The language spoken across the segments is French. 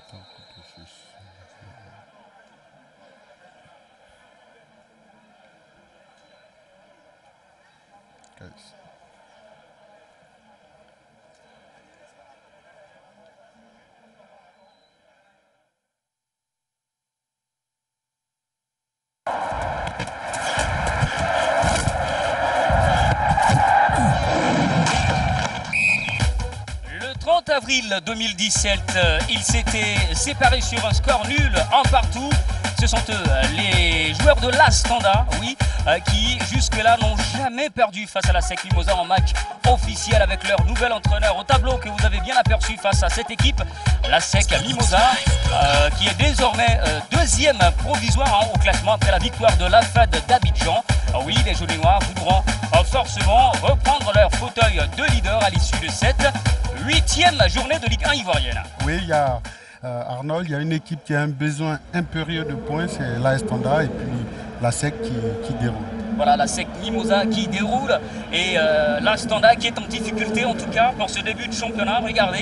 Le 30 avril 2017, ils s'étaient séparés sur un score nul en partout. Ce sont eux, les joueurs de l'Astanda, oui, qui jusque-là n'ont jamais perdu face à la SEC Mimosa en match officiel avec leur nouvel entraîneur au tableau que vous avez bien aperçu face à cette équipe, la SEC Mimosa, qui est désormais deuxième provisoire au classement après la victoire de l'AFAD d'Abidjan. Oui, les Jaunes et Noirs voudront forcément reprendre leur fauteuil de leader à l'issue de cette 8e journée de Ligue 1 ivoirienne. Oui, il y a Arnold, il y a une équipe qui a un besoin impérieux de points, c'est l'Astanda et puis la SEC qui déroule. Voilà, la SEC Mimosa qui déroule et l'Astanda qui est en difficulté en tout cas pour ce début de championnat. Regardez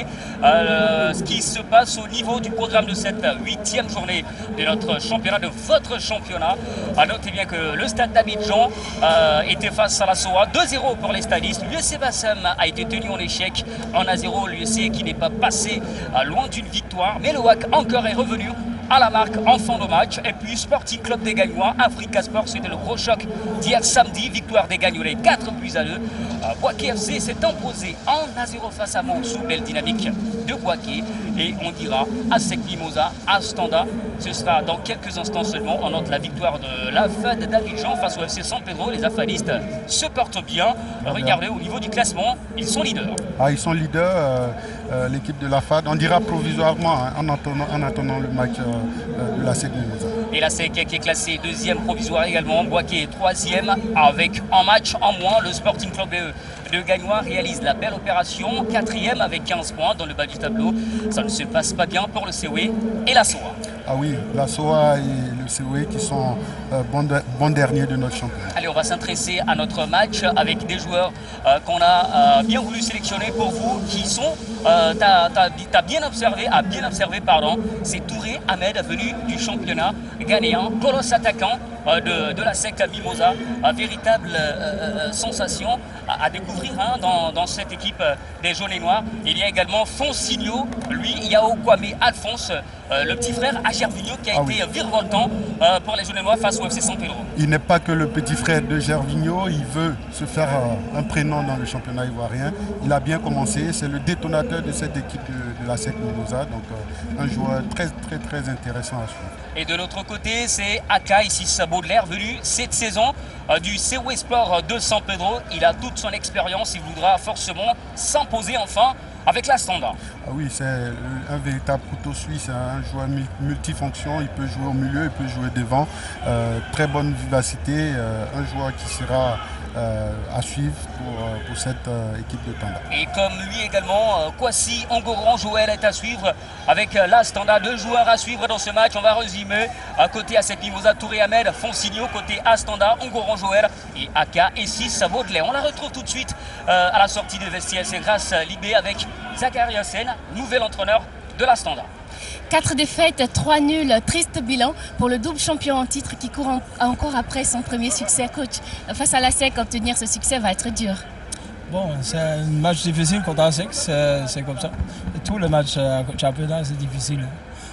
ce qui se passe au niveau du programme de cette 8e journée de notre championnat, de votre championnat. Notez bien que le stade d'Abidjan était face à la SOA, 2-0 pour les stadistes. L'USC Bassam a été tenu en échec, 1-0. L'USC qui n'est pas passé loin d'une victoire, mais le WAC encore est revenu à la marque en fin de match. Et puis Sporting Club des Gagnois, Africa Sport, c'était le gros choc d'hier samedi, victoire des Gagnolais 4-2. Boaké FC s'est imposé 1-0 face à Mansou, belle dynamique de Boaké. Et on dira ASEC Mimosa, Astanda, ce sera dans quelques instants seulement. On note la victoire de l'AFAD d'Abidjan face au FC San Pedro. Les afadistes se portent bien. Regardez au niveau du classement, ils sont leaders. Ah, ils sont leaders, l'équipe de l'AFAD, on dira provisoirement hein, en attendant le match de la SEC Mimosa. Et la SEC qui est classée deuxième provisoire également, Boaké est troisième avec un match en moins. Le Sporting Club de Gagnois réalise la belle opération, quatrième avec 15 points dans le bas du tableau. Ça ne se passe pas bien pour le COE et la SOA. Ah oui, la SOA et le COE qui sont bons derniers de notre championnat. Allez, on va s'intéresser à notre match avec des joueurs qu'on a bien voulu sélectionner pour vous, qui sont, t'as bien observé, c'est Touré Ahmed, venu du championnat ghanéen, colosse attaquant de la SEC Mimosa, véritable sensation à découvrir hein, dans cette équipe des Jaunes et Noirs. Il y a également Fonsigno, lui, Yao Kwame Alphonse, le petit frère à Gervinho qui a été virevoltant pour les Jaunes et Noirs face au FC San Pedro. Il n'est pas que le petit frère de Gervinho, il veut se faire un prénom dans le championnat ivoirien. Il a bien commencé, c'est le détonateur de cette équipe de la SEC Mimosa, donc un joueur très intéressant à suivre. Et de l'autre côté, c'est Aka, ici Baudelaire, venu cette saison du COE Sport de San Pedro. Il a toute son expérience, il voudra forcément s'imposer enfin avec l'Astanda. Ah oui, c'est un véritable couteau suisse, un joueur multifonction, il peut jouer au milieu, il peut jouer devant. Très bonne vivacité, un joueur qui sera à suivre pour cette équipe de Tanda. Et comme lui également, Kwasi Ongoran Joël est à suivre avec l'Astanda. 2 joueurs à suivre dans ce match. On va résumer. À côté ASEC Mimosa, Touré Ahmed, Fonsigno, côté Astanda, Ongoran Joël et Aka et 6 Baudelaire. On la retrouve tout de suite à la sortie des vestiaires. C'est grâce à Libé avec Zachary Hassen, nouvel entraîneur de l'Astanda. 4 défaites, 3 nuls, triste bilan pour le double champion en titre qui court encore après son premier succès. Coach, face à la SEC, obtenir ce succès va être dur. Bon, c'est un match difficile contre la SEC, c'est comme ça. Et tous les matchs championnat, c'est difficile.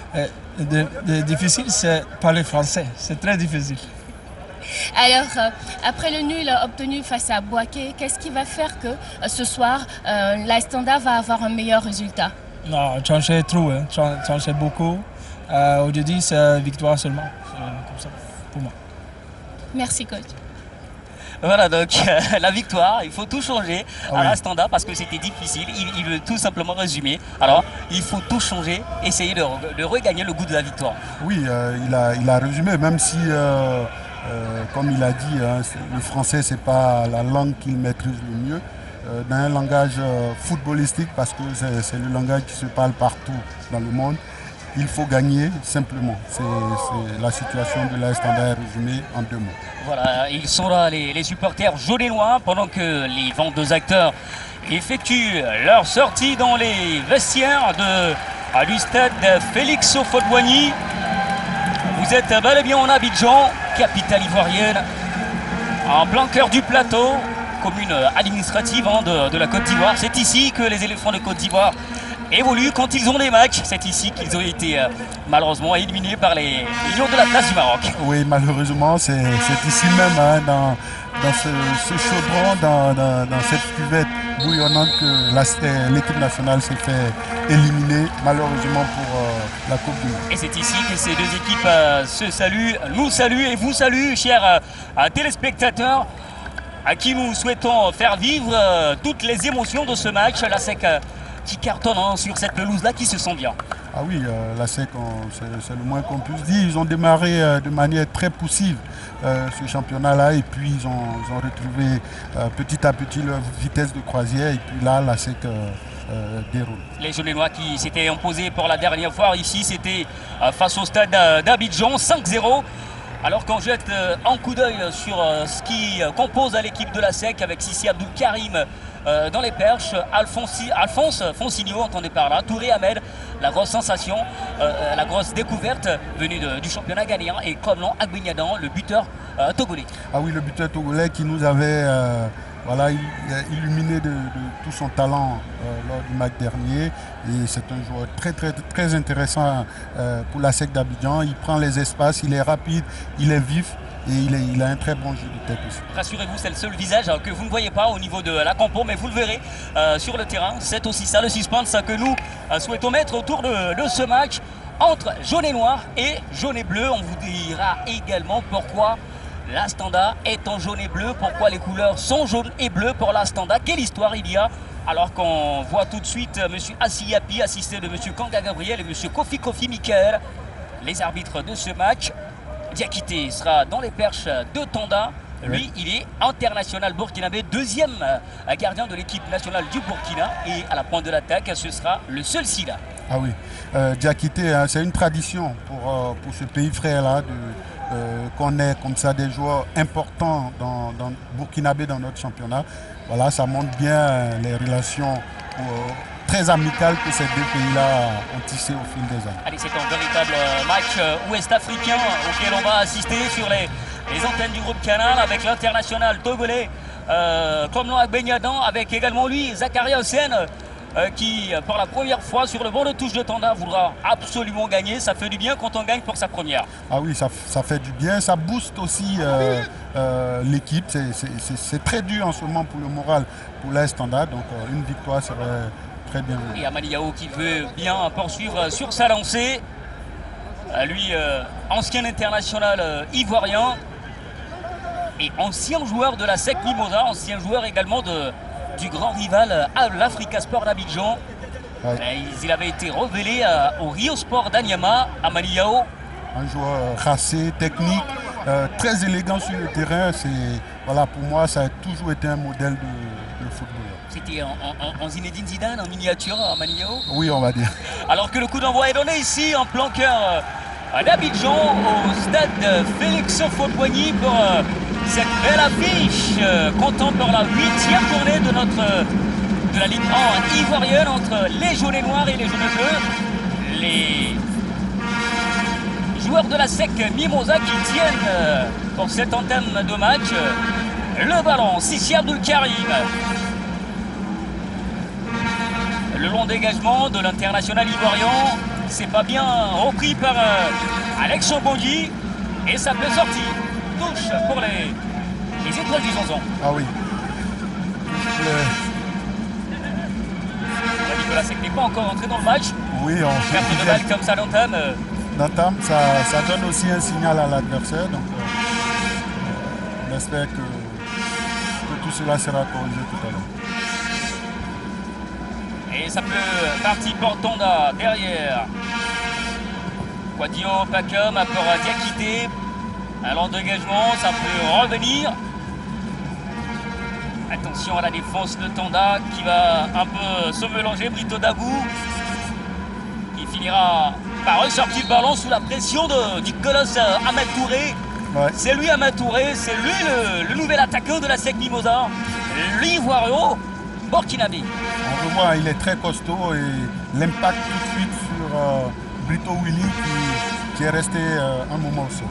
Difficile, c'est parler français, c'est très difficile. Alors, après le nul obtenu face à Boaké, qu'est-ce qui va faire que ce soir, l'Astanda va avoir un meilleur résultat? Non, changer trop, hein. Changer beaucoup. Aujourd'hui, c'est victoire seulement. Comme ça, pour moi. Merci, coach. Voilà donc la victoire, il faut tout changer à l'Astanda parce que c'était difficile, il veut tout simplement résumer. Alors il faut tout changer, essayer de regagner le goût de la victoire. Oui, il a résumé, même si, comme il a dit, hein, le français c'est pas la langue qu'il maîtrise le mieux. Dans un langage footballistique, parce que c'est le langage qui se parle partout dans le monde, il faut gagner simplement. C'est la situation de l'Astanda résumée en 2 mots. Voilà, ils sont là, les supporters jaunes et noirs, pendant que les 22 acteurs effectuent leur sortie dans les vestiaires du stade Félix Houphouët-Boigny. Vous êtes bel et bien en Abidjan, capitale ivoirienne, en plein cœur du plateau, commune administrative de la Côte d'Ivoire. C'est ici que les éléphants de Côte d'Ivoire évoluent quand ils ont des matchs. C'est ici qu'ils ont été malheureusement éliminés par les Lions de la place du Maroc. Oui, malheureusement, c'est ici même, hein, dans ce chaudron, dans cette cuvette bouillonnante que l'équipe nationale s'est fait éliminer, malheureusement pour la Coupe du Monde. Et c'est ici que ces deux équipes se saluent, nous saluent et vous saluent, chers téléspectateurs, à qui nous souhaitons faire vivre toutes les émotions de ce match. La SEC qui cartonne sur cette pelouse-là, qui se sent bien. Ah oui, la SEC, c'est le moins qu'on puisse dire. Ils ont démarré de manière très poussive ce championnat-là, et puis ils ont retrouvé petit à petit leur vitesse de croisière, et puis là, la SEC déroule. Les jaunes et noirs qui s'étaient imposés pour la dernière fois ici, c'était face au stade d'Abidjan, 5-0. Alors qu'on jette un coup d'œil sur ce qui compose à l'équipe de la SEC, avec Sissi Abdul Karim dans les perches, Alphonse Fonsigno, entendez par là, Touré Ahmed, la grosse sensation, la grosse découverte venue du championnat ghanéen, et Komlan Agbenyadan, le buteur togolais. Ah oui, le buteur togolais qui nous avait voilà, illuminé de tout son talent lors du match dernier, et c'est un joueur très intéressant pour la SEC d'Abidjan. Il prend les espaces, il est rapide, il est vif, et il a un très bon jeu de tête aussi. Rassurez-vous, c'est le seul visage que vous ne voyez pas au niveau de la compo, mais vous le verrez sur le terrain. C'est aussi ça le suspense que nous souhaitons mettre autour de ce match entre jaune et noir et jaune et bleu. On vous dira également pourquoi l'Astanda est en jaune et bleu, pourquoi les couleurs sont jaune et bleu pour l'Astanda, quelle histoire il y a. Alors qu'on voit tout de suite M. Assiyapi assisté de M. Kanga Gabriel et M. Kofi Michael, les arbitres de ce match. Diakité sera dans les perches de Tanda. Lui, il est international burkinabé, deuxième gardien de l'équipe nationale du Burkina. Et à la pointe de l'attaque, ce sera le seul Sida. Ah oui, Diakité, hein, c'est une tradition pour ce pays frère-là qu'on ait comme ça des joueurs importants dans burkinabé dans notre championnat. Voilà, ça montre bien les relations très amicales que ces deux pays-là ont tissées au fil des années. Allez, c'est un véritable match ouest-africain auquel on va assister sur les antennes du groupe Canal, avec l'international togolais Komlan Agbenyadan, avec également lui Zakaria Hossein qui pour la première fois sur le banc de touche de Tanda voudra absolument gagner. Ça fait du bien quand on gagne pour sa première. Ah oui, ça fait du bien, ça booste aussi l'équipe. C'est très dur en ce moment pour le moral pour l'Est Tanda, donc une victoire serait très bien. Et Amani Yao qui veut bien poursuivre sur sa lancée. Lui, ancien international ivoirien et ancien joueur de la SEC Mimosa, ancien joueur également du grand rival à l'Africa Sport d'Abidjan. Ouais. Il avait été révélé au Rio Sport d'Anyama, Amani Yao. Un joueur racé, technique, très élégant sur le terrain. Voilà, pour moi, ça a toujours été un modèle de football. C'était en Zinedine Zidane, en miniature, Amani Yao? Oui, on va dire. Alors que le coup d'envoi est donné ici, en plein cœur d'Abidjan, au stade Félix Houphouët-Boigny pour cette belle affiche, comptant pour la 8e journée de la Ligue 1 ivoirienne entre les jaunes et noirs et les jaunes et bleus. Les joueurs de la SEC Mimosa qui tiennent pour cette entame de match le ballon. Sissi Abdul Karim. Le long dégagement de l'international ivoirien, c'est pas bien repris par Alex Obongi et ça peut sortir. Touche pour les étoiles du Zonzon. Ah oui. On a dit que la SEC n'est pas encore entré dans le match. Oui, on fait perte de balle comme ça d'entame. D'entame, ça donne aussi un signal à l'adversaire. Donc on espère que tout cela sera corrigé tout à l'heure. Et ça peut partir pour Tanda derrière. Quadio Pacum a peur Diakité. Un long dégagement, ça peut revenir. Attention à la défense de Tanda qui va un peu se mélanger. Brito Dabou qui finira par ressortir le ballon sous la pression du colosse Ahmed Touré. Ouais. C'est lui Ahmed Touré, c'est lui le nouvel attaquant de la SEC Mimosa. l'Ivoirio burkinabé. On le voit, il est très costaud et l'impact tout de suite sur Brito Willy qui est resté un moment au sol.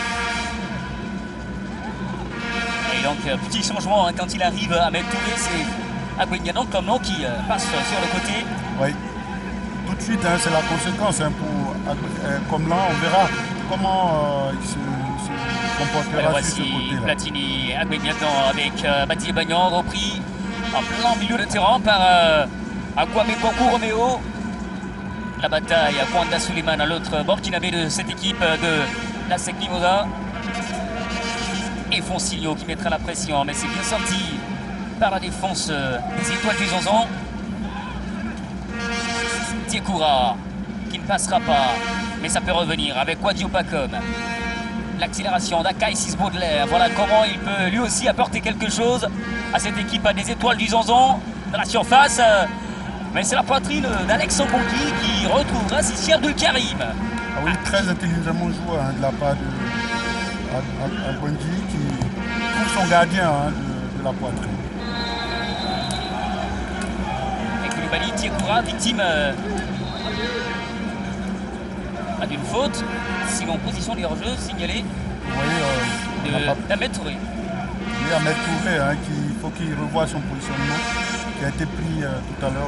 Et donc, petit changement hein, quand il arrive à mettre Touré, c'est Agbenyadan comme non qui passe sur le côté. Oui, tout de suite, hein, c'est la conséquence hein, pour comme là, on verra comment il se comportera Voilà, sur ce voici côté-là. Platini, Agbenyadan avec Badié Bagnan, repris en plein milieu de terrain par Akwame Kwaku Romeo. La bataille à Kwanda Suleiman à l'autre burkinabé de cette équipe de la SEC Mimosa. Et Fonsilio qui mettra la pression, mais c'est bien sorti par la défense des Étoiles du Zonzan. Tiekoura qui ne passera pas, mais ça peut revenir avec Wadio Pacom. L'accélération d'Akaïsis Baudelaire, voilà comment il peut lui aussi apporter quelque chose à cette équipe des Étoiles du Zonzan dans la surface. Mais c'est la poitrine d'Alex Sambonki qui retrouve Sissi Abdul Karim. Ah oui, très intelligemment joué hein, de la part de Albonji qui trouve son gardien hein, de la poitrine. Et Koulibaly, Tiekoura, victime d'une faute. Sinon, position du hors-jeu signalée d'Ahmed Touré. Oui, Ahmed Touré, hein, il faut qu'il revoie son positionnement qui a été pris tout à l'heure.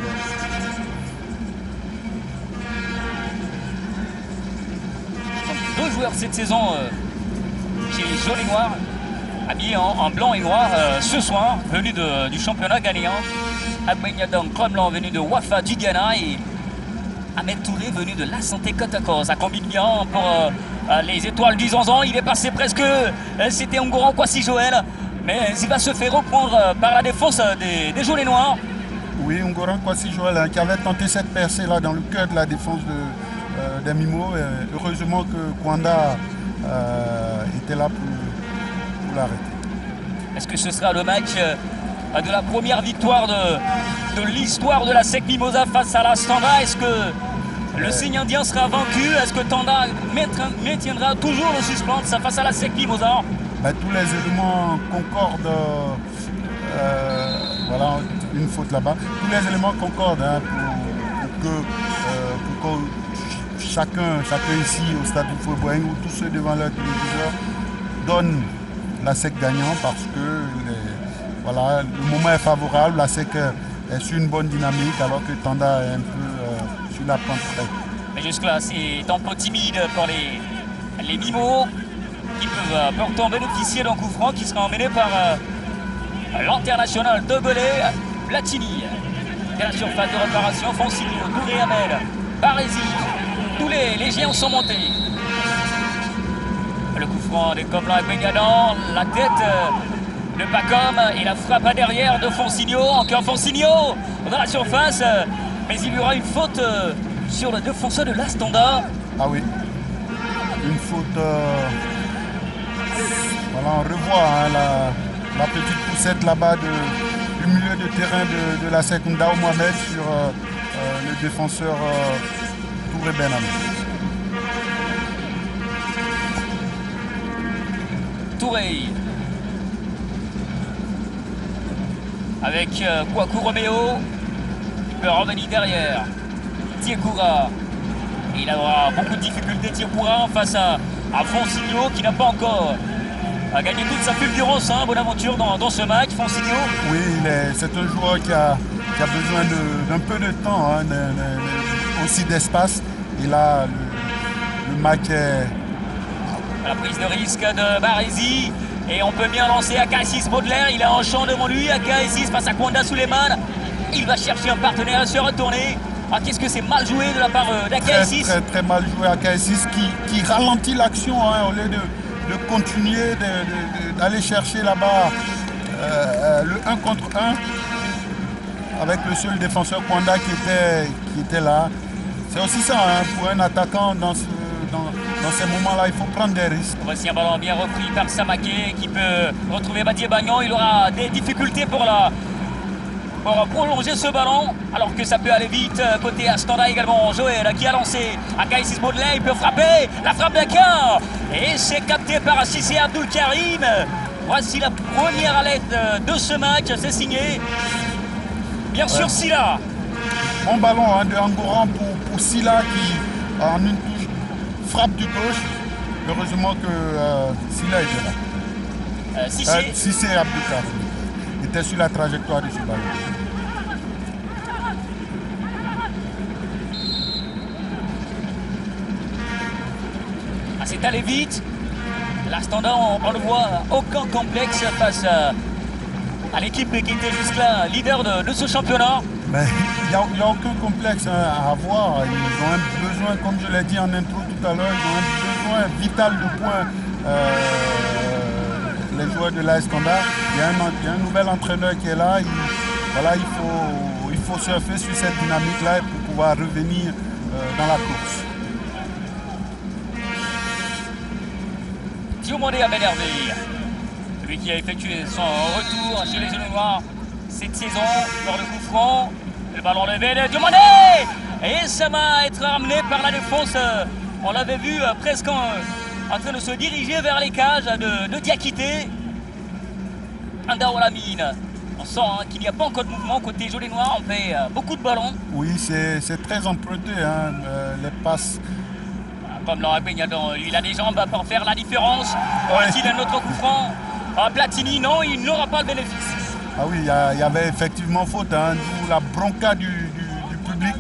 Deux joueurs cette saison chez les Jaune et Noirs, habillés en blanc et noir ce soir, venus du championnat ghanéen. Agbenyadan Kromlan venu de Wafa du Ghana et Ahmed Touré venu de la Santé Kotoko. Ça combine bien pour les Étoiles du Zonzan. Il est passé presque, c'était Ngoran Kwasi Joël, mais il va se faire reprendre par la défense des Jaunes et Noirs. Oui, Ngoran Kwasi Joël hein, qui avait tenté cette percée là dans le cœur de la défense des Mimo. Heureusement que Kwanda était là pour l'arrêter. Est-ce que ce sera le match de la première victoire de l'histoire de la SEC Mimosa face à la Standa? Est-ce que le signe indien sera vaincu? Est-ce que Tanda maintiendra toujours le suspense face à la SEC Mimosa? Tous les éléments concordent. Voilà, une faute là-bas. Tous les éléments concordent hein, pour que chacun ici au stade du Fouet-Boing ou tous ceux devant leur téléviseur donnent la SEC gagnant parce que voilà, le moment est favorable, la SEC est sur une bonne dynamique alors que Tanda est un peu sur la pente. Mais jusque-là, c'est un peu timide pour les Mimos qui peuvent pourtant bénéficier d'un coup franc qui sera emmené par l'international togolais Platini. De la surface de réparation, Fonsilio, Touré Hamel, Barési, tous les géants sont montés. Le coup franc de Komlan et Agbenyadan, la tête de Pacom et la frappe à derrière de Fonsilio. Encore Fonsilio dans la surface, mais il y aura une faute sur le défenseur de l'Astanda. Ah oui, une faute. Voilà, on revoit hein, la petite poussette là-bas du milieu de terrain de la SEC Ndao Mohamed sur le défenseur Touré Benhamé. Touré avec Kwaku Romeo qui peut revenir derrière. Tiekoura, il aura beaucoup de difficultés Tiekoura face à Fonsilio qui n'a pas encore gagné toute sa fulgurance, hein, Bonaventure dans ce match. Fonsilio. Oui, c'est un joueur qui a besoin d'un peu de temps, hein, aussi d'espace. Et là, le match est... La prise de risque de Barési. Et on peut bien lancer Akaïsis Baudelaire. Il a un champ devant lui. Akaïsis face à Kwanda Suleiman. Il va chercher un partenaire à se retourner. Ah, qu'est-ce que c'est mal joué de la part d'Akaïsis. Très, très mal joué Akaïsis qui ralentit l'action hein, au lieu de continuer d'aller chercher là-bas le 1 contre 1 avec le seul défenseur Kwanda qui était là. C'est aussi ça hein, pour un attaquant dans ces moments-là, il faut prendre des risques. Voici un ballon bien repris par Samaké qui peut retrouver Badié Bagnan. Il aura des difficultés pour prolonger ce ballon, alors que ça peut aller vite. Côté Astanda également, Joël qui a lancé. Akaïsis Baudelaire, il peut frapper. La frappe d'Aka. Et c'est capté par Sissi Abdul Karim. Voici la première alerte de ce match, c'est signé. Bien sûr, Silla. Bon ballon hein, de Engoran pour Silla qui, en une touche, frappe du gauche. Heureusement que Silla était là. Cissé Abdoukar était sur la trajectoire de ce ballon. Ah, c'est allé vite. La Standard, on le voit, aucun complexe face à l'équipe qui était jusque-là leader de ce championnat. Mais il n'y a aucun complexe à avoir. Ils ont un besoin, comme je l'ai dit en intro tout à l'heure, ils ont un besoin vital de points. Les joueurs de l'AS Standard, il y a un nouvel entraîneur qui est là. Il faut surfer sur cette dynamique-là pour pouvoir revenir dans la course. Diomandé à Benervé, celui qui a effectué son retour chez les Jeunes Noirs cette saison, lors le coup franc, le ballon levé de Diomandé, et ça va être ramené par la défense. On l'avait vu presque en train de se diriger vers les cages de Diakité. Andao Lamine. On sent qu'il n'y a pas encore de mouvement côté Jeunes Noirs, on fait beaucoup de ballons. Oui, c'est très emprunté, hein, les passes. Comme Laurent Begnadon, lui il a des jambes pour faire la différence. Aura-t-il un autre coup franc? Platini, non, il n'aura pas le bénéfice. Ah oui, il y avait effectivement faute, hein, d'où la bronca du public,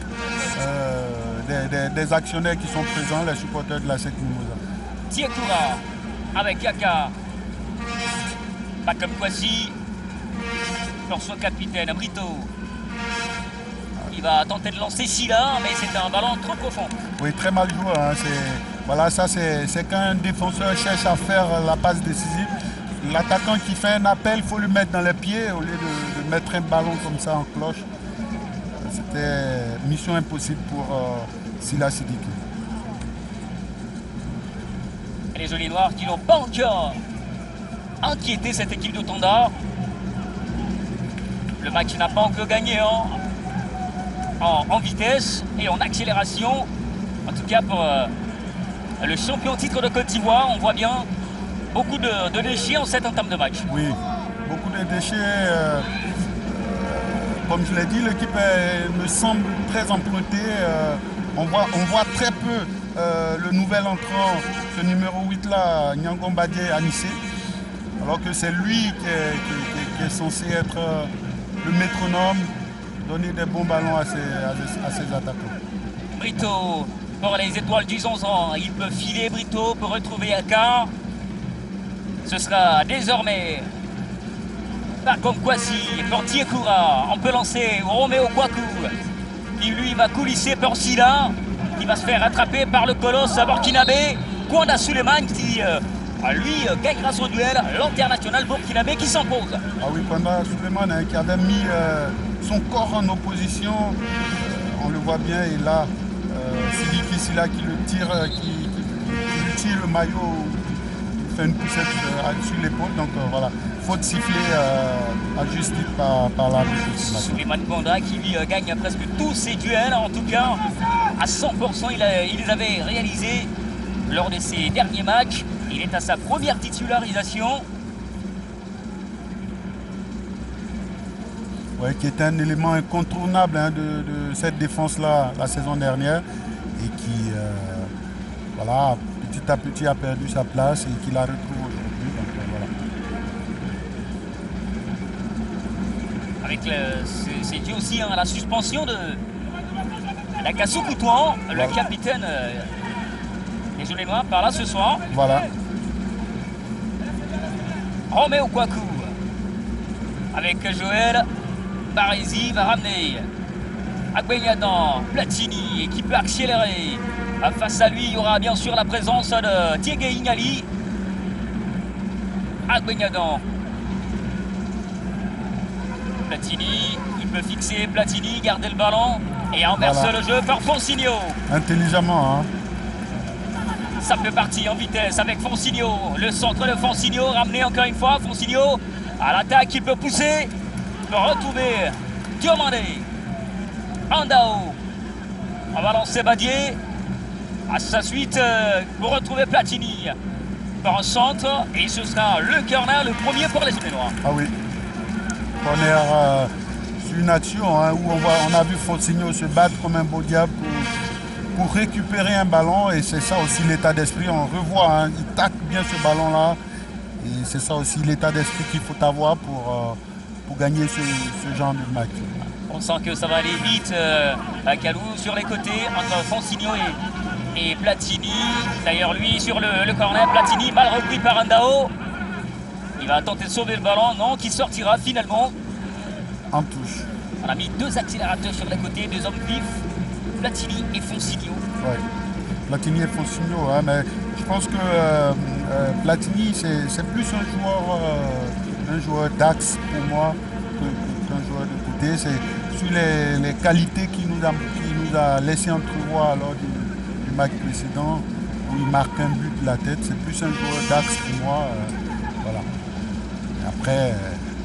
des actionnaires qui sont présents, les supporters de la SEC Mimosa. Tiekoura avec Kaka. Pas comme Kwasi. Pour son capitaine, Brito. Il va tenter de lancer Silla, mais c'est un ballon trop profond. Oui, très mal joué. Hein. Voilà, ça c'est quand un défenseur cherche à faire la passe décisive. L'attaquant qui fait un appel, il faut lui mettre dans les pieds au lieu de mettre un ballon comme ça en cloche. C'était mission impossible pour Silla Sidiki. Les Jeunes Noirs qui n'ont pas encore inquiété cette équipe de Tanda. Le match n'a pas encore gagné en vitesse et en accélération. En tout cas pour le champion titre de Côte d'Ivoire, on voit bien beaucoup de déchets en cette entame de match. Oui, beaucoup de déchets. Comme je l'ai dit, l'équipe me semble très empruntée. On voit très peu le nouvel entrant, ce numéro 8 là, Nyango Mbadie Anissé. Alors que c'est lui qui est censé être le métronome, donner des bons ballons à ses attaquants. Brito, pour les étoiles du 11 ans, il peut filer Brito pour retrouver Aka. Ce sera désormais pas comme Kwasi, pour Tiekoura. On peut lancer Roméo Kwaku, qui lui va coulisser pour Silla, qui va se faire attraper par le colosse burkinabé, Kwanda Suleiman, qui lui gagnera son duel, l'international burkinabé qui s'impose. Ah oui, Kwanda Suleiman hein, qui avait mis son corps en opposition, on le voit bien, et là, Sidiki Silla qui le tire, qui lui tire le maillot, il fait une poussette sur l'épaule, donc voilà, faute sifflée à juste titre par l'arbitre. Suleiman Kwanda qui lui gagne presque tous ses duels, en tout cas à 100%, il les avait réalisés lors de ses derniers matchs. Il est à sa première titularisation. Ouais, qui est un élément incontournable hein, de cette défense-là la saison dernière et qui, voilà, petit à petit a perdu sa place et qui la retrouve aujourd'hui. Voilà. Avec c'est dû aussi à la suspension de Lakassou Koutouan, voilà. Le capitaine des Jeunes Noirs, par là ce soir. Voilà. Roméo Kwaku avec Joël Barési va ramener Agbenyadan, Platini qui peut accélérer. Face à lui, il y aura bien sûr la présence de Diego Ignali. Agbenyadan. Platini, il peut fixer Platini, garder le ballon et inverser voilà. Le jeu par Fonsigno. Intelligemment, hein. Ça peut partir en vitesse avec Fonsigno. Le centre de Fonsigno ramené encore une fois. Fonsigno à l'attaque, il peut pousser. Il peut retrouver Diomandé. Andao. On va lancer Badier. À sa suite, pour retrouver Platini. Par un centre. Et ce sera le corner, le premier pour les Jeunes Noirs. Ah oui. Corner sur une action hein, où on a vu Fosigno se battre comme un beau diable pour récupérer un ballon. Et c'est ça aussi l'état d'esprit. On revoit, hein, il tacle bien ce ballon-là. Et c'est ça aussi l'état d'esprit qu'il faut avoir pour gagner ce genre de match. On sent que ça va aller vite à Kalou sur les côtés entre Fosigno et Platini. D'ailleurs lui sur le corner, Platini mal repris par Andao. Il va tenter de sauver le ballon, non, qui sortira finalement. En touche. On a mis 2 accélérateurs sur les côtés, 2 hommes vifs, Platini et Fosigno. Ouais. Platini et Fosigno, hein, mais je pense que Platini c'est plus un joueur d'axe pour moi qu'un joueur de côté. C'est sur les qualités qu'il nous a laissé entrevoir lors du match précédent où il marque un but de la tête. C'est plus un joueur d'axe pour moi. Voilà. Et après.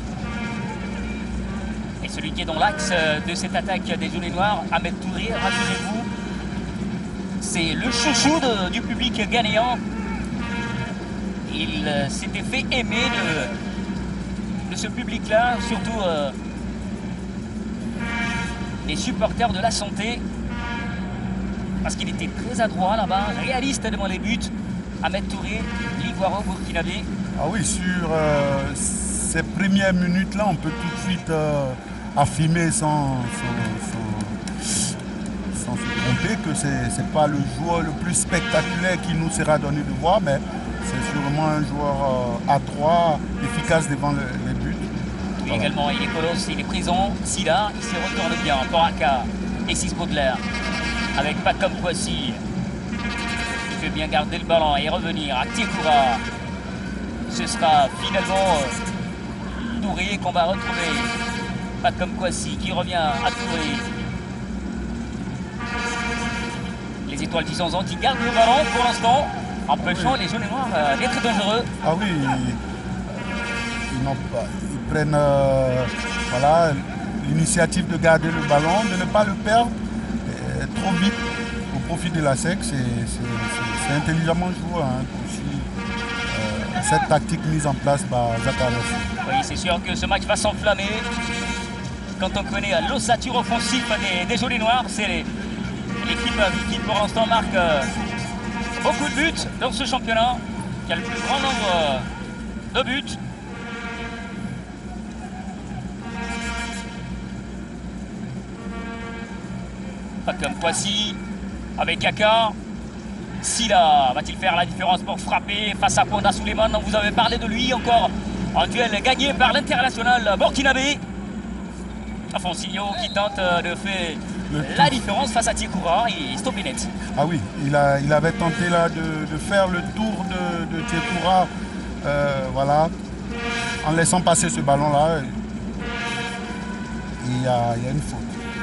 Et celui qui est dans l'axe de cette attaque des Jaunets Noirs, Ahmed Touré, rassurez-vous, c'est le chouchou du public ghanéen. Il s'était fait aimer de ce public-là, surtout les supporters de la Santé, parce qu'il était très adroit là-bas, réaliste devant les buts. Ahmed Touré, l'Ivoiro-Burkinabé. Ah oui, sur ces premières minutes-là, on peut tout de suite affirmer sans se tromper que ce n'est pas le joueur le plus spectaculaire qui nous sera donné de voir, mais c'est sûrement un joueur adroit, efficace devant les buts. Oui, voilà. Également, il est colosse, il est présent. Silla, il s'y retourne bien. Poraka et Sis Baudelaire avec Pacom Kwasi. Il peut bien garder le ballon et revenir à Tekura. Ce sera finalement Touré qu'on va retrouver. Pacom Kwasi qui revient à Touré. Les étoiles du Sanzan qui gardent le ballon pour l'instant, empêchant les Jaunets Noirs d'être dangereux. Ah oui, ils prennent voilà, l'initiative de garder le ballon, de ne pas le perdre trop vite au profit de la SEC. C'est intelligemment joué hein, aussi, cette tactique mise en place par Zakaros. Oui, c'est sûr que ce match va s'enflammer. Quand on connaît l'ossature offensive des Jaunets Noirs, c'est l'équipe qui pour l'instant marque beaucoup de buts dans ce championnat, qui a le plus grand nombre de buts. Pas comme Kwasi avec Kaka. Silla va-t-il faire la différence pour frapper face à Ponda Suleiman? Vous avez parlé de lui encore. Un duel gagné par l'international burkinabé. Fosigno qui tente de faire la différence face à Tekura et stopper net. Ah oui, il avait tenté là de faire le tour de Tekura, voilà, en laissant passer ce ballon-là. Il y a une faute.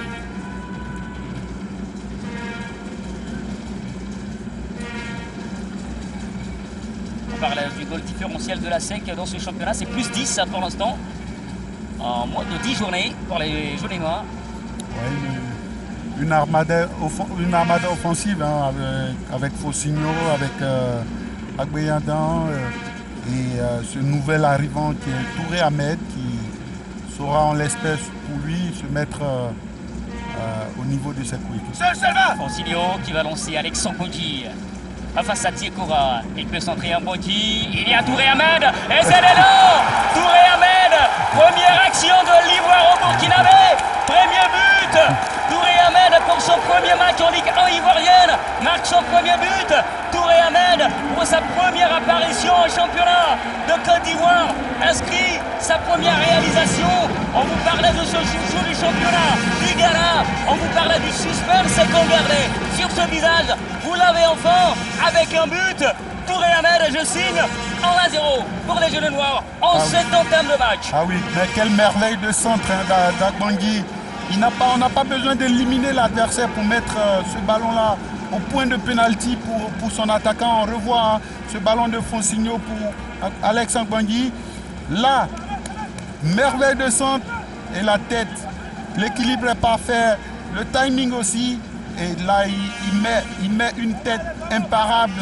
On parle du goal différentiel de la SEC dans ce championnat, c'est plus 10 pour l'instant. En moins de 10 journées pour les Jaunets Noirs. Ouais, une armada offensive hein, avec Fosigno, avec Agbeyadan et ce nouvel arrivant qui est Touré Ahmed qui saura en l'espèce pour lui se mettre au niveau de cette équipe. Fosigno qui va lancer Alexandre Bodji face à Tekura. Il peut centrer un Bodji. Il y a Touré Ahmed et c'est l'élan. Touré Ahmed, première action de l'Ivoiro-Burkinabé, premier but. Touré Ahmed pour son premier match en Ligue 1 ivoirienne marque son premier but. Touré Ahmed pour sa première apparition au championnat de Côte d'Ivoire inscrit sa première réalisation. On vous parlait de ce chouchou du championnat du Ghana. On vous parlait du suspense qu'on gardait sur ce visage. Vous l'avez enfin avec un but. Touré Ahmed, je signe en 1-0 pour les Jaunets Noirs en cette entame de match. Ah oui, mais quelle merveille de centre hein, d'Agbangui. On n'a pas besoin d'éliminer l'adversaire pour mettre ce ballon-là au point de pénalty pour son attaquant. On revoit hein, ce ballon de Fosigno pour Alex Agbangui. Là, merveille de centre et la tête. L'équilibre est parfait, le timing aussi. Et là, il met une tête imparable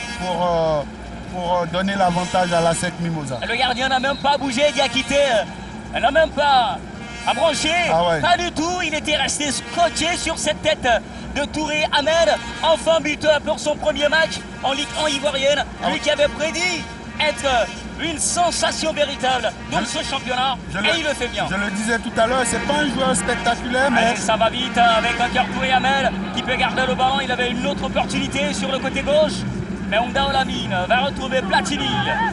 pour donner l'avantage à la SEC Mimosa. Le gardien n'a même pas bougé, Diakité. Elle n'a même pas a branché. Ah ouais. Pas du tout, il était resté scotché sur cette tête de Touré Ahmed. Enfin buteur pour son premier match en Ligue 1 ivoirienne. Lui qui avait prédit être une sensation véritable dans ce championnat. Et il le fait bien. Je le disais tout à l'heure, c'est pas un joueur spectaculaire, mais... Allez, ça va vite avec un cœur Touré Ahmed qui peut garder le ballon. Il avait une autre opportunité sur le côté gauche. Mais Ondao Lamine va retrouver Platini.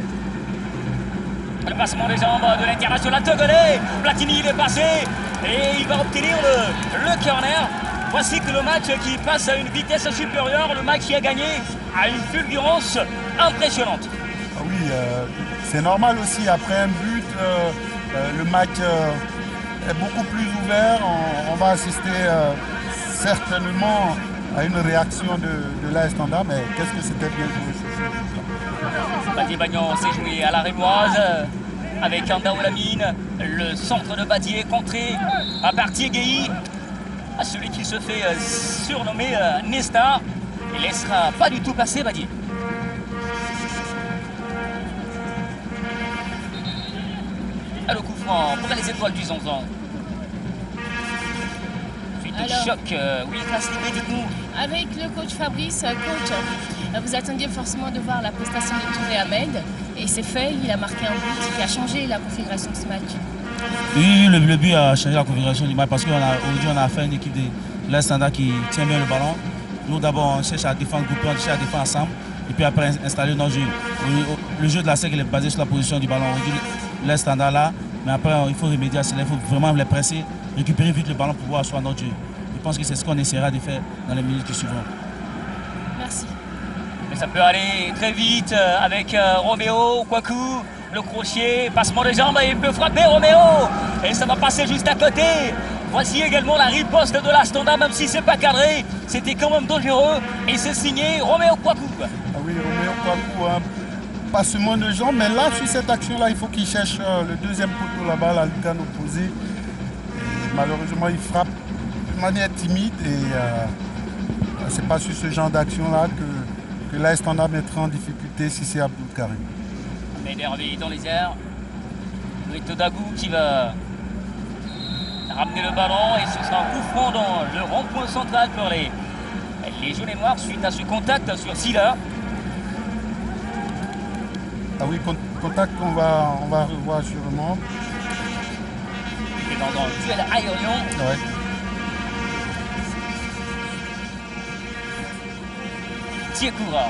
Le passement des jambes de l'international togolais. Platini, il est passé et il va obtenir le corner. Voici que le match qui passe à une vitesse supérieure, le match qui a gagné à une fulgurance impressionnante. Ah oui, c'est normal aussi, après un but, le match est beaucoup plus ouvert. On va assister certainement à une réaction de l'AS Standard, mais qu'est-ce que c'était bien joué ce but-là. Badié Bagnon s'est joué à la Rémoise avec Ondao Lamine, le centre de Badié contré à partir Guéhi, à celui qui se fait surnommer Nesta. Il ne laissera pas du tout passer Badié. Le coup franc pour les étoiles du Zonzan. Suite au choc, oui, Caslibé, dites-nous. Avec le coach Fabrice, vous attendiez forcément de voir la prestation de Touré Ahmed. Et c'est fait, il a marqué un but qui a changé la configuration de ce match. Oui, le but a changé la configuration du match parce qu'aujourd'hui on a fait une équipe de l'AS Standard qui tient bien le ballon. Nous d'abord on cherche à défendre groupé, on cherche à défendre ensemble. Et puis après installer notre jeu. Le jeu de la SEC est basé sur la position du ballon. Aujourd'hui l'AS Standard là, mais après il faut remédier à cela, il faut vraiment les presser, récupérer vite le ballon pour pouvoir asseoir notre jeu. Je pense que c'est ce qu'on essaiera de faire dans les minutes qui suivront. Merci. Mais ça peut aller très vite avec Roméo, Kouakou, le crochet, passement des jambes et il peut frapper Roméo. Et ça va passer juste à côté. Voici également la riposte de la Standard, même si c'est pas cadré. C'était quand même dangereux et c'est signé Roméo Kouakou. Ah oui, Roméo Kouakou, hein, passement de jambes, mais là, sur cette action-là, il faut qu'il cherche le deuxième poteau là-bas, la lucarne opposée. Et malheureusement, il frappe de manière timide et c'est pas sur ce genre d'action-là que l'AS Standard mettra en difficulté si c'est Abdul Karim. Médervi dans les airs. Brito Dagou qui va ramener le ballon et ce sera un coup franc dans le rond-point central pour les jaunes et noirs suite à ce contact sur Silla. Ah oui, contact qu'on va revoir sûrement. Et dans un duel aérien. Ouais. Tiekoura.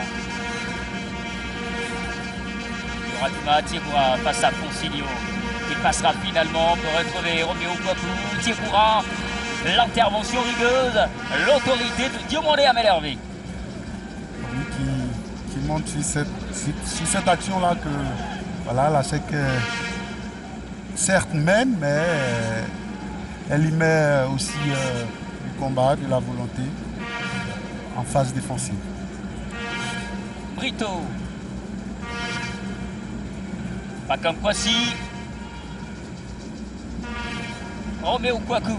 Raduma, Tiekoura face à Fonsilio. Il passera finalement pour retrouver Roméo Kouakou. Tiekoura, l'intervention rigueuse, l'autorité de Diomandé à Hervé. Qui montre sur cette action-là que voilà, la SEC certes mène, mais elle y met aussi du combat, de la volonté en phase défensive. Brito. Pas comme Kwasi. Roméo Kouakou.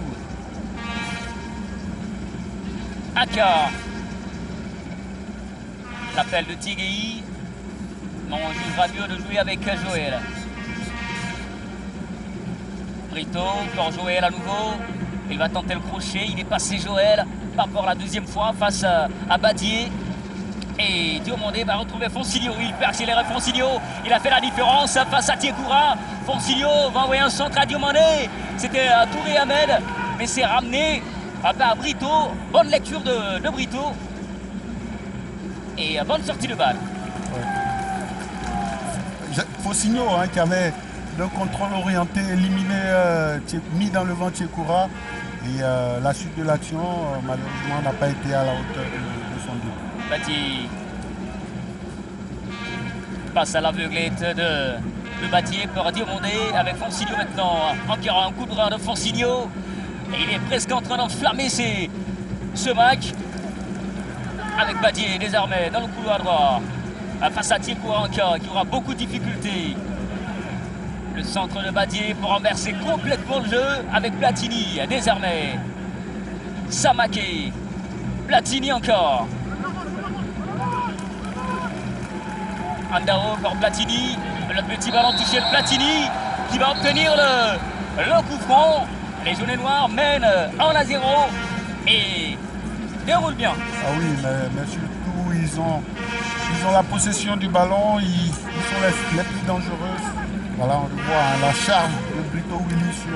Aka. L'appel de Tigui. Non, on jugera mieux de jouer avec Joël. Brito, encore Joël à nouveau. Il va tenter le crochet. Il est passé Joël. Pas pour la deuxième fois face à Badié. Et Diomandé va retrouver Fonsilio. Il peut accélérer Fonsilio. Il a fait la différence face à Tiekoura. Fonsilio va envoyer un centre à Diomandé. C'était Touré Ahmed. Mais c'est ramené par Brito. Bonne lecture de Brito. Et bonne sortie de balle. Ouais. Fonsilio hein, qui avait d'un contrôle orienté éliminé, mis dans le vent Tiekoura. Et la suite de l'action, malheureusement, n'a pas été à la hauteur de son but. Badié passe à l'aveuglette de Badié pour Diomandé avec Fonsilio maintenant. Encore un coup de rein de Fonsilio. Et il est presque en train d'enflammer ce match. Avec Badié désormais dans le couloir droit. Face à Tiekoura encore qui aura beaucoup de difficultés. Le centre de Badié pour renverser complètement le jeu avec Platini désormais. Samaké. Platini encore. Andao pour Platini. Le petit ballon touché de Platini qui va obtenir le coup franc. Les jaunes et noirs mènent 1-0 et déroulent bien. Ah oui, mais surtout, ils ont la possession du ballon, ils sont les plus dangereux. Voilà, on le voit, hein, la charge de Brito Willy sur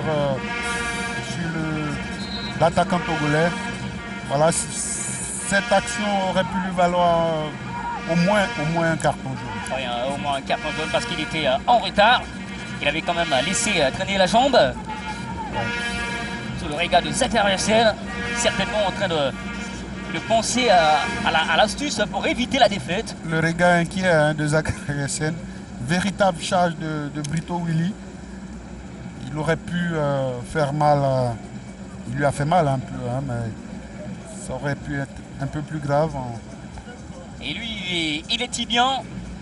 l'attaquant togolais. Voilà, cette action aurait pu lui valoir au moins un carton jaune. Oui, au moins un carton jaune parce qu'il était en retard. Il avait quand même laissé traîner la jambe. Sous le regard de Zachariasen, certainement en train de penser à l'astuce pour éviter la défaite. Le regard inquiet, hein, de Zachariasen, véritable charge de Brito Willy. Il aurait pu faire mal, il lui a fait mal un peu, hein, mais ça aurait pu être un peu plus grave. Et lui, il est tibien.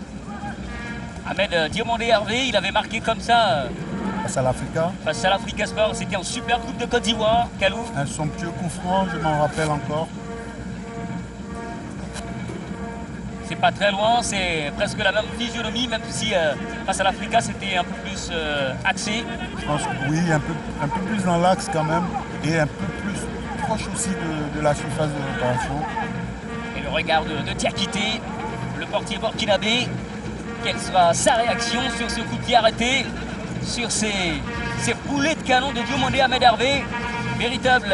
Ahmed Diomandé Hervé, il avait marqué comme ça Face à l'Africa. face à l'Africa Sport. C'était en super coupe de Côte d'Ivoire, Kalouf. Un somptueux coup franc, je m'en rappelle encore. C'est pas très loin, c'est presque la même physionomie, même si face à l'Africa c'était un peu plus axé. Je pense que oui, un peu plus dans l'axe quand même, et un peu plus proche aussi de la surface de réparation. Et le regard de Diakité, le portier burkinabé, quelle sera sa réaction sur ce coup de pied arrêté, sur ces poulets de canon de Diomandé Ahmed Hervé, véritable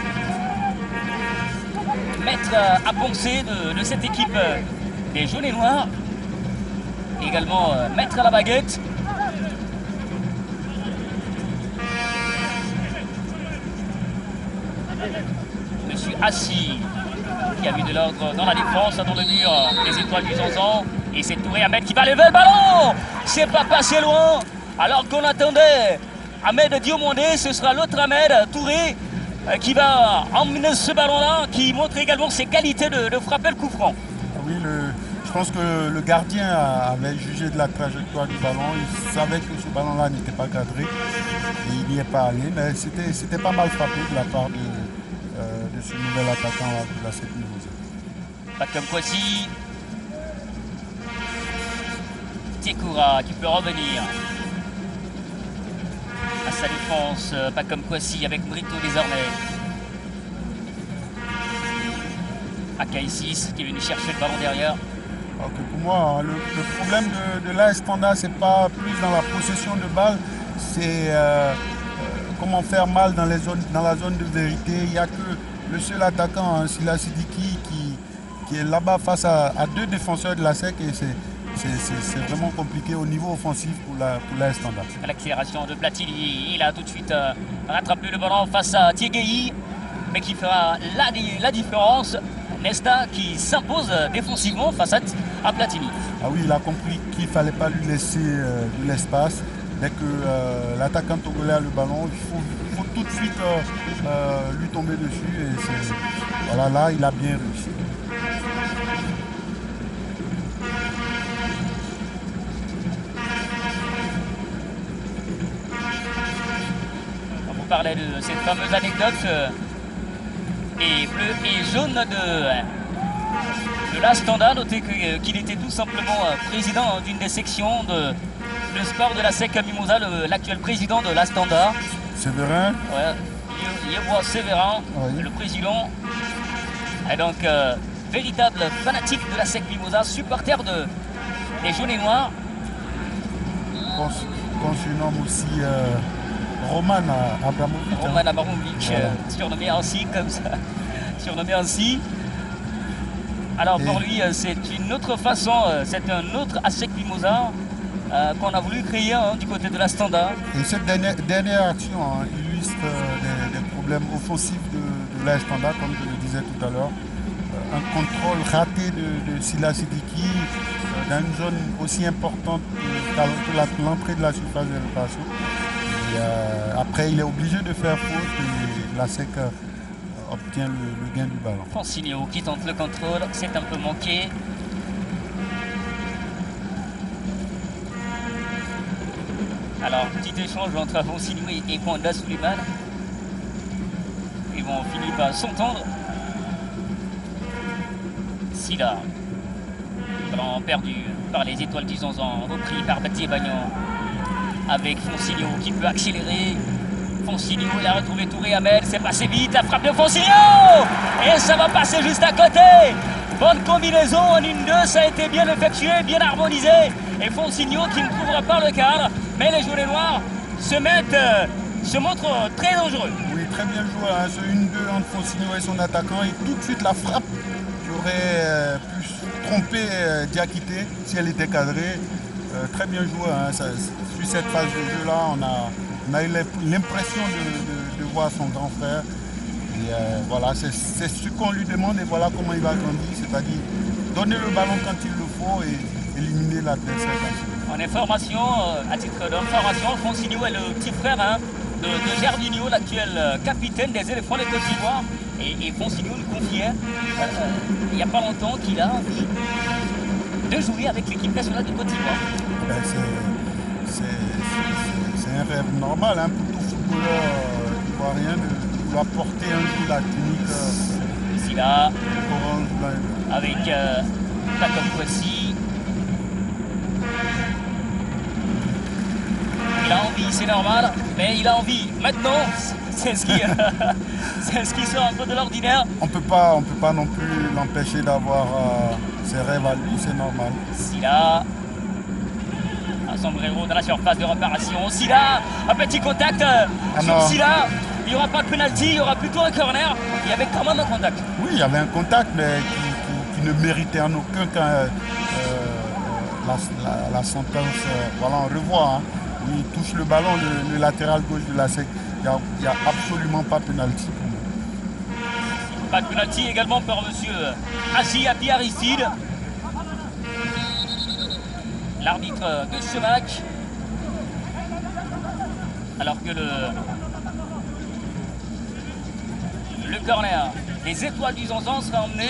maître à penser de cette équipe des jaunes et noirs, également maître à la baguette. Monsieur Assis, qui a mis de l'ordre dans la défense, dans le mur des étoiles du Zanzan. Et c'est Touré Ahmed qui va lever le ballon. C'est pas passé loin. Alors qu'on attendait Ahmed Diomandé, ce sera l'autre Ahmed, Touré, qui va emmener ce ballon-là, qui montre également ses qualités de frapper le coup franc. Oui, je pense que le gardien avait jugé de la trajectoire du ballon. Il savait que ce ballon-là n'était pas cadré et il n'y est pas allé. Mais c'était pas mal frappé de la part de ce nouvel attaquant de la 7 niveau. Pakem Kwasi. Tiekoura qui peut revenir à sa défense. Pakem Kwasi avec Brito désormais. Akaïsis qui est venu chercher le ballon derrière. Alors que pour moi, le problème de l'AS Standa, c'est pas plus dans la possession de balle, c'est comment faire mal dans la zone de vérité. Il n'y a que le seul attaquant, hein, Sila Sidiki, qui est là-bas face à deux défenseurs de la SEC et c'est vraiment compliqué au niveau offensif pour l'AS Standa. L'accélération de Platini, il a tout de suite rattrapé le ballon face à Tiegei, mais qui fera la différence. Nesta qui s'impose défensivement face à Platini. Ah oui, il a compris qu'il ne fallait pas lui laisser de l'espace. Dès que l'attaquant togolais a le ballon, il faut tout de suite lui tomber dessus. Et voilà, là, il a bien réussi. On vous parlait de cette fameuse anecdote et bleu et jaune de la Standa. Notez qu'il était tout simplement président d'une des sections de sport de la SEC à Mimosa, l'actuel président de la Standa. Séverin. Ouais, Yébois Séverin, oui. Le président. Et donc, véritable fanatique de la SEC Mimosa, supporter des jaunes et noirs. Qu'on surnomme aussi Roman Abramovic. Roman Abramovic, surnommé ainsi, comme ça. Surnommé ainsi. Alors pour lui, c'est une autre façon, c'est un autre ASEC Mimosa qu'on a voulu créer du côté de la Standa. Et cette dernière action illustre des problèmes offensifs de la Standa, comme je le disais tout à l'heure. Un contrôle raté de Sila Sidiki dans une zone aussi importante que l'entrée de la surface de réparation. Après, il est obligé de faire faute et la SEC obtient le gain du ballon. Fonsigno qui tente le contrôle, c'est un peu manqué. Alors, petit échange entre Fonsigno et Kwanda Suleiman. Ils vont finir par s'entendre. Sila, ballon perdu par les étoiles du Zanzan, repris par Batié Bagnon avec Fonsigno qui peut accélérer Fonsigno, il a retrouvé Touré Ahmed, c'est passé vite, la frappe de Fonsigno. Et ça va passer juste à côté. Bonne combinaison en 1-2, ça a été bien effectué, bien harmonisé. Et Fonsigno qui ne couvre pas le cadre, mais les Jaunets Noirs se montrent très dangereux. Oui, très bien joué, hein, ce 1-2 entre Fonsigno et son attaquant. Et tout de suite la frappe qui aurait pu tromper Diakité si elle était cadrée. Très bien joué, hein, sur cette phase de jeu-là, on a eu l'impression de voir son grand frère. Et voilà, c'est ce qu'on lui demande et voilà comment il va grandir, c'est-à-dire donner le ballon quand il le faut et éliminer l'adversaire. En information, à titre d'information, Fonsigno est le petit frère de Gervinho, l'actuel capitaine des éléphants de Côte d'Ivoire. Et Fonsigno nous confiait il n'y a pas longtemps qu'il a envie de jouer avec l'équipe nationale de Côte d'Ivoire. Ben, c'est un rêve normal hein, pour tout footballeur ivoirien de vouloir porter un jour la tunique Ici là, orange, blanc. avec Takom Kwesi. Il a envie, c'est normal, mais il a envie. Maintenant, c'est ce qui sort un peu de l'ordinaire. On peut pas non plus l'empêcher d'avoir ses rêves à lui, c'est normal. Silla, un sombrero dans la surface de réparation. Silla, un petit contact sur Silla. Il n'y aura pas de penalty, il y aura plutôt un corner. Il y avait quand même un contact. Oui, il y avait un contact, mais qui ne méritait en aucun cas la sentence. Voilà, on revoit. Hein. Il touche le ballon, le latéral gauche de la SEC. Il n'y a absolument pas de penalty pour moi. Pas de penalty également par M. Assi Api Aristide. L'arbitre de ce match. Alors que le corner des étoiles du Zonzan sera emmené.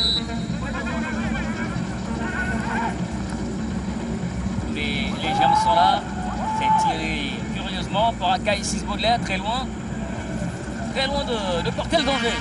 Les germes sont là. C'est tiré curieusement par Akaïsis Baudelaire, très loin de porter le danger.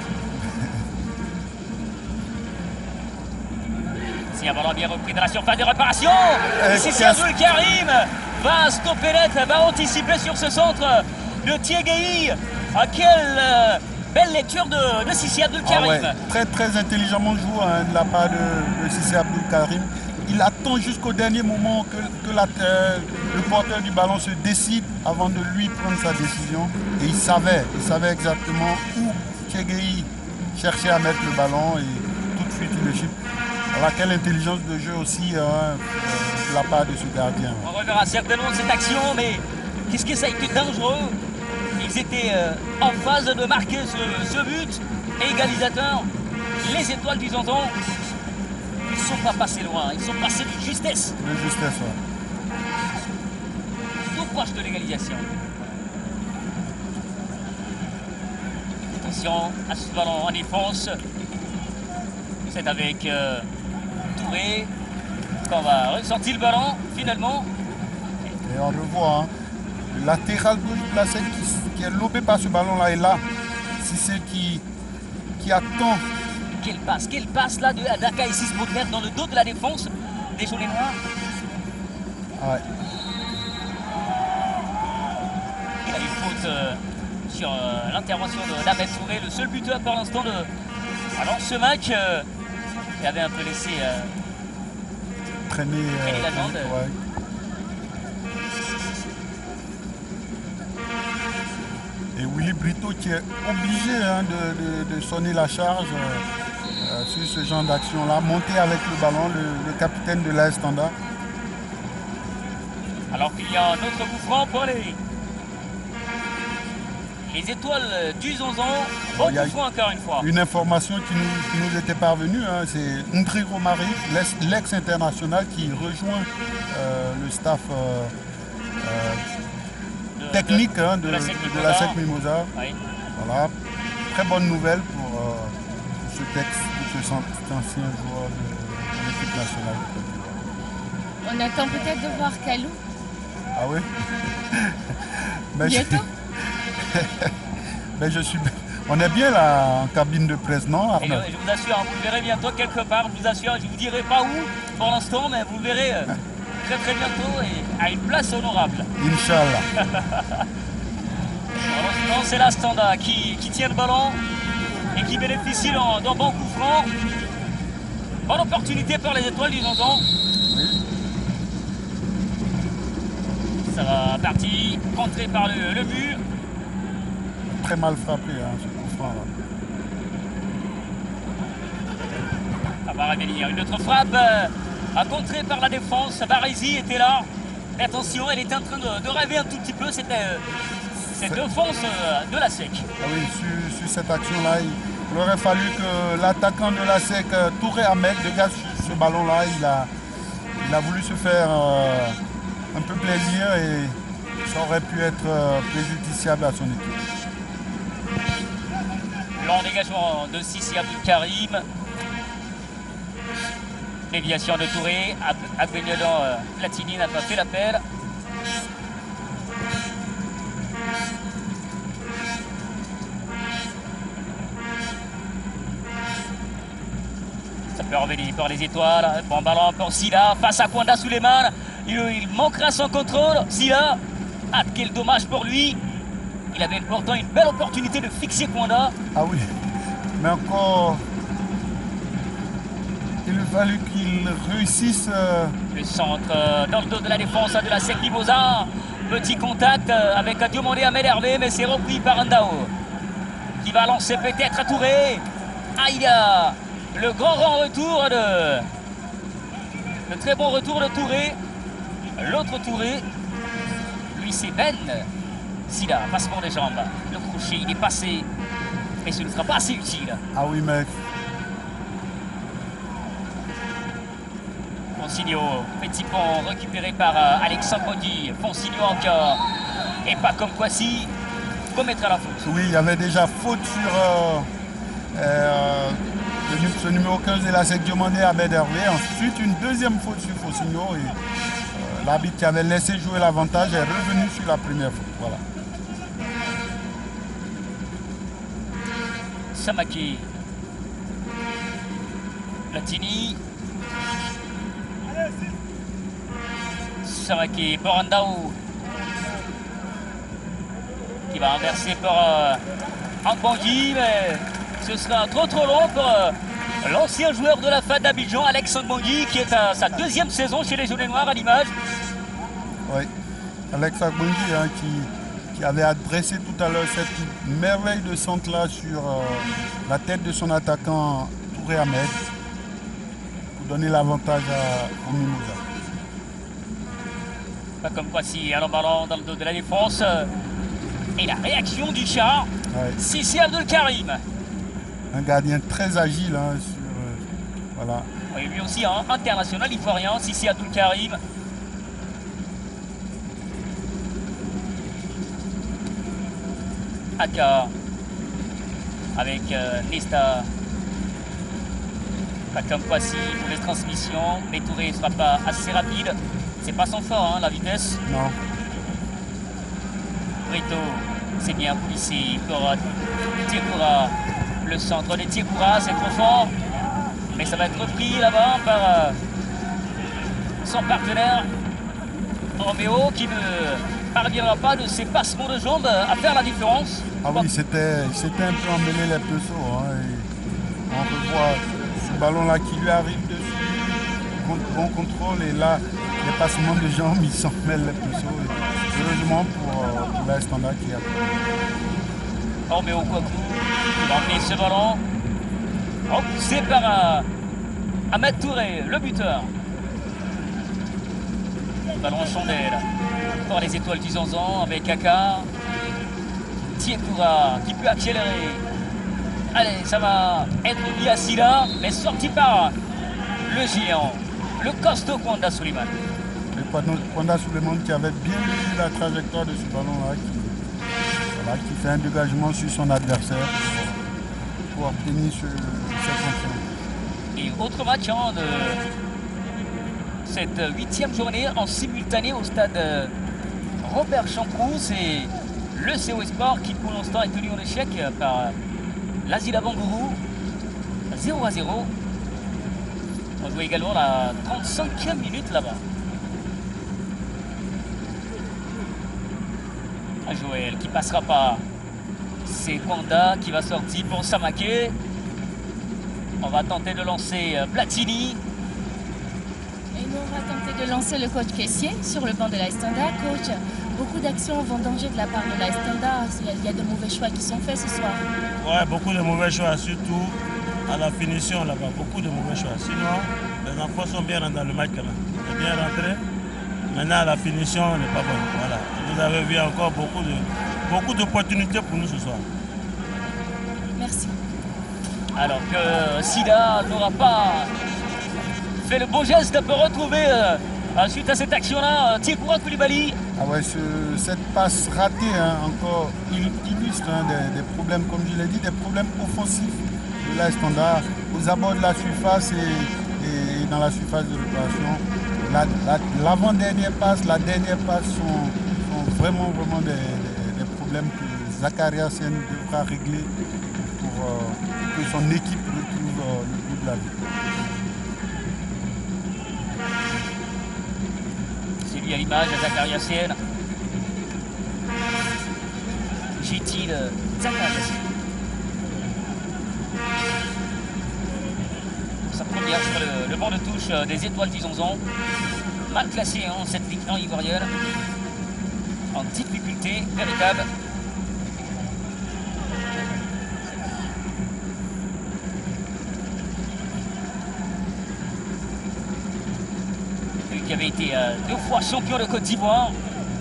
Si un ballon bien repris dans la surface de réparation, ici c'est Abdul Karim va stopper net, va anticiper sur ce centre de Thiegei. Quelle belle lecture de Sissi Abdul Karim. Ouais. Très très intelligemment joué hein, de la part de Sissi Abdul Karim. Il attend jusqu'au dernier moment que le porteur du ballon se décide avant de lui prendre sa décision. Et il savait exactement où Thiegei cherchait à mettre le ballon et tout de suite il le chip. Voilà, quelle intelligence de jeu aussi de la part de ce gardien. On reverra certainement cette action, mais qu'est-ce que ça a été dangereux. Ils étaient en phase de marquer ce but égalisateur. Les étoiles du Zonzan, ils ne sont pas passés loin, ils sont passés de justesse. De justesse, ouais. Tout proche de l'égalisation. Attention à ce ballon en défense. C'est avec Touré qu'on va ressortir le ballon finalement. Et on revoit hein, le latéral gauche de la SEC qui est lobé par ce ballon-là. Et là, si c'est qui attend. Quelle passe là d'Akaïsis Baudelaire dans le dos de la défense des Jaunets Noirs. Ouais. Il a eu faute sur l'intervention d'Ahmed Touré, le seul buteur pour l'instant de. Alors ce match il avait un peu laissé traîner la jambe. Ouais. Et Willy Brito qui est obligé hein, de sonner la charge sur ce genre d'action-là, monter avec le ballon, le capitaine de l'AS Standard. Alors qu'il y a un autre coup franc pour les étoiles du Zonzan. Bon coup franc encore une fois. Une information qui nous était parvenue, hein, c'est Ndri Romari, l'ex-international qui rejoint le staff technique de la SEC Mimosa. Oui. Voilà, très bonne nouvelle pour ce texte, pour cet ancien joueur de l'équipe nationale de Côte d'Ivoire. On attend peut-être de voir Kalou. Ah oui. Bientôt. Mais on est bien là en cabine de presse, non Arnaud? Je vous assure, vous le verrez bientôt quelque part, je vous assure, je ne vous dirai pas où pour l'instant, mais vous le verrez très très bientôt et à une place honorable. Inch'Allah. Non, c'est la Standa qui tient le ballon et qui bénéficie d'un bon coup franc. Bonne opportunité pour les étoiles du Zonzon. Ça va partir, contré par le mur. Très mal frappé, hein, ce coup franc là. Ça va revenir. Une autre frappe à contrer par la défense. Barézy était là. Mais attention, elle était en train de rêver un tout petit peu. C'était cette défense de la SEC. Ah oui, sur cette action-là, il aurait fallu que l'attaquant de la SEC, Touré Ahmed, dégage ce ballon-là. Il a voulu se faire un peu plaisir et ça aurait pu être préjudiciable à son équipe. Long dégagement de Sissi Abdul Karim. Déviation de Touré. Abbegnodon Platini n'a pas fait l'appel. Ça peut revenir pour les étoiles. Bon ballon pour Silla face à Kwanda Suleiman. Il manquera son contrôle. Silla. Ah, quel dommage pour lui. Il avait pourtant une belle opportunité de fixer Kwanda. Ah oui, mais encore, il a fallu qu'il réussisse. Le centre dans le dos de la défense de la SEC Mimosa. Petit contact avec Diomandé Ahmed Hervé, mais c'est repris par Andao. Qui va lancer peut-être à Touré. Ah, il y a le grand retour de... Le très bon retour de Touré. L'autre Touré, lui c'est Ben. Silla, passement des jambes. Le crochet, il est passé. Mais ce ne sera pas assez utile. Ah oui, mec. Fonsigno, petit pont récupéré par Alexandre Bodi. Fonsigno encore. Et pas comme Kwasi commettra la faute. Oui, il y avait déjà faute sur ce numéro 15 de la SEC demandé à Ahmed Hervé. Ensuite, une deuxième faute sur Fonsigno. Et l'arbitre qui avait laissé jouer l'avantage est revenu sur la première faute. Voilà. Samaki. Platini. Samaki pour Andao. Qui va inverser pour Ambangui, mais ce sera trop long pour l'ancien joueur de la FAD d'Abidjan, Alex Ambangui, qui est à sa deuxième saison chez les Jaunets Noirs à l'image. Oui, Alex Ambangui hein, qui avait adressé tout à l'heure cette merveille de centre-là sur la tête de son attaquant Touré Ahmed pour donner l'avantage au Mimosa. Pas comme quoi si un ballon dans le dos de la défense. Et la réaction du chat, ouais. Sissi Abdul Karim. Un gardien très agile. Hein, voilà. Oui, lui aussi, hein, international ivoirien, Sissi Abdul Karim. Aka avec Nesta. Pas comme quoi si mauvaise transmission, mais Touré ne sera pas assez rapide. C'est pas son fort, hein, la vitesse. Non. Brito, c'est bien policier pour Tiekoura. Le centre de Tiekoura, c'est trop fort. Mais ça va être repris là-bas par son partenaire Roméo qui ne parviendra pas de ses passements de jambes à faire la différence. Ah oui, c'était un peu emmêlé les pinceaux. Hein, on revoit ce ballon-là qui lui arrive dessus. Bon contrôle et là, les passements de jambes, ils s'en mêlent les pinceaux. Heureusement pour la Standa qui a pris. Roméo Kouakou, il va emmener ce ballon. Repoussé par Ahmed Touré, le buteur. Ballon en chandelle pour les étoiles du Zanzan avec Aka. Tiekoura qui peut accélérer. Allez, ça va être mis à Silla, mais sorti par le géant, le costaud Kwanda Suleiman. Kwanda Suleiman qui avait bien lu la trajectoire de ce ballon-là, qui fait un dégagement sur son adversaire pour obtenir cette fonction. Et autre match hein, de cette 8e journée en simultané au stade Robert Champroux, c'est le CO Sport qui pour l'instant est tenu en échec par l'Azila Bangourou, 0-0. On joue également la 35e minute là-bas. Joël qui passera pas. C'est Kwanda qui va sortir pour Samaké. On va tenter de lancer Platini. Et nous, on va tenter de lancer le coach Caissier sur le banc de la Standard. Coach, beaucoup d'actions vont en danger de la part de la Standard. Il y a de mauvais choix qui sont faits ce soir. Ouais, beaucoup de mauvais choix, surtout à la finition là-bas. Beaucoup de mauvais choix. Sinon, les enfants sont bien rentrés dans le match. Ils sont bien rentrés. Maintenant, la finition n'est pas bonne. Voilà. Vous avez vu encore beaucoup d'opportunités pour nous ce soir. Merci. Alors que Sida n'aura pas fait le beau geste de retrouver suite à cette action-là Tiekoura Koulibaly. Ah ouais, cette passe ratée encore illustre des problèmes, comme je l'ai dit, des problèmes offensifs de la Standard aux abords de la surface et dans la surface de réparation. L'avant-dernière passe, la dernière passe sont vraiment des problèmes que Zachariasen devra régler pour que son équipe retrouve le goût de la vie. C'est lui à l'image, Zachariasen. J'ai-il Zachariasen. Sa première sur le banc de touche des Étoiles d'Izonzon. Mal classé cette victoire ivoirienne. En difficulté véritable. Lui qui avait été 2 fois champion de Côte d'Ivoire.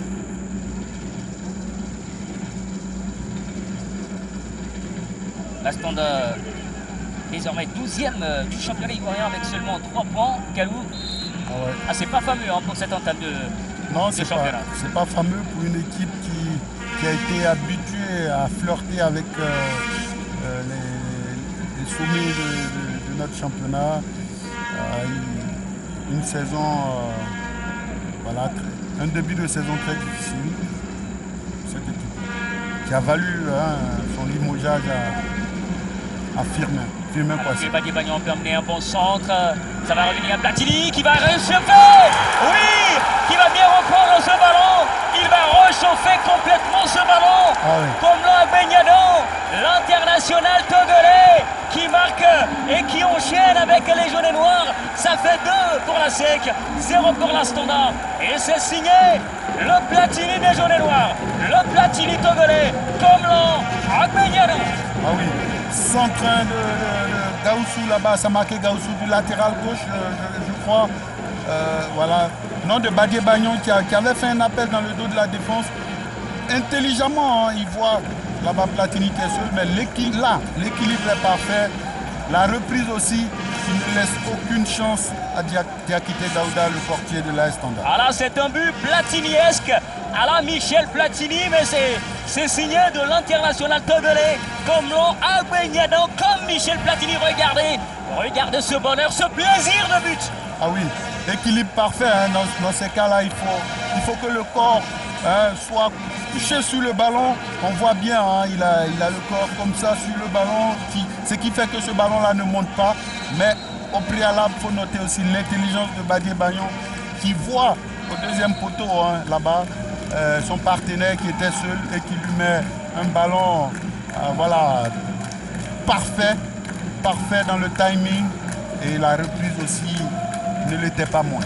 La Standard désormais 12e du championnat ivoirien avec seulement 3 points. Kalou, c'est pas fameux pour cette entame de championnat. C'est pas fameux pour une équipe qui a été habituée à flirter avec les sommets de notre championnat. Une saison, un début de saison très difficile. Cette équipe qui a valu son limogeage à Firmin Kwasi. Badié Bagnon peut amener un bon centre. Ça va revenir à Platini qui va réchauffer. Oui, qui va bien reprendre ce ballon. Il va réchauffer complètement ce ballon. Comme l'un Beignadan, l'international togolais qui marque et qui enchaîne avec les jaunes et noirs. Ça fait 2 pour la SEC, 0 pour la Standard. Et c'est signé le Platini des jaunes et noirs. Le Platini togolais, comme l'un Beignadan. Ah oui. Centre de Gaussou là-bas, Samaké Gaussou du latéral gauche, je crois. Voilà. Non, de Badié Bagnon qui avait fait un appel dans le dos de la défense. Intelligemment, il voit là-bas Platini qui est seul, mais l'équilibre est parfait. La reprise aussi, qui ne laisse aucune chance à Diakité Daouda, le portier de la Standard. Ah là, c'est un but platiniesque à la Michel Platini, mais c'est signé de l'international togolais, comme l'ont Agbeignadan, comme Michel Platini. Regardez ce bonheur, ce plaisir de but. Ah oui, équilibre parfait. Dans ces cas-là, il faut que le corps soit couché sur le ballon. On voit bien, il a le corps comme ça sur le ballon, ce qui fait que ce ballon-là ne monte pas. Mais au préalable, il faut noter aussi l'intelligence de Badié Bagnon qui voit au deuxième poteau là-bas son partenaire qui était seul et qui lui met un ballon parfait dans le timing, et la reprise aussi ne l'était pas moins.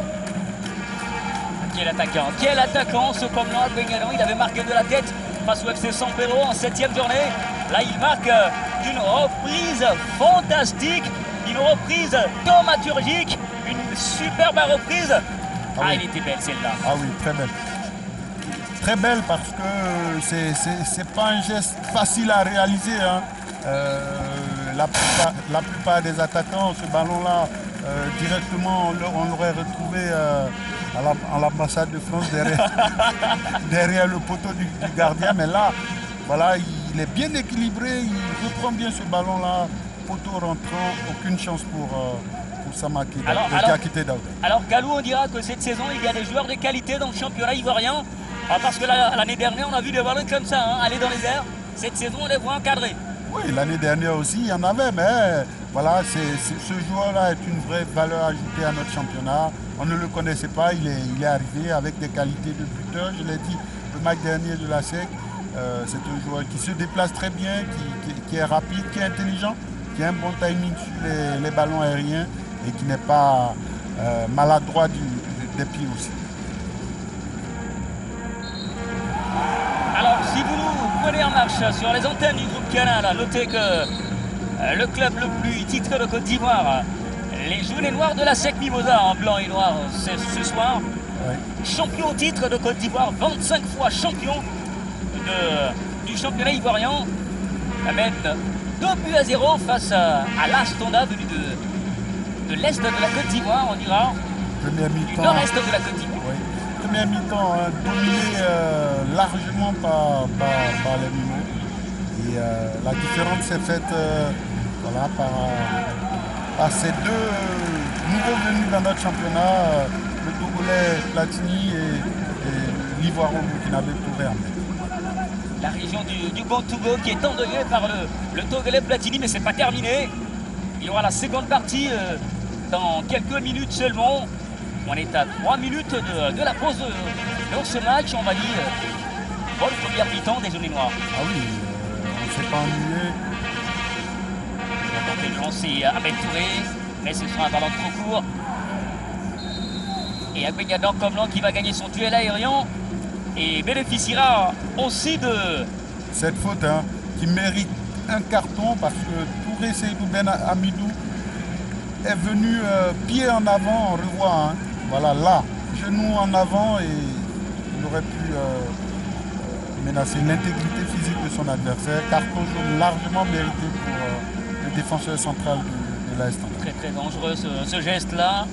Quel attaquant ce Komlan Agbeignadan. Il avait marqué de la tête face au FC San Pedro en 7e journée. Là il marque d'une reprise fantastique, une reprise thaumaturgique, une superbe reprise. Elle était belle celle-là. Ah oui, très belle. Très belle parce que c'est pas un geste facile à réaliser. La plupart des attaquants, ce ballon-là, directement, on l'aurait retrouvé à l'ambassade de France derrière le poteau du gardien. Mais là, voilà, il est bien équilibré, il reprend bien ce ballon-là, poteau rentrant, aucune chance pour Samaké, Diakité Daouda. Alors Kalou, on dira que cette saison, il y a des joueurs de qualité dans le championnat ivoirien. Parce que l'année dernière, on a vu des ballons comme ça, aller dans les airs. Cette saison, on les voit encadrés. Oui, l'année dernière aussi, il y en avait, mais voilà, ce joueur-là est une vraie valeur ajoutée à notre championnat. On ne le connaissait pas, il est arrivé avec des qualités de buteur, je l'ai dit le match dernier de la SEC. C'est un joueur qui se déplace très bien, qui est rapide, qui est intelligent, qui a un bon timing sur les ballons aériens et qui n'est pas maladroit des pieds aussi. Alors, si vous nous prenez en marche sur les antennes du groupe Canal, notez que le club le plus titré de Côte d'Ivoire, les Jaunets Noirs de la SEC Mimosa en blanc et noir ce soir, Ouais. champion au titre de Côte d'Ivoire, 25 fois champion du championnat ivoirien, amène 2-0 face à l'Astanda venu de l'Est de la Côte d'Ivoire, on dira, Première du mi-temps. nord-est de la Côte d'Ivoire. Oui. Première mi-temps dominé largement par les Mimos. Et la différence s'est faite voilà, par ces deux nouveaux venus dans notre championnat, le Togolais Platini et l'Ivoire burkinabé Touré. La région du Bon Togo qui est endeuillée par le Togolais Platini, mais c'est pas terminé. Il y aura la seconde partie dans quelques minutes seulement. On est à 3 minutes de la pause de ce match, on va dire. Bon, le premier mi-temps des Jaunets Noirs. Ah oui, on ne s'est pas ennuyé. On va tenter de lancer Ahmed Touré, mais ce sera un ballon trop court. Et Agbenyadan Komlan qui va gagner son duel aérien et bénéficiera aussi de... Cette faute qui mérite un carton parce que Touré Seydou Ben Amidou est venu pied en avant, on revoit. Voilà, là, genou en avant et il aurait pu menacer l'intégrité physique de son adversaire. Carton jaune largement mérité pour le défenseur central de l'Est. Très très dangereux ce geste-là.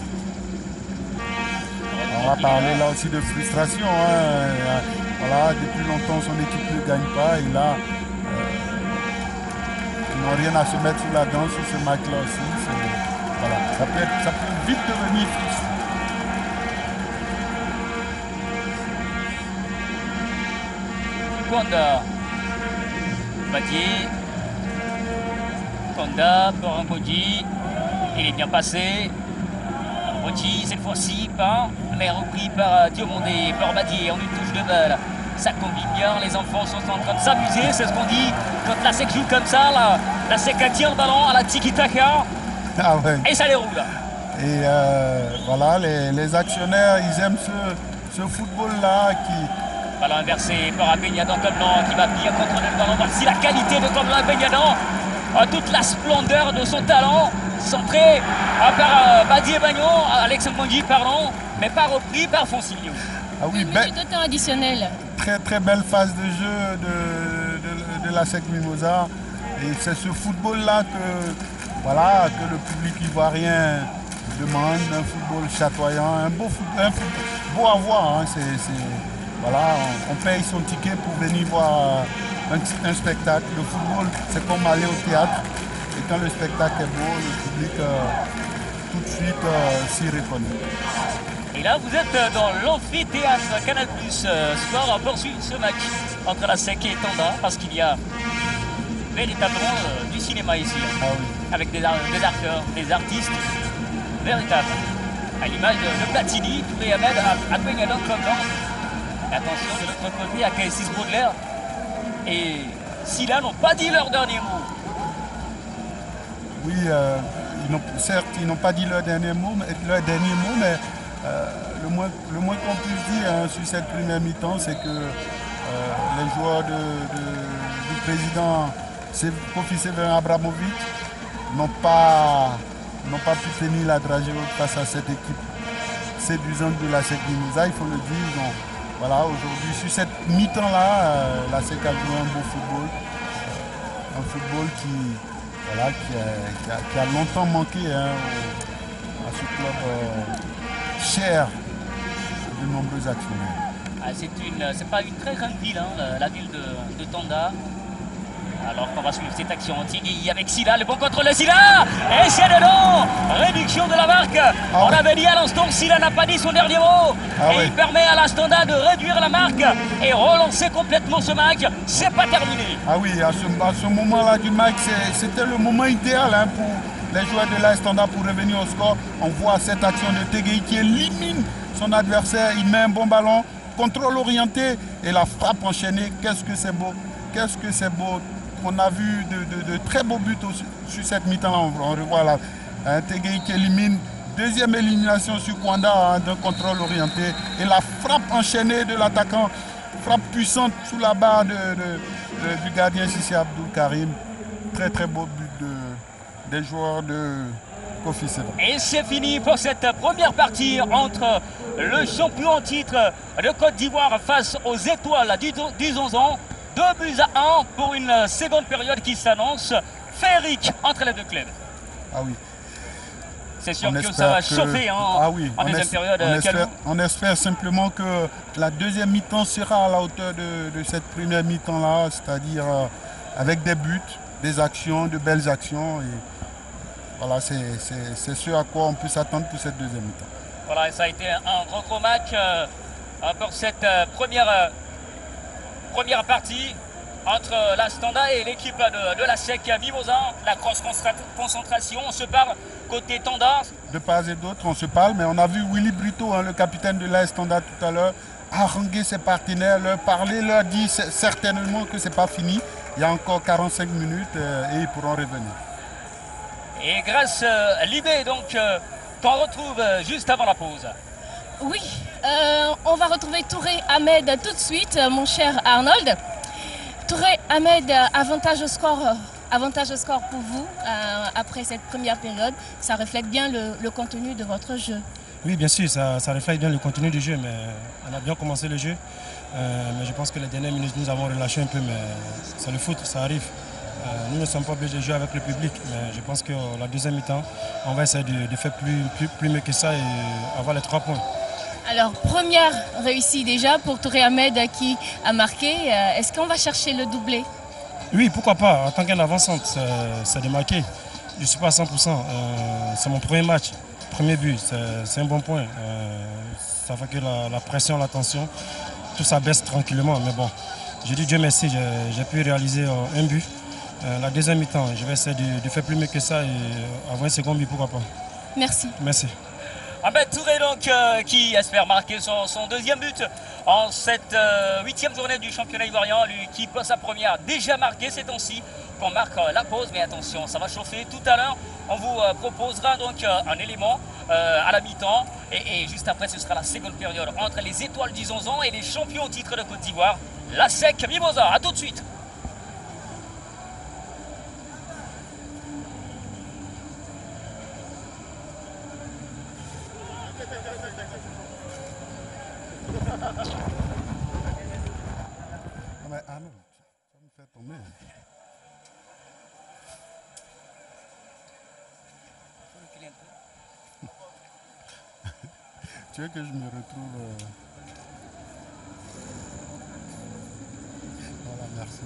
On va parler là aussi de frustration. Voilà, depuis longtemps son équipe ne gagne pas et là, ils n'ont rien à se mettre sous la dent sur ce match-là aussi. Voilà, ça peut vite devenir frustrant. Konda, Badier, Konda, Porambodi, il est bien passé. Bodi cette fois-ci, pas, mais repris par Diomondé, Badier en une touche de balle. Ça combine bien, les enfants sont en train de s'amuser, c'est ce qu'on dit. Quand la SEC joue comme ça, la SEC tire le ballon à la tiki-taka. Ah ouais. Et ça déroule. Et voilà, les actionnaires, ils aiment ce football-là qui... Ballon inversé par Agbenyadan Komlan qui va bien contrôler le ballon. Voici la qualité de Komlan Agbenyadan. Toute la splendeur de son talent. Centré par Badier Bagnon, Alexandre Mondi, pardon, mais pas repris par Foncilio. Ah oui, Minute de temps additionnel. très très belle phase de jeu de la SEC Mimosa. Et c'est ce football-là que le public ivoirien demande, un football chatoyant, un beau beau à voir. Voilà, on paye son ticket pour venir voir un spectacle. Le football, c'est comme aller au théâtre. Et quand le spectacle est beau, le public tout de suite s'y reconnaît. Et là, vous êtes dans l'amphithéâtre Canal Plus Sport. On poursuit ce match entre la SEC et Tanda parce qu'il y a véritablement du cinéma ici. Ah oui. Avec des acteurs, des artistes véritables. À l'image de Platini, Touré Ahmed, Agbenyadan Komlan. Attention, de l'autre côté, à KS6 Baudelaire et Silla n'ont pas dit leur dernier mot. Oui, certes, ils n'ont pas dit leur dernier mot, mais le moins qu'on puisse dire sur cette première mi-temps, c'est que les joueurs du président Kofi Severin Abramovic n'ont pas pu tenir la dragée haute face à cette équipe séduisante de la SEC Mimosa, il faut le dire. Voilà, aujourd'hui, sur cette mi-temps-là, la SEC a joué un beau football. Un football qui a longtemps manqué à ce club cher de nombreux actionnaires. C'est pas une très grande ville, la ville de Tanda. Alors qu'on va suivre cette action Tigui avec Silla, le bon contrôle de Silla. Et c'est dedans. Réduction de la marque. On avait dit à l'instant que Silla n'a pas dit son dernier mot. Il permet à l'Astanda de réduire la marque et relancer complètement ce match. C'est pas terminé. Ah oui, à ce moment-là du match, c'était le moment idéal pour les joueurs de l'Astanda pour revenir au score. On voit cette action de Tegui qui élimine son adversaire. Il met un bon ballon. contrôle orienté et la frappe enchaînée, qu'est-ce que c'est beau. Qu'est-ce que c'est beau. On a vu de très beaux buts sur cette mi-temps. On revoit là. Tegué qui élimine. Deuxième élimination sur Kwanda d'un contrôle orienté. Et la frappe enchaînée de l'attaquant. Frappe puissante sous la barre du gardien Sissi Abdul Karim. Très très beau but des joueurs de Kofi Seda. Et c'est fini pour cette première partie entre le champion en titre de Côte d'Ivoire face aux étoiles du Zonzan. 2-1 pour une seconde période qui s'annonce féerique entre les deux clubs. Ah oui. C'est sûr que ça va chauffer en deuxième période. On espère simplement que la deuxième mi-temps sera à la hauteur de cette première mi-temps-là, c'est-à-dire avec des buts, des actions, de belles actions. Et voilà, c'est ce à quoi on peut s'attendre pour cette deuxième mi-temps. Voilà, ça a été un gros match pour cette première partie entre la Standa et l'équipe de la SEC Mimosa. La grosse concentration, on se parle côté Tanda. De part et d'autre, on se parle, mais on a vu Willy Brito, le capitaine de la Standa tout à l'heure, haranguer ses partenaires, leur parler, leur dire certainement que ce n'est pas fini. Il y a encore 45 minutes et ils pourront revenir. Et grâce à Libé, donc, qu'on retrouve juste avant la pause. Oui, on va retrouver Touré Ahmed tout de suite, mon cher Arnold. Touré Ahmed, avantage au score pour vous après cette première période. Ça reflète bien le contenu de votre jeu. Oui, bien sûr, ça reflète bien le contenu du jeu, mais on a bien commencé le jeu. Mais je pense que les dernières minutes, nous avons relâché un peu, mais c'est le foot, ça arrive. Nous ne sommes pas obligés de jouer avec le public, mais je pense que la deuxième mi-temps, on va essayer de faire plus mieux que ça et avoir les 3 points. Alors, première réussie déjà pour Touré Ahmed qui a marqué. Est-ce qu'on va chercher le doublé? Oui, pourquoi pas. En tant qu'un avançante, c'est de marquer. Je ne suis pas à 100%. C'est mon premier match, premier but. C'est un bon point. Ça fait que la pression, la tension, tout ça baisse tranquillement. Mais bon, je dis Dieu merci, j'ai pu réaliser un but. La deuxième mi-temps, je vais essayer de faire plus mieux que ça et avoir un second but, pourquoi pas. Merci. Merci. Ahmed Touré donc qui espère marquer son deuxième but en cette 8e journée du championnat ivoirien. Lui qui peut sa première déjà marqué ces temps-ci. Qu'on marque la pause, mais attention, ça va chauffer tout à l'heure. On vous proposera donc un élément à la mi-temps et juste après ce sera la seconde période entre les étoiles du Zonzan et les champions au titre de Côte d'Ivoire, la SEC Mimosa. A tout de suite. Mais Arnaud, ça me fait tomber. Tu veux que je me retrouve Voilà, merci.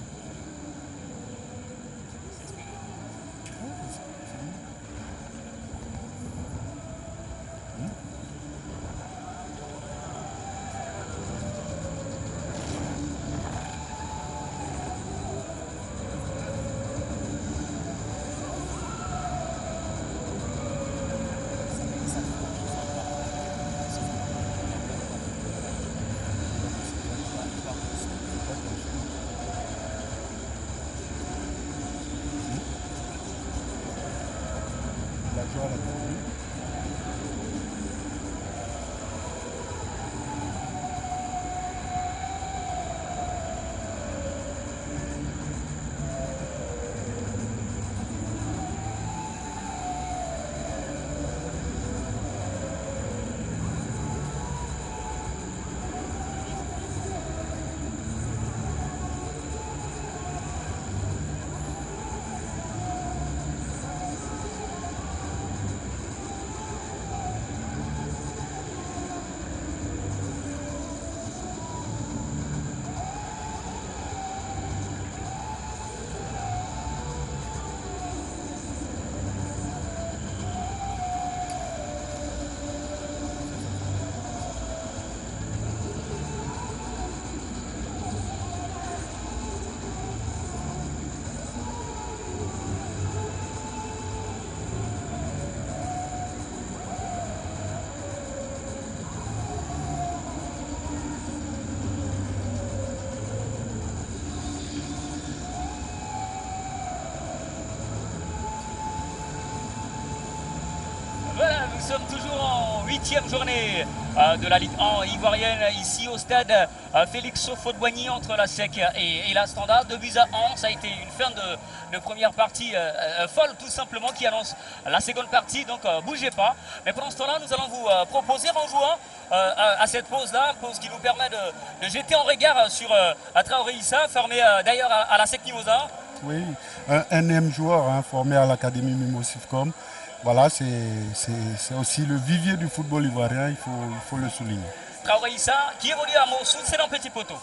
nous sommes toujours en 8e journée de la Ligue 1 ivoirienne, ici au stade Félix Houphouët-Boigny entre la SEC et la Standard. 2-1, ça a été une fin de première partie folle tout simplement qui annonce la seconde partie, donc bougez pas. Mais pendant ce temps-là, nous allons vous proposer en jouant à cette pause-là, pause qui nous permet de jeter un regard sur Traoré Issa, formé d'ailleurs à la SEC Mimosa. Oui, un énième joueur formé à l'Académie Mimosifcom. Voilà, c'est aussi le vivier du football ivoirien, il faut le souligner. Traoré Issa qui évolue à Mossoul, c'est dans Petit Poteau.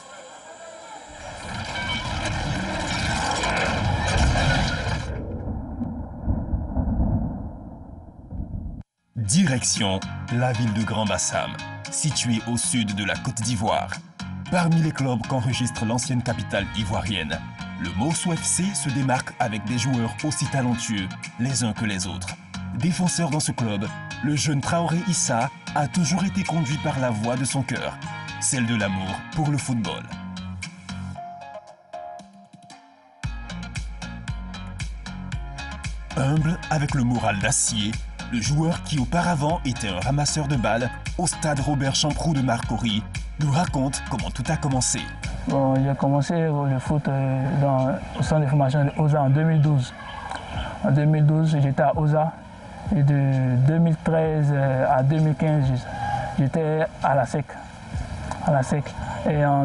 Direction la ville de Grand Bassam, située au sud de la Côte d'Ivoire. Parmi les clubs qu'enregistre l'ancienne capitale ivoirienne, le Mossoul FC se démarque avec des joueurs aussi talentueux les uns que les autres. Défenseur dans ce club, le jeune Traoré Issa a toujours été conduit par la voix de son cœur, celle de l'amour pour le football. Humble avec le moral d'acier, le joueur qui auparavant était un ramasseur de balles au stade Robert Champroux de Marcory nous raconte comment tout a commencé. Bon, j'ai commencé le foot au centre de formation de OSA en 2012. En 2012, j'étais à OSA et de 2013 à 2015, j'étais à la SEC. Et en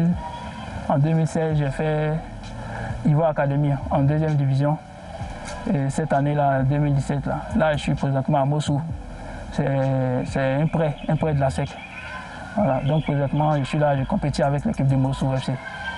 2016, j'ai fait Ivoire Academy en 2e division. Et cette année-là, 2017, là, je suis présentement à Mossoul. C'est un prêt de la SEC. Voilà. Donc présentement, je suis là, je compétis avec l'équipe de Mossoul FC.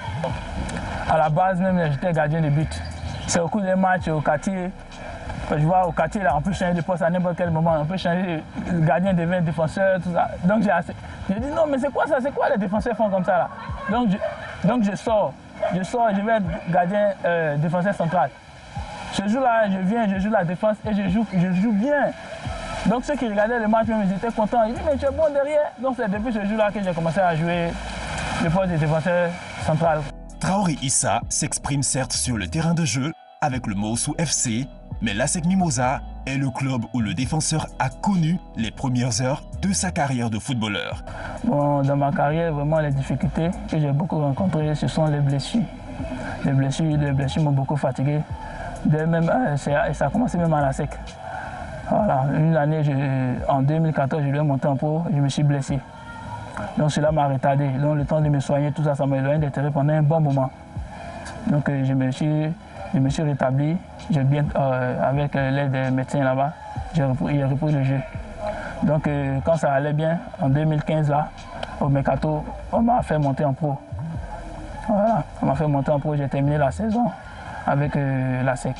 À la base même, j'étais gardien de but. C'est au cours des matchs au quartier. Je vois au quartier, là, on peut changer de poste à n'importe quel moment. On peut changer, le gardien devient défenseur, tout ça. Donc j'ai dit non, mais c'est quoi ça? C'est quoi les défenseurs font comme ça là? Donc je sors et je vais être gardien défenseur central. Ce jour-là, je joue la défense et je joue bien. Donc ceux qui regardaient le match, même, ils étaient contents. Ils disent mais tu es bon derrière. Donc c'est depuis ce jour-là que j'ai commencé à jouer le poste de défenseur central. Traoré Issa s'exprime certes sur le terrain de jeu avec le Mossoul FC, mais l'ASEC Mimosa est le club où le défenseur a connu les premières heures de sa carrière de footballeur. Bon, dans ma carrière, vraiment les difficultés que j'ai beaucoup rencontrées, ce sont les blessures. Les blessures m'ont beaucoup fatigué. Ça a commencé même à la SEC. Voilà, une année, en 2014, je devais monter en pro, je me suis blessé. Donc cela m'a retardé. Donc le temps de me soigner, tout ça, ça m'a éloigné des terrains pendant un bon moment. Donc je me suis rétabli. Avec l'aide des médecins là-bas, j'ai repris le jeu. Donc quand ça allait bien, en 2015, là, au Mercato, on m'a fait monter en pro. Voilà, on m'a fait monter en pro, j'ai terminé la saison avec la SEC.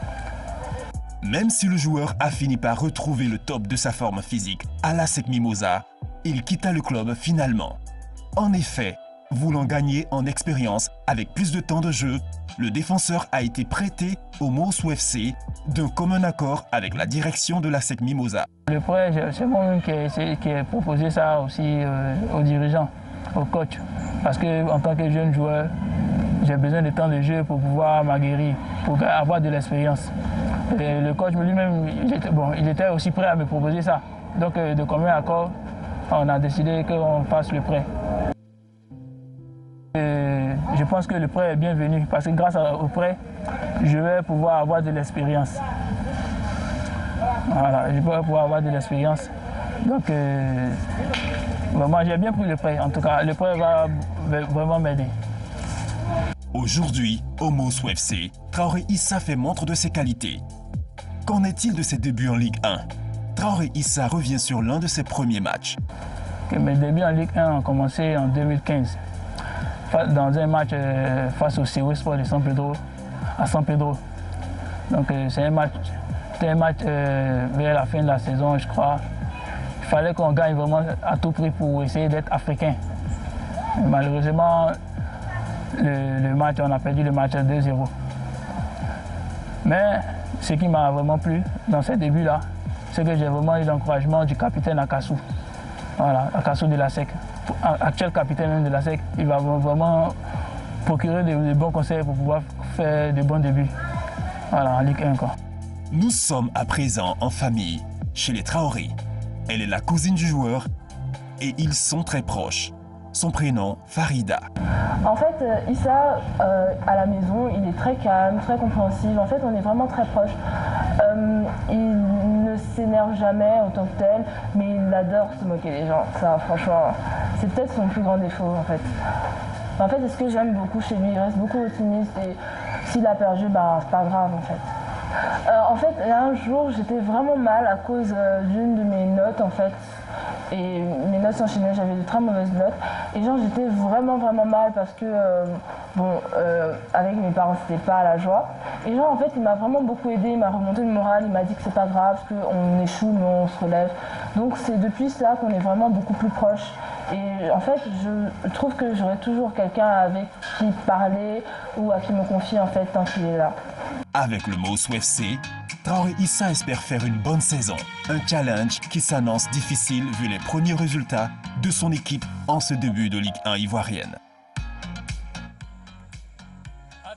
Même si le joueur a fini par retrouver le top de sa forme physique à la SEC Mimosa, il quitta le club finalement. En effet, voulant gagner en expérience avec plus de temps de jeu, le défenseur a été prêté au Mossoul FC d'un commun accord avec la direction de la SEC Mimosa. Le prêt, c'est moi-même qui ai proposé ça aussi aux dirigeants, aux coachs. Parce qu'en tant que jeune joueur, j'ai besoin de temps de jeu pour pouvoir m'aguerrir, pour avoir de l'expérience. Le coach lui-même, il était aussi prêt à me proposer ça. Donc de commun accord, on a décidé qu'on fasse le prêt. Je pense que le prêt est bienvenu parce que grâce au prêt, je vais pouvoir avoir de l'expérience. Voilà, je vais pouvoir avoir de l'expérience. Donc, vraiment, j'ai bien pris le prêt. En tout cas, le prêt va vraiment m'aider. Aujourd'hui, au Mossoul FC, Traoré Issa fait montre de ses qualités. Qu'en est-il de ses débuts en Ligue 1? Traoré Issa revient sur l'un de ses premiers matchs. Mes débuts en Ligue 1 ont commencé en 2015. Dans un match face au CW Sport de San Pedro, à San Pedro. Donc c'était un match vers la fin de la saison, je crois. Il fallait qu'on gagne vraiment à tout prix pour essayer d'être africain. Et malheureusement, le match, on a perdu le match 2-0. Mais ce qui m'a vraiment plu dans ces débuts-là, c'est que j'ai vraiment eu l'encouragement du capitaine Akassou. Voilà, Akassou de la SEC. Actuel capitaine même de la SEC, il va vraiment procurer de bons conseils pour pouvoir faire de bons débuts. Voilà, en Ligue 1 quoi. Nous sommes à présent en famille chez les Traoré. Elle est la cousine du joueur et ils sont très proches. Son prénom, Farida. En fait, Issa, à la maison, il est très calme, très compréhensif. En fait, on est vraiment très proches. Il ne s'énerve jamais en tant que tel, mais il adore se moquer des gens. Ça, franchement, c'est peut-être son plus grand défaut, en fait. En fait, c'est ce que j'aime beaucoup chez lui. Il reste beaucoup optimiste et s'il a perdu, bah, c'est pas grave, en fait. En fait, un jour, j'étais vraiment mal à cause d'une de mes notes, en fait. Et mes notes s'enchaînaient, j'avais de très mauvaises notes. Et genre, j'étais vraiment mal parce que, avec mes parents, c'était pas à la joie. Et genre, en fait, il m'a vraiment beaucoup aidé, il m'a remonté le moral, il m'a dit que c'est pas grave, qu'on échoue, mais on se relève. Donc, c'est depuis ça qu'on est vraiment beaucoup plus proches. Et en fait, je trouve que j'aurai toujours quelqu'un avec qui parler ou à qui me confier, en fait, tant qu'il est là. Avec le Mossoul FC, Traoré Issa espère faire une bonne saison. Un challenge qui s'annonce difficile vu les premiers résultats de son équipe en ce début de Ligue 1 ivoirienne. Un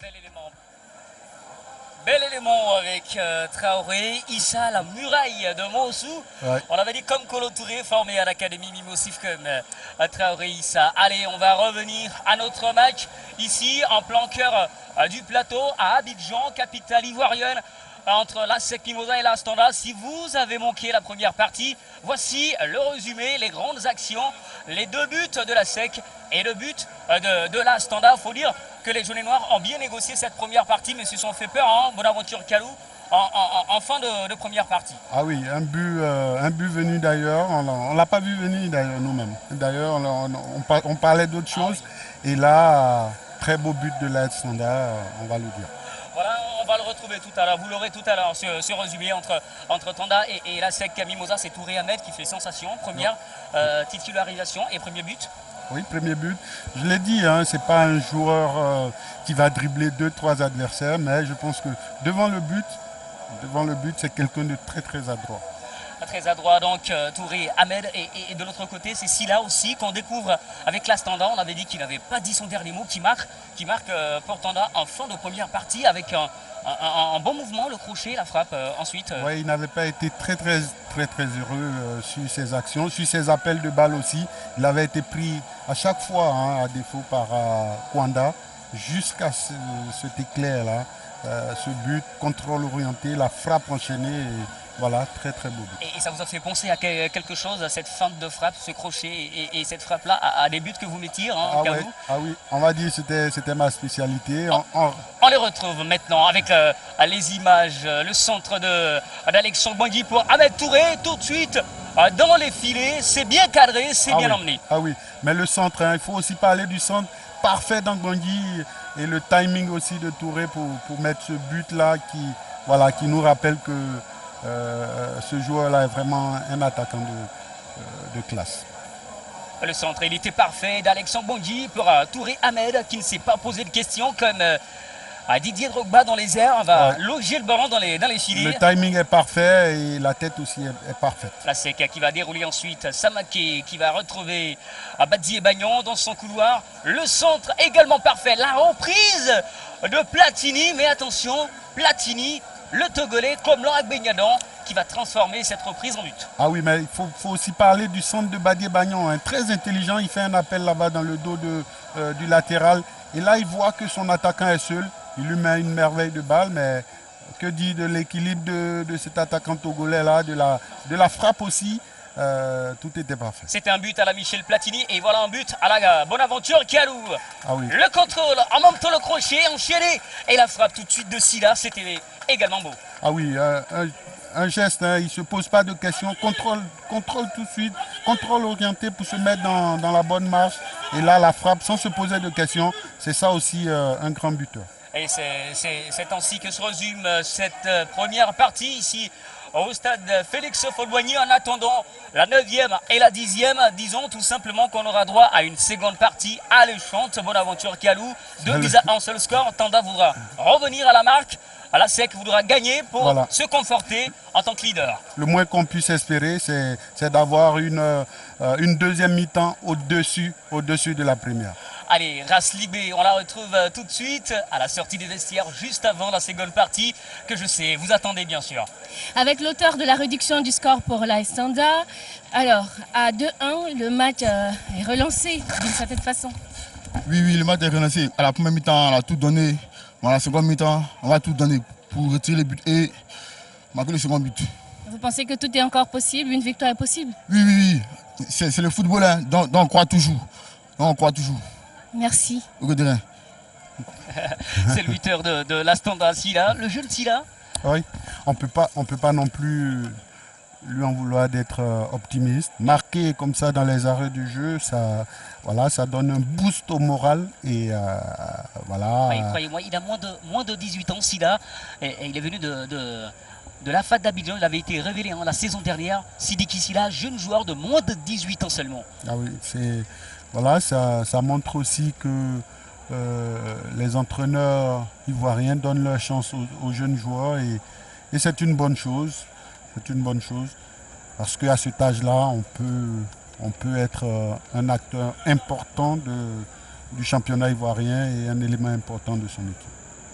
bel élément avec Traoré, Issa, la muraille de Mossoul. Ouais. On avait dit comme Kolo Touré, formé à l'académie Mimosif comme Traoré Issa. Allez, on va revenir à notre match ici en plein cœur du plateau à Abidjan, capitale ivoirienne. Entre la SEC Mimosa et la Standard. Si vous avez manqué la première partie, voici le résumé, les grandes actions, les 2 buts de la SEC et le but de la Standard. Il faut dire que les jaunes et noirs ont bien négocié cette première partie, mais se sont fait peur, hein, Bonaventure Kalou, en fin de première partie. Ah oui, un but venu d'ailleurs, on ne l'a pas vu venir d'ailleurs nous-mêmes. D'ailleurs, on parlait d'autre chose, et là, très beau but de la Standard, on va le dire. Voilà, on va le retrouver tout à l'heure. Vous l'aurez tout à l'heure, ce résumé entre Tanda et la SEC Mimosa. C'est Touré Ahmed qui fait sensation. Première titularisation et premier but. Oui, premier but. Je l'ai dit, hein, ce n'est pas un joueur qui va dribbler 2-3 adversaires, mais je pense que devant le but, c'est quelqu'un de très adroit. Très adroit donc Touré Ahmed et de l'autre côté c'est Silla aussi qu'on découvre avec la Standard. On avait dit qu'il n'avait pas dit son dernier mot, qui marque pour Tanda en fin de première partie avec un bon mouvement, le crochet, la frappe ensuite. Oui, il n'avait pas été très heureux sur ses actions, sur ses appels de balle aussi. Il avait été pris à chaque fois, hein, à défaut par Kwanda, jusqu'à cet éclair là, ce but, contrôle orienté, la frappe enchaînée. Voilà, très beau but. Et ça vous a fait penser à quelque chose, à cette feinte de frappe, ce crochet et cette frappe-là, à des buts que vous mettiez, hein, ah oui, on va dire que c'était ma spécialité. On les retrouve maintenant avec les images, le centre d'Alexandre Bangui pour Ahmed Touré, tout de suite dans les filets, c'est bien cadré, c'est bien emmené. Ah oui, mais le centre, hein, il faut aussi parler du centre parfait d'Bangui et le timing aussi de Touré pour mettre ce but-là qui nous rappelle que ce joueur-là est vraiment un attaquant de classe. Le centre, il était parfait d'Alexandre Bangui pour Touré Ahmed qui ne s'est pas posé de questions comme Didier Drogba dans les airs. On va loger le ballon dans les filets. Le timing est parfait et la tête aussi est parfaite. La SEC qui va dérouler ensuite Samaké qui va retrouver Badji et Bagnon dans son couloir. Le centre également parfait. La reprise de Platini, mais attention, Platini, le Togolais comme Laurent Beignadan qui va transformer cette reprise en but. Ah oui, mais il faut aussi parler du centre de Badji Bagnon, hein, très intelligent. Il fait un appel là-bas dans le dos du latéral. Et là, il voit que son attaquant est seul. Il lui met une merveille de balle, mais que dit de l'équilibre de cet attaquant togolais-là, de la frappe aussi. Tout était parfait. C'était un but à la Michel Platini et voilà un but à la Bonaventure Kalou. Ah oui. Le contrôle, en même temps le crochet enchaîné et la frappe tout de suite de Silla, c'était également beau. Ah oui, un geste, hein, il ne se pose pas de questions, contrôle tout de suite, contrôle orienté pour se mettre dans la bonne marche et là la frappe sans se poser de questions, c'est ça aussi un grand buteur. Et c'est ainsi que se résume cette première partie ici au stade Félix Houphouët-Boigny en attendant la 9e et la 10e. Disons tout simplement qu'on aura droit à une seconde partie alléchante. Bonaventure Kalou, 2 à 1 seul score. Tanda voudra revenir à la marque. À la SEC voudra gagner pour se conforter en tant que leader. Le moins qu'on puisse espérer, c'est d'avoir une deuxième mi-temps au-dessus de la première. Allez, Race Libé, on la retrouve tout de suite à la sortie des vestiaires, juste avant la seconde partie, que je sais, vous attendez bien sûr. Avec l'auteur de la réduction du score pour l'AS Standard, alors à 2-1, le match est relancé d'une certaine façon. Oui, le match est relancé. À la première mi-temps, on a tout donné. À la seconde mi-temps, on va tout donner pour retirer les buts et marquer le second but. Vous pensez que tout est encore possible, une victoire est possible? Oui. C'est le football, hein, dont on croit toujours. Merci. C'est le buteur de la Standard, Silla, le jeune Silla. Oui, on ne peut pas non plus lui en vouloir d'être optimiste. Marquer comme ça dans les arrêts du jeu, ça donne un boost au moral. Et voilà. Croyez-moi, il a moins de 18 ans, Silla. Et il est venu de la FAD d'Abidjan. Il avait été révélé la saison dernière. Sidiki Silla, jeune joueur de moins de 18 ans seulement. Ah oui, ça montre aussi que les entraîneurs ivoiriens donnent leur chance aux jeunes joueurs et c'est une bonne chose. C'est une bonne chose parce qu'à cet âge-là, on peut être un acteur important du championnat ivoirien et un élément important de son équipe.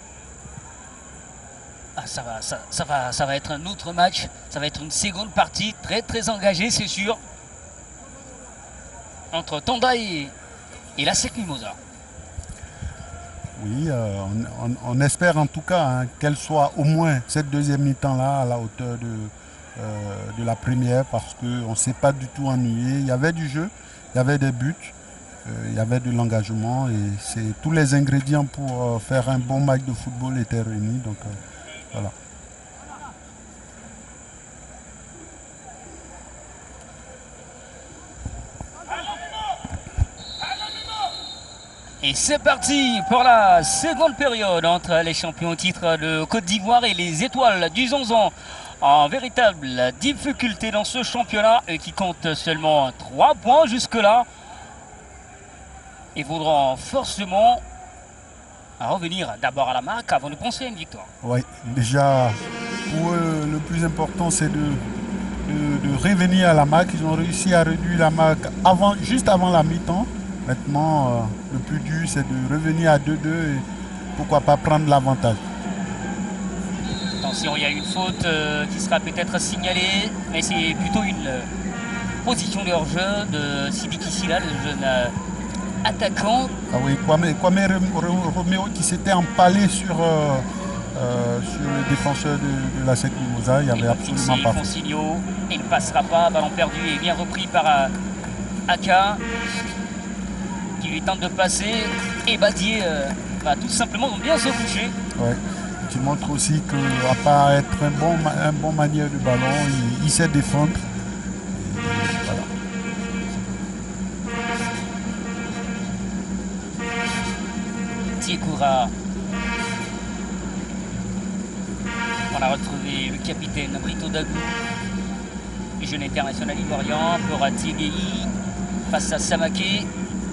Ah, ça va être un autre match, ça va être une seconde partie très très engagée, c'est sûr, entre Tonda et la SEC Mimosa. Oui, on espère en tout cas qu'elle soit au moins cette deuxième mi-temps-là à la hauteur de la première parce qu'on ne s'est pas du tout ennuyé. Il y avait du jeu, il y avait des buts, il y avait de l'engagement et tous les ingrédients pour faire un bon match de football étaient réunis. Donc voilà. Et c'est parti pour la seconde période entre les champions au titre de Côte d'Ivoire et les étoiles du Zonzan. En véritable difficulté dans ce championnat et qui compte seulement 3 points jusque-là. Et voudront forcément revenir d'abord à la marque avant de penser à une victoire. Oui, déjà, pour eux, le plus important, c'est de revenir à la marque. Ils ont réussi à réduire la marque juste avant la mi-temps. Maintenant, le plus dur, c'est de revenir à 2-2 et pourquoi pas prendre l'avantage. Attention, il y a une faute qui sera peut-être signalée, mais c'est plutôt une position de hors-jeu de Sidiki Silla, le jeune attaquant. Ah oui, Kwame Romeo qui s'était empalé sur le défenseur de la SEC Mimosa, il n'y avait absolument pas. Fonsigno, il ne passera pas, ballon perdu et bien repris par Aka, qui lui tente de passer, et Badier va tout simplement bien se coucher. Ouais. Qui montre aussi qu'à part être un bon manière de ballon, il sait défendre. Et voilà. Tiekoura. On a retrouvé le capitaine Brito Dagou, jeune international ivoirien, pour Atiegei face à Samake.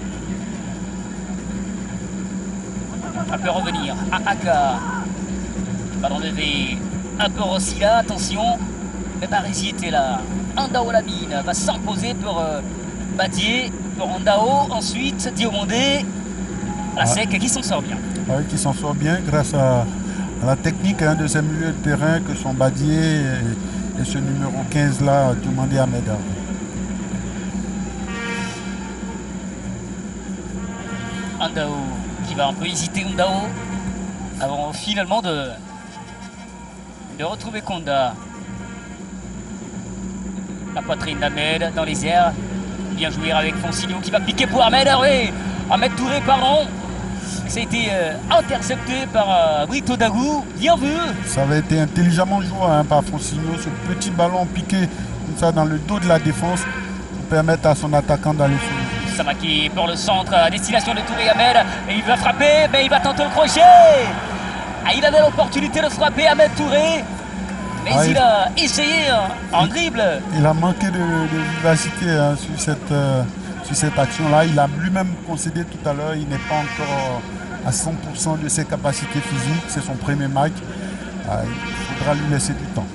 On peut revenir à Aka. Ballon levé un peu aussi là, attention. Mais Barisi était là. Andao Lamine va s'imposer pour Badier, pour Andao. Ensuite, Diomondé. La SEC qui s'en sort bien. Oui, qui s'en sort bien grâce à la technique de ces milieux de terrain que sont Badier et ce numéro 15 là, Diomondé Ahmeda. Andao qui va un peu hésiter, Andao, avant finalement de retrouver Konda. La poitrine d'Ahmed dans les airs. Bien joué avec Fonsigno qui va piquer pour Ahmed. Oui, Ahmed Touré, pardon. Ça a été intercepté par Brito Dagou. Bien vu. Ça avait été intelligemment joué par Fonsigno. Ce petit ballon piqué comme ça dans le dos de la défense pour permettre à son attaquant d'aller sur le. Samaki pour le centre à destination de Touré Ahmed. Et il va frapper, mais il va tenter le crochet. Il avait l'opportunité de frapper Ahmed Touré, mais il a essayé en dribble. Il a manqué de vivacité sur cette action-là. Il a lui-même concédé tout à l'heure. Il n'est pas encore à 100% de ses capacités physiques. C'est son premier match. Il faudra lui laisser du temps.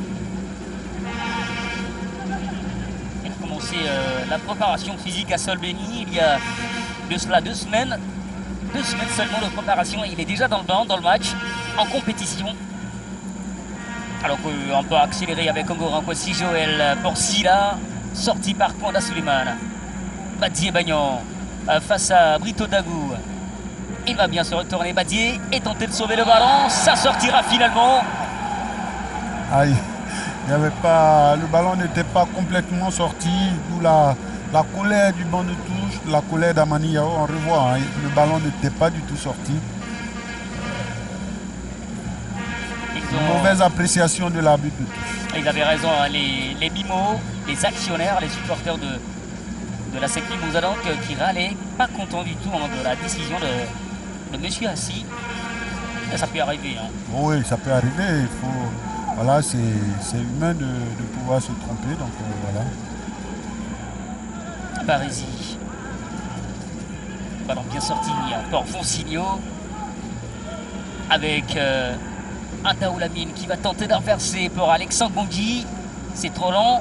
Il a commencé la préparation physique à Solbeni il y a de cela 2 semaines. 2 semaines seulement de préparation. Il est déjà dans le bain, dans le match, en compétition. Alors qu'on peut accélérer avec Ongoran Kwasi Joël Porcila, sorti par Kwanda Suleiman. Badié Bagnon face à Brito Dagou. Il va bien se retourner, Badié, et tenter de sauver le ballon. Ça sortira finalement. Aïe, il y avait pas, le ballon n'était pas complètement sorti, d'où la colère du banc de touche, la colère d'Amani Yao. On revoit, hein, le ballon n'était pas du tout sorti. Une mauvaise appréciation de l'arbitre de touche. Ils avaient raison, hein, les mimos, les actionnaires, les supporters de la SEC Mimouza donc, qui râlaient, pas contents du tout hein, de la décision de monsieur Assis. Et ça peut arriver. Hein. Oui, ça peut arriver. Il faut, voilà, c'est humain de pouvoir se tromper. Donc voilà. Baresi. Ballon bien sorti pour Fonsigno. Avec Andaoulamine qui va tenter d'inverser pour Alexandre Bongui. C'est trop long.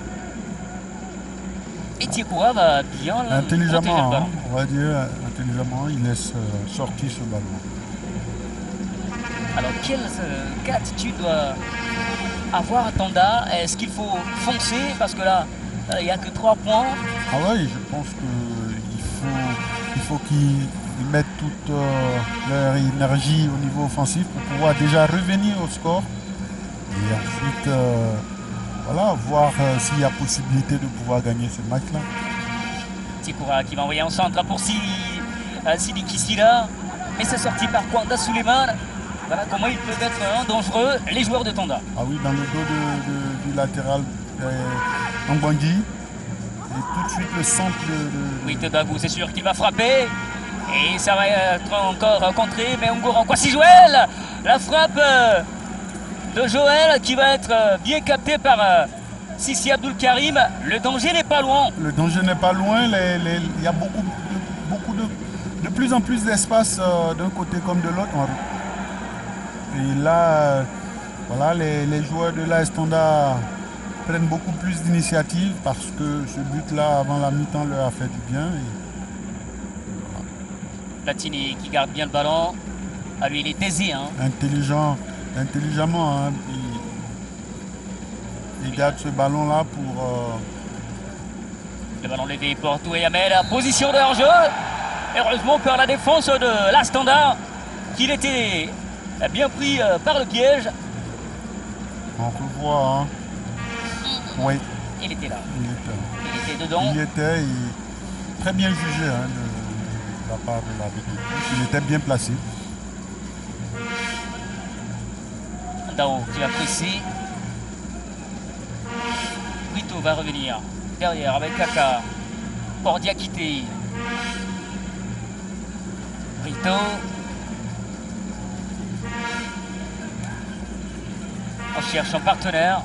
Et Tiekoura va bien intelligemment, hein, on va dire intelligemment, il laisse sortir ce ballon. Alors quelle attitude doit avoir Tanda? Est-ce qu'il faut foncer? Parce que là, il n'y a que 3 points. Ah oui, je pense qu'il faut qu'ils mettent toute leur énergie au niveau offensif pour pouvoir déjà revenir au score. Et ensuite, voilà, voir s'il y a possibilité de pouvoir gagner ce match-là. Tiekoura qui va envoyer en centre pour Sidi Kissila. Mais c'est sorti par Kwanda Suleiman. Voilà comment ils peuvent être dangereux, les joueurs de Tanda. Ah oui, dans le dos du latéral Mbangui. Et tout de suite le centre Oui, Tedagou, c'est sûr qu'il va frapper. Et ça va être encore contré. Mais Ongoran Kwasi Joël. La frappe de Joël qui va être bien captée par Sissi Abdul Karim. Le danger n'est pas loin. Le danger n'est pas loin. Il y a beaucoup de plus en plus d'espace d'un côté comme de l'autre. Et là, voilà, les joueurs de l'AS Tanda prennent beaucoup plus d'initiative parce que ce but-là, avant la mi-temps, leur a fait du bien. Voilà. Platini qui garde bien le ballon. Ah, lui, il est aisé. Hein. Intelligemment. Hein, il garde ce ballon-là pour... Le ballon levé pour Toué Ahmed. Position de hors-jeu. Heureusement pour la défense de l'AS Tanda qu'il était bien pris par le piège. On revoit. Hein. Oui. Il était là. Il était dedans. Il était très bien jugé hein, de la part de l'arbitre. Il était bien placé. Dao qui va presser. Brito va revenir derrière avec Kaka. Pour Diakité. Brito. On cherche un partenaire.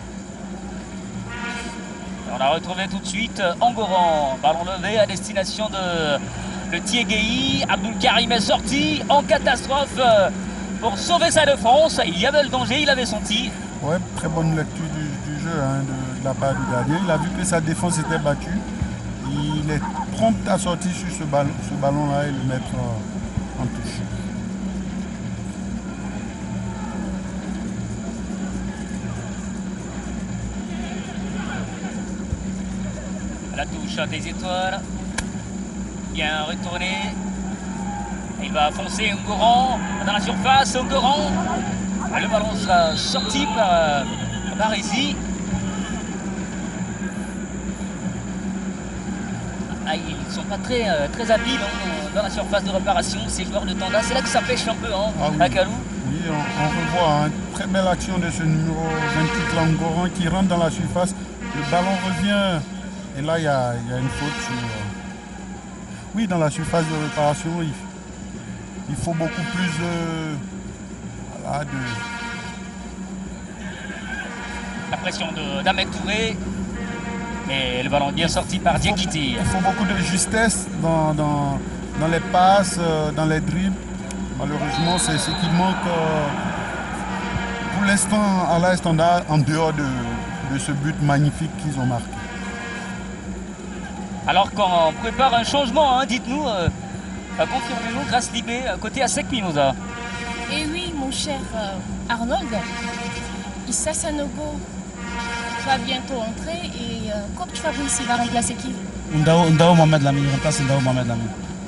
On a retrouvé tout de suite Ongoran, ballon levé à destination de Tiegei. Abdul Karim est sorti en catastrophe pour sauver sa défense. Il y avait le danger, il avait senti. Ouais, très bonne lecture du jeu hein, de la part du gardien. Il a vu que sa défense était battue. Il est prompt à sortir sur ce ballon-là et le mettre en touche. La touche des étoiles. Bien retourné. Il va foncer Ongoran dans la surface. Ongoran. Le ballon sera sorti par Baresi. Ah, ils ne sont pas très habiles hein, dans la surface de réparation, ces joueurs de Tanda. C'est là que ça pêche un peu hein, à Kalou. Oui, on revoit une très belle action de ce numéro 28 Ongoran qui rentre dans la surface. Le ballon revient. Et là, il y a une faute sur... Oui, dans la surface de réparation, il faut beaucoup plus voilà, La pression d'Ahmed Touré. Et le ballon bien sorti par Diakité. Il faut beaucoup de justesse dans les passes, dans les dribbles. Malheureusement, c'est ce qui manque pour l'instant à l'AS Tanda en dehors de ce but magnifique qu'ils ont marqué. Alors qu'on prépare un changement, hein, dites-nous, Confirmez-nous, grâce Libé, côté ASEC Mimosa. Et oui, mon cher Arnold, Issa Sanogo va bientôt entrer et Coach Fabrice va remplacer qui? Ndao Mohamed Lamine, remplace Ndao Mohamed Lamine.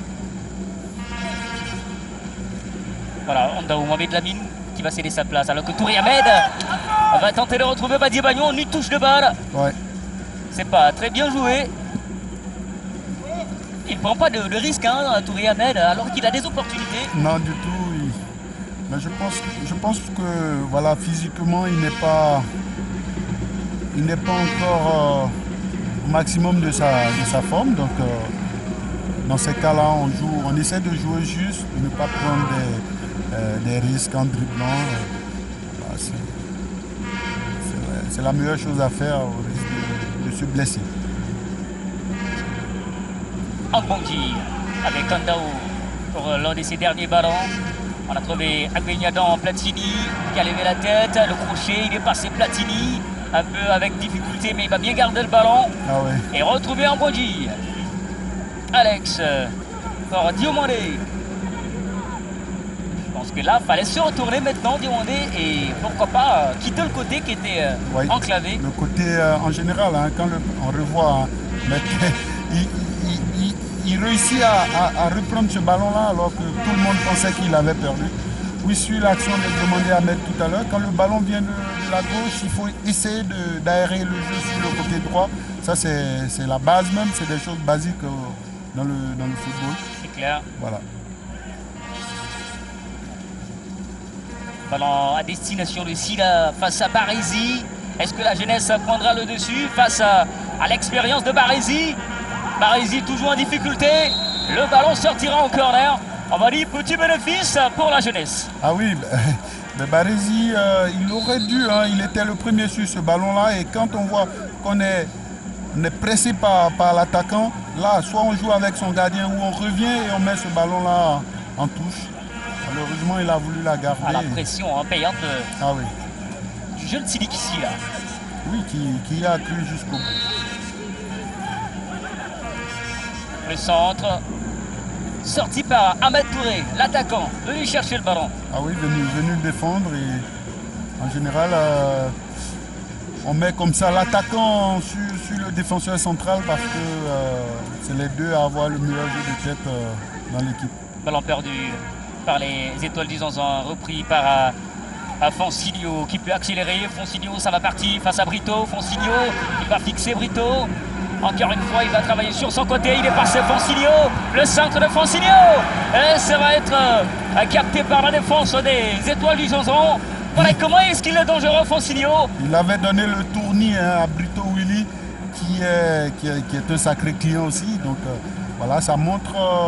Voilà, Ndao Mohamed Lamine qui va céder sa place, alors que Touré Ahmed va tenter de retrouver Badi Bagnon, une touche de balle. Ouais. C'est pas très bien joué. Il ne prend pas de risque, hein, Touré Ahmed, alors qu'il a des opportunités. Non, du tout. Mais je pense que voilà, physiquement, il n'est pas encore au maximum de sa forme. Donc, dans ces cas-là, on essaie de jouer juste, de ne pas prendre des risques en dribblant. C'est la meilleure chose à faire au risque de se blesser. Ambondi avec Ndao pour l'un de ses derniers ballons. On a trouvé Agbeignadan Platini qui a levé la tête, le crochet, il est passé Platini, un peu avec difficulté, mais il va bien garder le ballon. Ah ouais. Et retrouver Ambondi. Alex pour Diomandé. Je pense que là, il fallait se retourner maintenant, Diomandé, et pourquoi pas quitter le côté qui était enclavé. Le côté en général, hein, quand on revoit, hein, mais il réussit à reprendre ce ballon-là alors que tout le monde pensait qu'il avait perdu. Oui, suit l'action de demander à mettre tout à l'heure. Quand le ballon vient de la gauche, il faut essayer d'aérer le jeu sur le côté droit. Ça, c'est la base même, c'est des choses basiques dans le football. C'est clair. Voilà. Ballon à destination de Silla face à Barézy. Est-ce que la jeunesse prendra le dessus face à l'expérience de Barézy? Barézy toujours en difficulté. Le ballon sortira en corner. On va dire petit bénéfice pour la jeunesse. Ah oui, mais Barézy, il aurait dû, hein, il était le premier sur ce ballon-là. Et quand on voit qu'on est pressé par l'attaquant, là, soit on joue avec son gardien ou on revient et on met ce ballon-là en touche. Malheureusement, il a voulu la garder. À la pression payante du jeune Sidik ici, là. Oui, qui a cru jusqu'au bout. Le centre, sorti par Ahmed Touré, l'attaquant, venu chercher le ballon. Ah oui, venu défendre et en général, on met comme ça l'attaquant sur le défenseur central parce que c'est les deux à avoir le meilleur jeu de tête dans l'équipe. Ballon perdu par les étoiles du Zanzan, repris par Fonsilio qui peut accélérer. Fonsilio, ça va partir face à Brito. Fonsilio, il va fixer Brito. Encore une fois, il va travailler sur son côté. Il est passé Fonsilio, le centre de Fonsilio. Et ça va être capté par la défense des étoiles du Zanzan. Voilà, comment est-ce qu'il est dangereux, Fonsilio? Il avait donné le tournis à Brito Willy, qui est un sacré client aussi. Donc voilà, ça montre...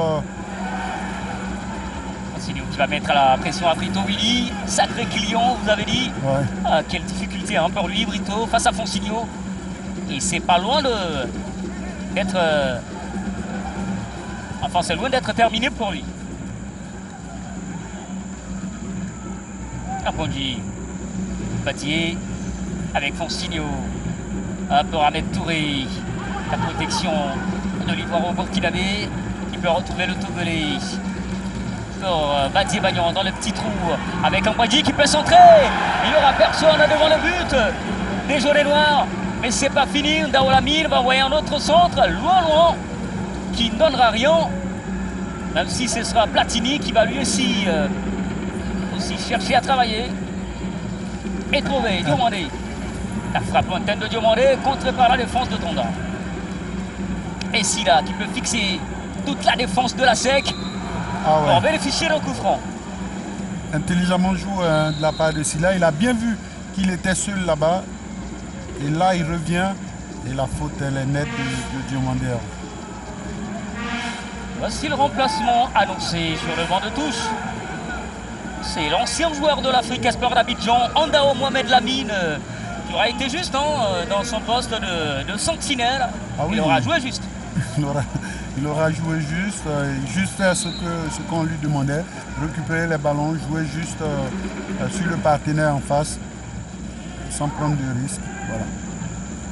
Fonsilio qui va mettre la pression à Brito Willy. Sacré client, vous avez dit. Ouais. Ah, quelle difficulté hein, pour lui, Brito, face à Fonsilio. Et c'est pas loin d'être... Enfin, c'est loin d'être terminé pour lui. Ambondi, Batier, avec Fonsilio, pour Ahmed Touré. La protection de l'Ivoire au Burkinabé, qui peut retrouver le Togolais. Pour Batier Bagnon dans le petit trou, avec Ambondi qui peut centrer. Il n'y aura personne devant le but des jaunes et noirs. Mais c'est pas fini, Ndao Lamine va envoyer un autre centre, loin, qui ne donnera rien. Même si ce sera Platini qui va lui aussi chercher à travailler. Et trouver Diomandé. La frappe lointaine de Diomandé, contrée par la défense de Tonda. Et Silla qui peut fixer toute la défense de la SEC pour bénéficier d'un coup franc. Intelligemment joué de la part de Silla, il a bien vu qu'il était seul là-bas. Et là, il revient et la faute, elle est nette de Diomandé. Voici le remplacement annoncé sur le banc de touche. C'est l'ancien joueur de l'Afrique Espoir d'Abidjan, Ndao Mohamed Lamine, qui aura été juste dans son poste de sentinelle. Ah oui, il aura joué juste. Il aura joué juste faire ce qu'on lui demandait, récupérer les ballons, jouer juste sur le partenaire en face, sans prendre de risques. Voilà.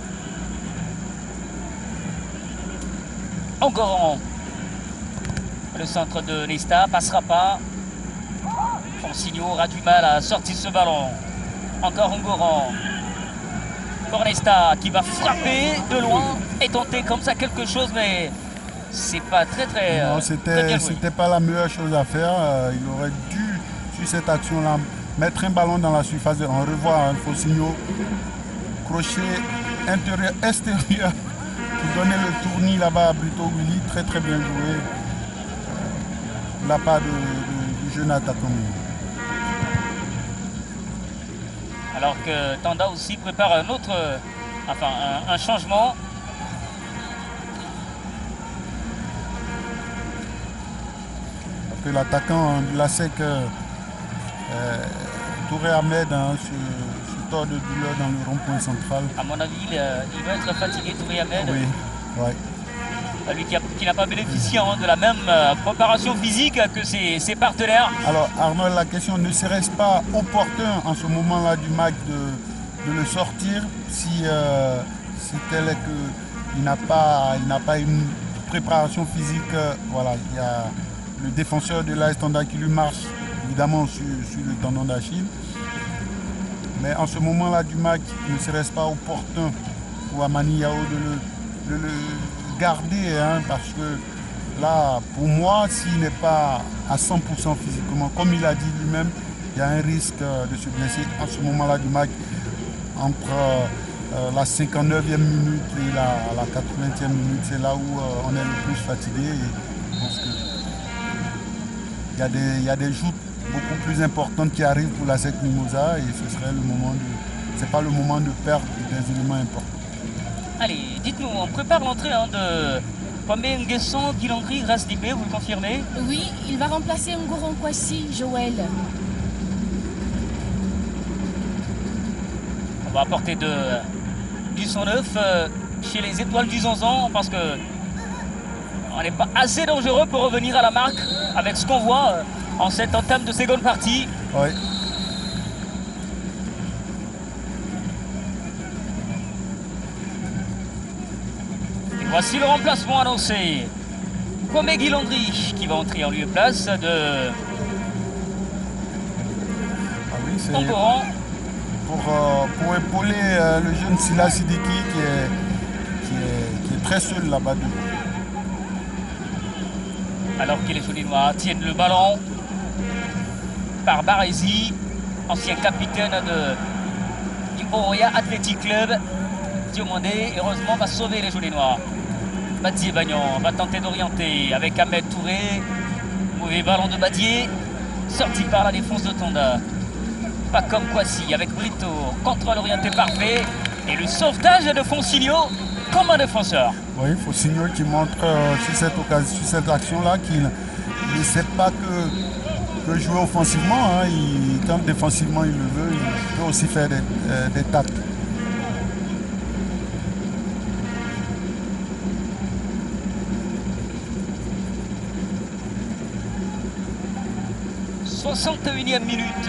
Encore Le centre de Nesta passera pas. Fonsigno aura du mal à sortir ce ballon. Encore Ungoran. Pour Nesta qui va frapper de loin et tenter comme ça quelque chose, mais c'est pas très Non, très bien joué. c'était pas la meilleure chose à faire. Il aurait dû, sur cette action-là, mettre un ballon dans la surface. On revoit Fonsigno, crochet intérieur-extérieur pour donner le tournis là-bas à Brito Willy. Très très bien joué de la part du jeune attaquant. Alors que Tanda aussi prépare un changement. Parce que l'attaquant de la SEC, Touré Ahmed, se tord de douleur dans le rond-point central. À mon avis, il va être fatigué, Touré Ahmed. Oui, ouais. Lui qui n'a pas bénéficié de la même préparation physique que ses partenaires. Alors Arnold, la question, ne serait-ce pas opportun en ce moment-là du match de le sortir si tel est qu'il n'a pas une préparation physique. Voilà, il y a le défenseur de l'AS Tanda qui lui marche évidemment sur le tendon d'Achille. Mais en ce moment-là du match, ne serait-ce pas opportun pour Amani Yao de le garder, parce que là, pour moi, s'il n'est pas à 100% physiquement, comme il a dit lui-même, il y a un risque de se blesser en ce moment-là du match, entre la 59e minute et la 80e minute. C'est là où on est le plus fatigué. Et je pense qu'il y a des joutes beaucoup plus importantes qui arrivent pour la SEC Mimosa, et ce serait le moment c'est pas le moment de perdre des éléments importants. Allez, dites-nous, on prépare l'entrée de Kwame Nguesson, Guilangri, Grasdibé, vous le confirmez? Oui, il va remplacer Ngoron Kwasi, Joël. On va apporter du sang neuf chez les étoiles du Zanzan, parce que on n'est pas assez dangereux pour revenir à la marque avec ce qu'on voit en cette entame de seconde partie. Oui. Voici le remplacement annoncé. Kwame Guilandri qui va entrer en lieu et place de Ungoran. Pour épauler le jeune Sila Sidiki qui est très seul là-bas. Alors que les Jauninois tiennent le ballon par Baresi, ancien capitaine de Imoria Athletic Club. Diomandé, heureusement, va sauver les Jauninois. Badier Bagnon va tenter d'orienter avec Ahmed Touré. Mauvais ballon de Badier, sorti par la défense de Tanda. Pas comme Kwasi avec Brito, contrôle orienté parfait. Et le sauvetage de Fonsigno comme un défenseur. Oui, Fonsigno qui montre sur cette action-là qu'il ne sait pas que jouer offensivement. Quand défensivement il le veut, il peut aussi faire des tapes. « 61e minute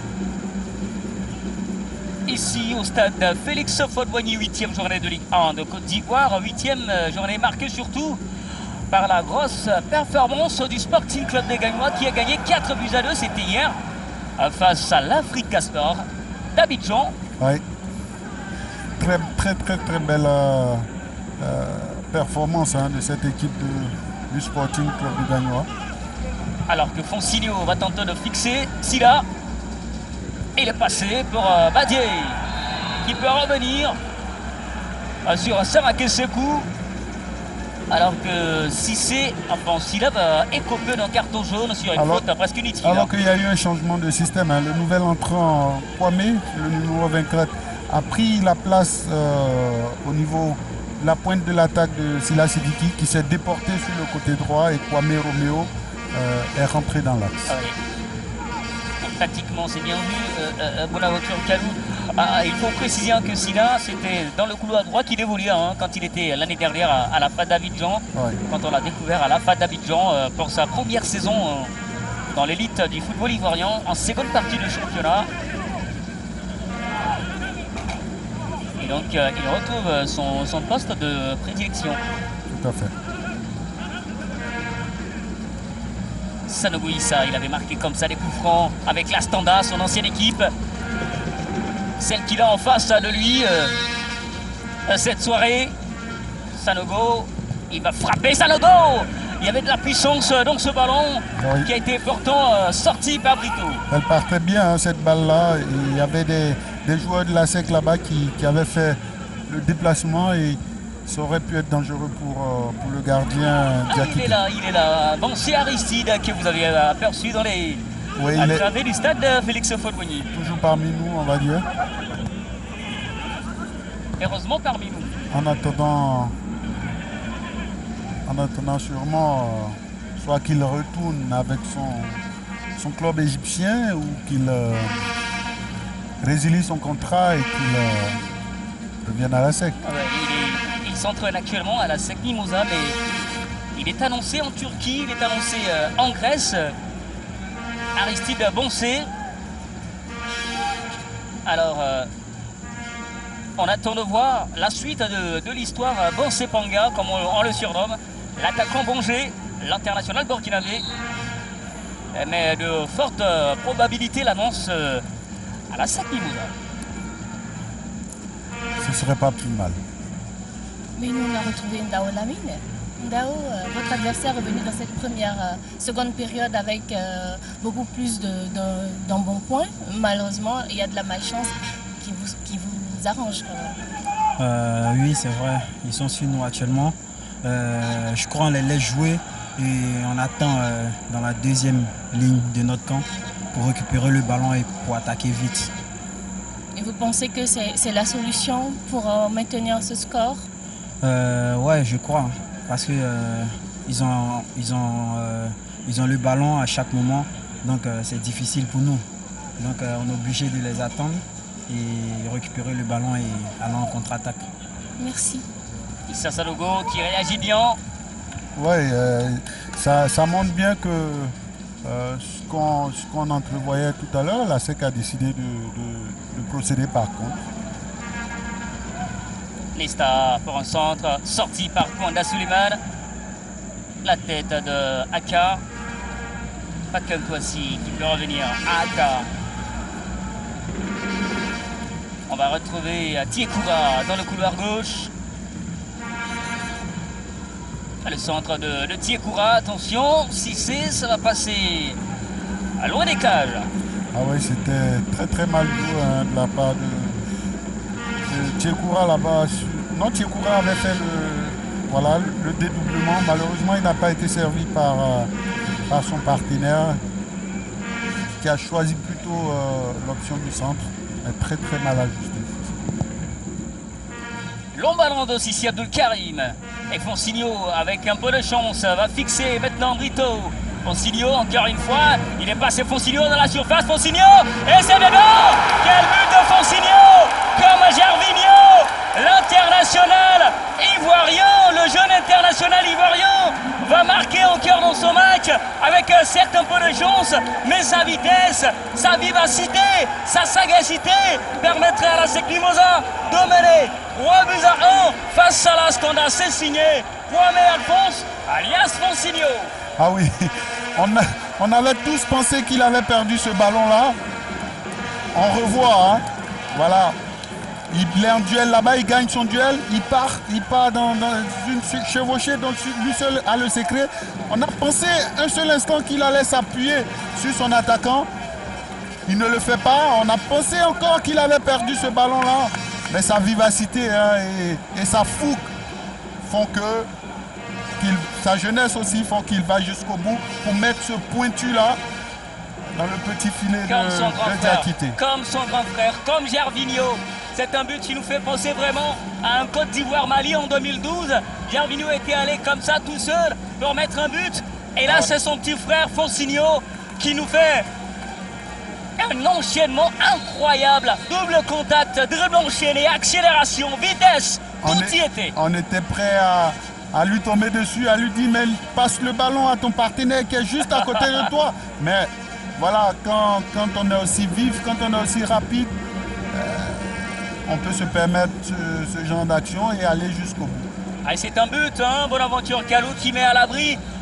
ici au stade Félix Houphouët-Boigny, 8e journée de Ligue 1 de Côte d'Ivoire, 8e journée marquée surtout par la grosse performance du Sporting Club des Gagnois qui a gagné 4 buts à 2, c'était hier, face à l'Africa Sport d'Abidjan. Oui, très belle performance de cette équipe du Sporting Club des Gagnois. Alors que Fonsigno va tenter de fixer Sila. Il est passé pour Badier qui peut revenir sur Samake Sekou. Alors que Sissé, Sila va écoper d'un carton jaune sur une faute presque inutile. Alors qu'il y a eu un changement de système. Le nouvel entrant Kwame, le numéro 24, a pris la place au niveau de la pointe de l'attaque de Sila Sidiki qui s'est déporté sur le côté droit, et Kwame Roméo est rentré dans l'axe. Ah oui. Tactiquement, c'est bien vu. Bonaventure Kalou. Il faut préciser que Sila, c'était dans le couloir droit qu'il évoluait quand il était l'année dernière à la FAD d'Abidjan. Ouais. Quand on l'a découvert à la FAD d'Abidjan pour sa première saison dans l'élite du football ivoirien en seconde partie du championnat. Et donc, il retrouve son poste de prédilection. Tout à fait. Sanogo Issa, il avait marqué comme ça des coups francs avec la Standa, son ancienne équipe. Celle qu'il a en face de lui cette soirée. Sanogo, il va frapper Sanogo. Il y avait de la puissance dans ce ballon qui a été pourtant sorti par Brito. Elle partait bien, hein, cette balle-là. Il y avait des joueurs de la SEC là-bas qui avaient fait le déplacement et ça aurait pu être dangereux pour le gardien. Il est là. Bon, c'est Aristide que vous avez aperçu dans les travées du stade de Félix Houphouët-Boigny. Toujours parmi nous, on va dire. Heureusement parmi nous. En attendant sûrement soit qu'il retourne avec son club égyptien ou qu'il résilie son contrat et qu'il revienne à la SEC. Il s'entraîne actuellement à la SEC Mimosa, mais il est annoncé en Turquie, il est annoncé en Grèce. Aristide Boncé. Alors, on attend de voir la suite de l'histoire Boncé Panga, comme on le surnomme. L'attaquant Bongé, l'international burkinabé. Mais de fortes probabilités l'annonce à la SEC Mimosa. Ce serait pas plus mal. Mais nous, on a retrouvé Ndao Lamine. Ndao, votre adversaire est venu dans cette seconde période avec beaucoup plus d'un bon point. Malheureusement, il y a de la malchance qui vous arrange quand même. Oui, c'est vrai. Ils sont sur nous actuellement. Je crois qu'on les laisse jouer et on attend dans la deuxième ligne de notre camp pour récupérer le ballon et pour attaquer vite. Et vous pensez que c'est la solution pour maintenir ce score? Ouais, je crois. Parce que ils ont le ballon à chaque moment. Donc c'est difficile pour nous. Donc on est obligé de les attendre et récupérer le ballon et aller en contre-attaque. Merci. Issa Sanogo qui réagit bien. Oui, ça montre bien que ce qu'on entrevoyait tout à l'heure, la SEC a décidé de procéder par contre. Nesta pour un centre, sorti par Kwanda Suleiman. La tête de Aka. Pakem Kouassi qui peut revenir à Aka. On va retrouver Tiekoura dans le couloir gauche. Le centre de Tiekoura, attention, Cissé, ça va passer à loin des cages. Ah oui, c'était très mal joué hein, de la part de Tiekoura là-bas. Non, Tiekoura avait fait le dédoublement. Malheureusement, il n'a pas été servi par son partenaire qui a choisi plutôt l'option du centre. Mais très mal ajusté. Long ballon de Sissi Abdul Karim. Et Fonsigno, avec un peu de chance, va fixer maintenant Brito. Fonsigno, encore une fois, il est passé Fonsigno dans la surface. Fonsigno, et c'est dedans. Quel but de Fonsigno, comme Gervinho, l'international ivoirien, le jeune international ivoirien, va marquer encore dans son match avec certes un peu de chance, mais sa vitesse, sa vivacité, sa sagacité permettrait à la SEC Mimosa de mener 3-1 face à la Standa. C'est signé Kwame Alphonse, alias Fonsigno. Ah oui, on avait tous pensé qu'il avait perdu ce ballon-là. On revoit, hein. Voilà. Il est en duel là-bas, il gagne son duel, il part dans une chevauchée, donc lui seul a le secret. On a pensé un seul instant qu'il allait s'appuyer sur son attaquant. Il ne le fait pas. On a pensé encore qu'il avait perdu ce ballon-là. Mais sa vivacité hein, et sa fougue font que sa jeunesse aussi font qu'il va jusqu'au bout pour mettre ce pointu-là dans le petit filet de Diakité. Comme son grand frère, comme Gervinho. C'est un but qui nous fait penser vraiment à un Côte d'Ivoire-Mali en 2012. Gervinho était allé comme ça tout seul pour mettre un but. Et là, c'est son petit frère Fonsigno qui nous fait un enchaînement incroyable. Double contact, dribble enchaîné, accélération, vitesse, tout y était. On était prêt à lui tomber dessus, à lui dire mais passe le ballon à ton partenaire qui est juste à côté de toi. Mais voilà, quand on est aussi vif, quand on est aussi rapide, on peut se permettre ce genre d'action et aller jusqu'au bout. Ah, c'est un but, hein, Bonaventure Kalou qui met à l'abri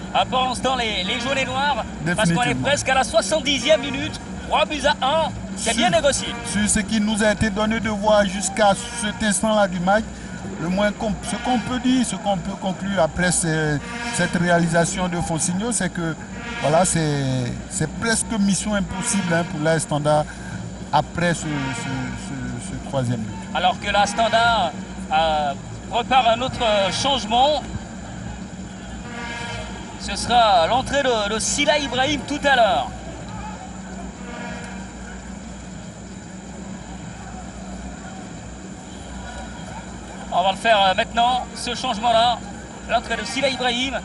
pour l'instant les jaunes et noirs, parce qu'on est presque à la 70e minute. 3 buts à 1, c'est bien négocié. Sur ce qui nous a été donné de voir jusqu'à cet instant-là du match, ce qu'on peut dire, ce qu'on peut conclure après cette réalisation de Fonsigno, c'est que voilà, c'est presque mission impossible pour l'AS Standard après ce troisième but. Alors que la Standard prépare un autre changement. Ce sera l'entrée de Sila Ibrahim tout à l'heure. On va le faire maintenant, ce changement-là. L'entrée de Sila Ibrahim.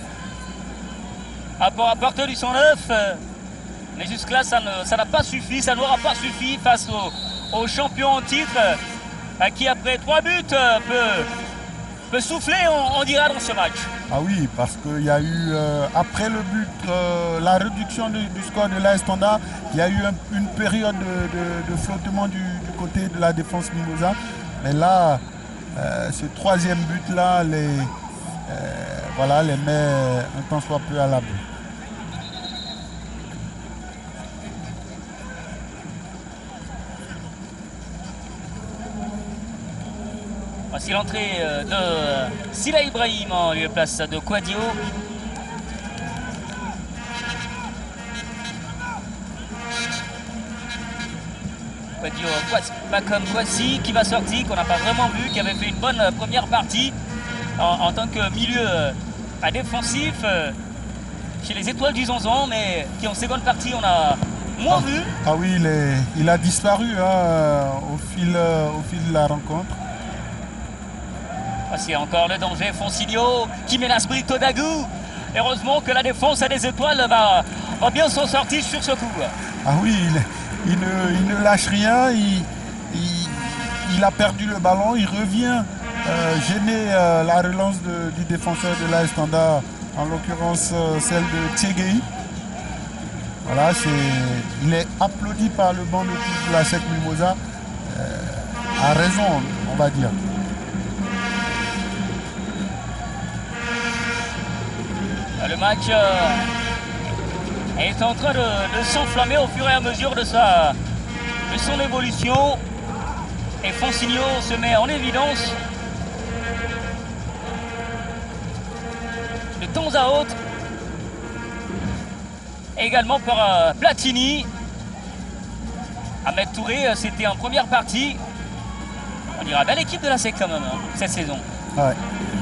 À partir du 109. Mais jusque-là, ça n'a pas suffi, ça n'aura pas suffi face au champion en titre qui, après 3 buts, peut souffler, on dira, dans ce match. Ah oui, parce qu'il y a eu, après le but, la réduction du score de l'AS Standard, il y a eu une période de flottement du côté de la défense mimosa. Mais là, ce troisième but-là, les met un temps soit peu à l'abri. Voici l'entrée de Sila Ibrahim en lieu et place de Quadio. Quadio, pas comme Kwasi qui va sortir, qu'on n'a pas vraiment vu, qui avait fait une bonne première partie en tant que milieu défensif chez les Étoiles du Zonzon, mais qui en seconde partie on a moins vu. Ah oui, il a disparu au fil de la rencontre. Voici encore le danger, Fonsigno qui menace Brito Dagou. Heureusement que la défense des Étoiles va bien s'en sortir sur ce coup. Ah oui, il ne lâche rien, il a perdu le ballon, il revient gêner la relance du défenseur de l'AS Standard, en l'occurrence celle de Thiegei. Voilà, il est applaudi par le banc de touche de la SEC Mimosa, à raison, on va dire. Le match est en train de s'enflammer au fur et à mesure de son évolution. Et Fonsigno se met en évidence de temps à autre. Également par Platini. Ahmed Touré, c'était en première partie. On dirait belle équipe de la SEC quand même, cette saison. Ouais.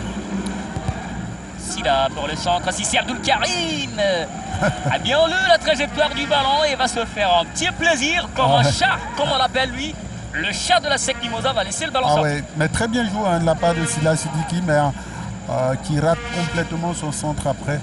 Sila pour le centre, Sissi Abdul Karim a bien lu la trajectoire du ballon et va se faire un petit plaisir comme un chat, comme on l'appelle lui. Le chat de la SEC Mimosa va laisser le ballon sortir. Ouais, mais très bien joué de la part de Sila Sidiki, mais qui rate complètement son centre après.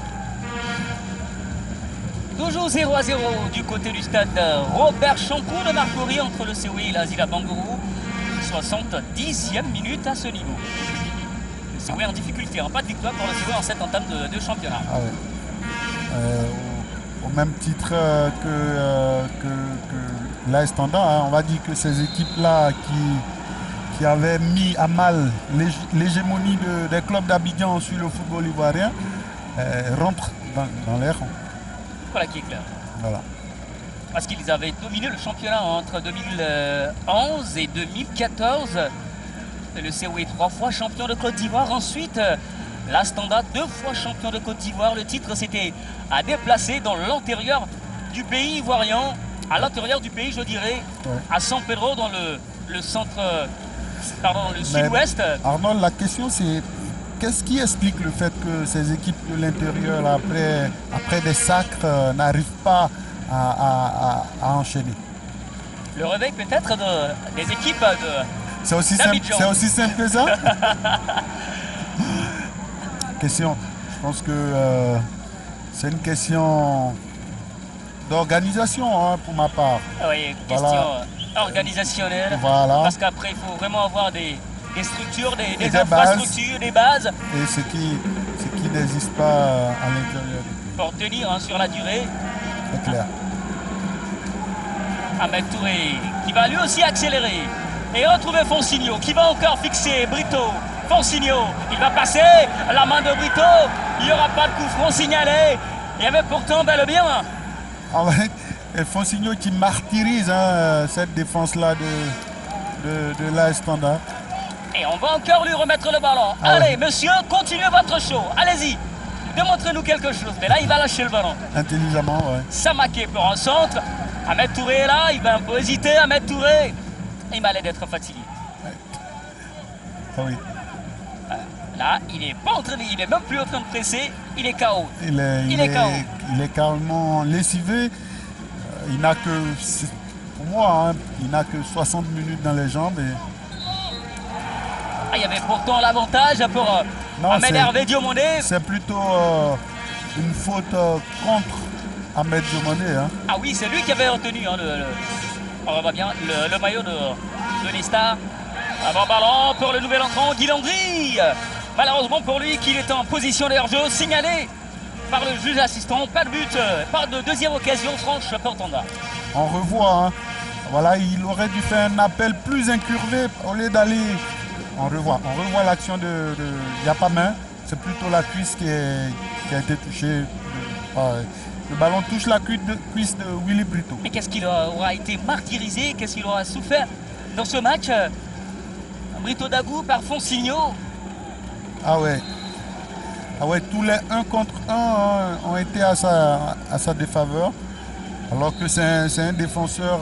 Toujours 0-0 du côté du stade Robert Champoux de Marcory entre le COI et l'Asila Bangourou. 70e minute à ce niveau. Le COI en difficulté, pas de victoire pour le COI en cette entame de championnat. Ah ouais. Au même titre que l'AS Standard, on va dire que ces équipes-là qui avaient mis à mal l'hégémonie des clubs d'Abidjan sur le football ivoirien rentrent dans les rangs. Voilà qui est clair. Voilà. Parce qu'ils avaient dominé le championnat entre 2011 et 2014. Le COI 3 fois champion de Côte d'Ivoire. Ensuite, la Standard 2 fois champion de Côte d'Ivoire. Le titre s'était à déplacer dans l'intérieur du pays ivoirien. À l'intérieur du pays, je dirais, à San Pedro, dans le centre, le sud-ouest. Arnold, la question c'est qu'est-ce qui explique le fait que ces équipes de l'intérieur, après des sacres, n'arrivent pas à enchaîner? Le réveil peut-être des équipes de c'est aussi simple que ça. Question. Je pense que c'est une question d'organisation pour ma part. Oui, question organisationnelle. Voilà. Parce qu'après, il faut vraiment avoir des structures, des infrastructures, des bases. Et ce qui n'existe pas à l'intérieur. Pour tenir sur la durée. C'est clair. Ahmed Touré qui va lui aussi accélérer. Et retrouver Fonsigno qui va encore fixer Brito Fonsigno, il va passer la main de Brito. Il n'y aura pas de coup franc signalé. Il y avait pourtant bel et bien. Ah ouais, et Fonsigno qui martyrise cette défense-là de l'AS Standard. Et on va encore lui remettre le ballon. Allez, monsieur, continuez votre show. Allez-y, démontrez-nous quelque chose. Mais là, il va lâcher le ballon. Intelligemment, ouais. Samaké pour un centre. Ahmed Touré est là, il va un peu hésiter. Ahmed Touré, il m'a l'air d'être fatigué. Ouais. Ah oui. Là, il n'est pas en train il est même plus en train de presser. Il est KO. Il est carrément lessivé. Il n'a que, pour moi, il n'a que 60 minutes dans les jambes. Il y avait pourtant l'avantage pour Ahmed Hervé Diomandé. C'est plutôt une faute contre Ahmed Diomandé. Ah oui, c'est lui qui avait retenu on va bien, le maillot de l'Estar. Avant ballon pour le nouvel entrant, Guy Landry. Malheureusement pour lui, qu'il est en position de hors-jeu, signalé par le juge assistant. Pas de but, pas de deuxième occasion franche pour Tanda. On revoit, voilà, il aurait dû faire un appel plus incurvé au lieu d'aller. On revoit l'action il n'y a pas main, c'est plutôt la cuisse qui a été touchée. Le ballon touche la cuisse de Willy Brito. Mais qu'est-ce qu'il aura été martyrisé, qu'est-ce qu'il aura souffert dans ce match Brito Dagou par Fonsigno. Ah ouais, tous les 1 contre 1 ont été à sa défaveur. Alors que c'est un défenseur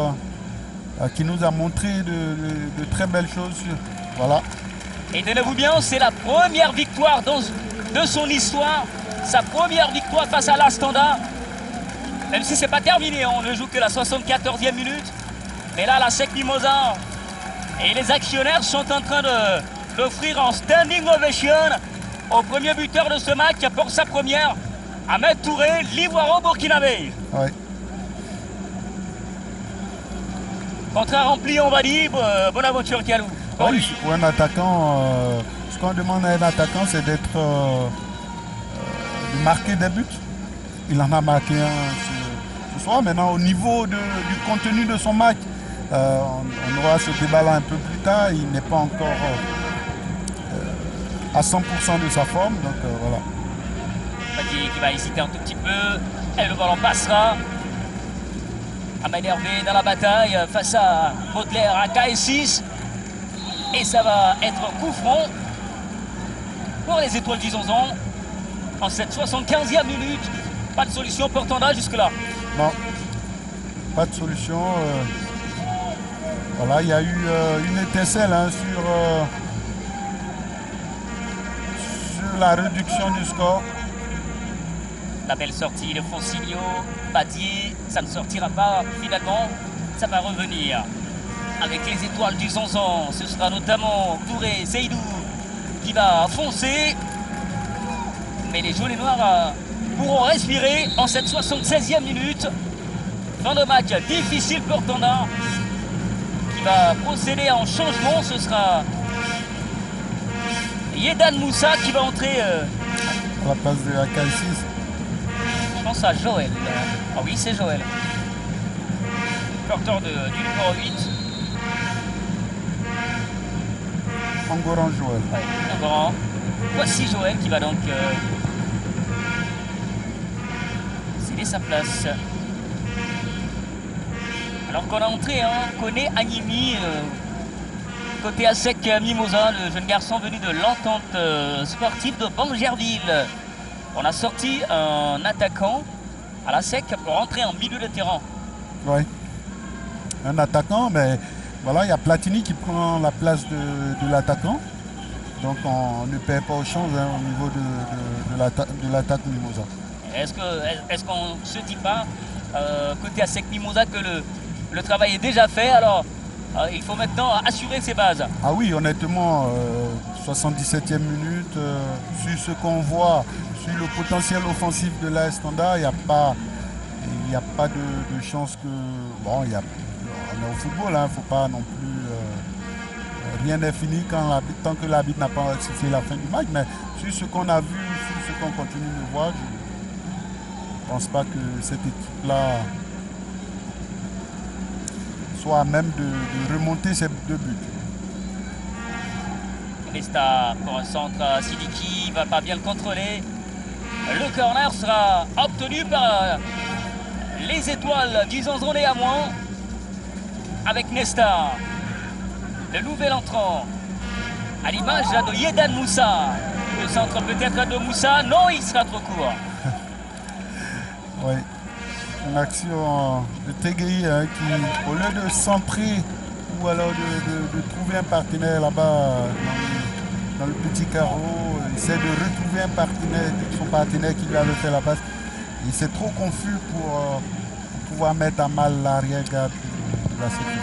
qui nous a montré de très belles choses. Voilà. Et tenez-vous bien, c'est la première victoire de son histoire. Sa première victoire face à l'Astanda. Même si c'est pas terminé, on ne joue que la 74e minute. Mais là, la SEC Mimosa et les actionnaires sont en train d'offrir un standing ovation au premier buteur de ce match pour sa première, Ahmed Touré, l'Ivoiro-Burkinabé. Ouais. Contrat rempli, on va dire, Bonaventure Kalou. Oui, pour un attaquant, ce qu'on demande à un attaquant, c'est de marquer des buts. Il en a marqué un ce soir. Maintenant, au niveau du contenu de son match, on aura ce débat-là un peu plus tard. Il n'est pas encore à 100% de sa forme. Donc voilà. Fadi qui va hésiter un tout petit peu. Et le ballon passera. Ahmed Hervé dans la bataille face à Baudelaire à KS6. Et ça va être coup franc pour les étoiles du Zonzon. En cette 75e minute, pas de solution pour Tanda jusque-là. Non, pas de solution. Voilà, il y a eu une étincelle sur la réduction du score. La belle sortie de Fonsigno, Badier, ça ne sortira pas finalement, ça va revenir. Avec les étoiles du Zonzon, ce sera notamment Touré, Seydou qui va foncer. Mais les jaunes et noirs pourront respirer en cette 76e minute. Fin de match difficile pour Tanda qui va procéder à un changement. Ce sera Yedan Moussa qui va entrer à la place de AK6. Je pense à Joël. Ah oui, c'est Joël. Porteur du numéro 8. Engoran Joël. Ouais, Engoran. Voici Joël qui va donc céder sa place. Alors qu'on a entré, connaît Animi, côté ASEC Mimosa, le jeune garçon venu de l'entente sportive de Bangerville. On a sorti un attaquant à la SEC pour entrer en milieu de terrain. Oui, un attaquant, mais voilà, il y a Platini qui prend la place de l'attaquant. Donc on ne perd pas au change au niveau de l'attaque Mimosa. Est-ce qu'on ne se dit pas, côté ASEC Mimosa, que le travail est déjà fait, alors il faut maintenant assurer ses bases? Ah oui, honnêtement, 77e minute, sur ce qu'on voit, sur le potentiel offensif de l'AS Standard, il n'y a pas de chance que... Bon, on est au football, il ne faut pas non plus... rien n'est fini tant que l'arbitre n'a pas sifflé la fin du match, mais sur ce qu'on a vu, sur ce qu'on continue de voir, je ne pense pas que cette équipe-là soit à même de remonter ces 2 buts. Nesta pour un centre. Sidiki va pas bien le contrôler. Le corner sera obtenu par les étoiles du Zanzon et à moins. Avec Nesta, le nouvel entrant. À l'image de Yedan Moussa. Le centre peut-être de Moussa. Non, il sera trop court. Oui. Une action de Tegui qui, au lieu de centrer ou alors de trouver un partenaire là-bas dans le petit carreau, essaie de retrouver un partenaire, son partenaire qui lui avait fait la passe. Il s'est trop confus pour pouvoir mettre à mal l'arrière-garde de la sécurité.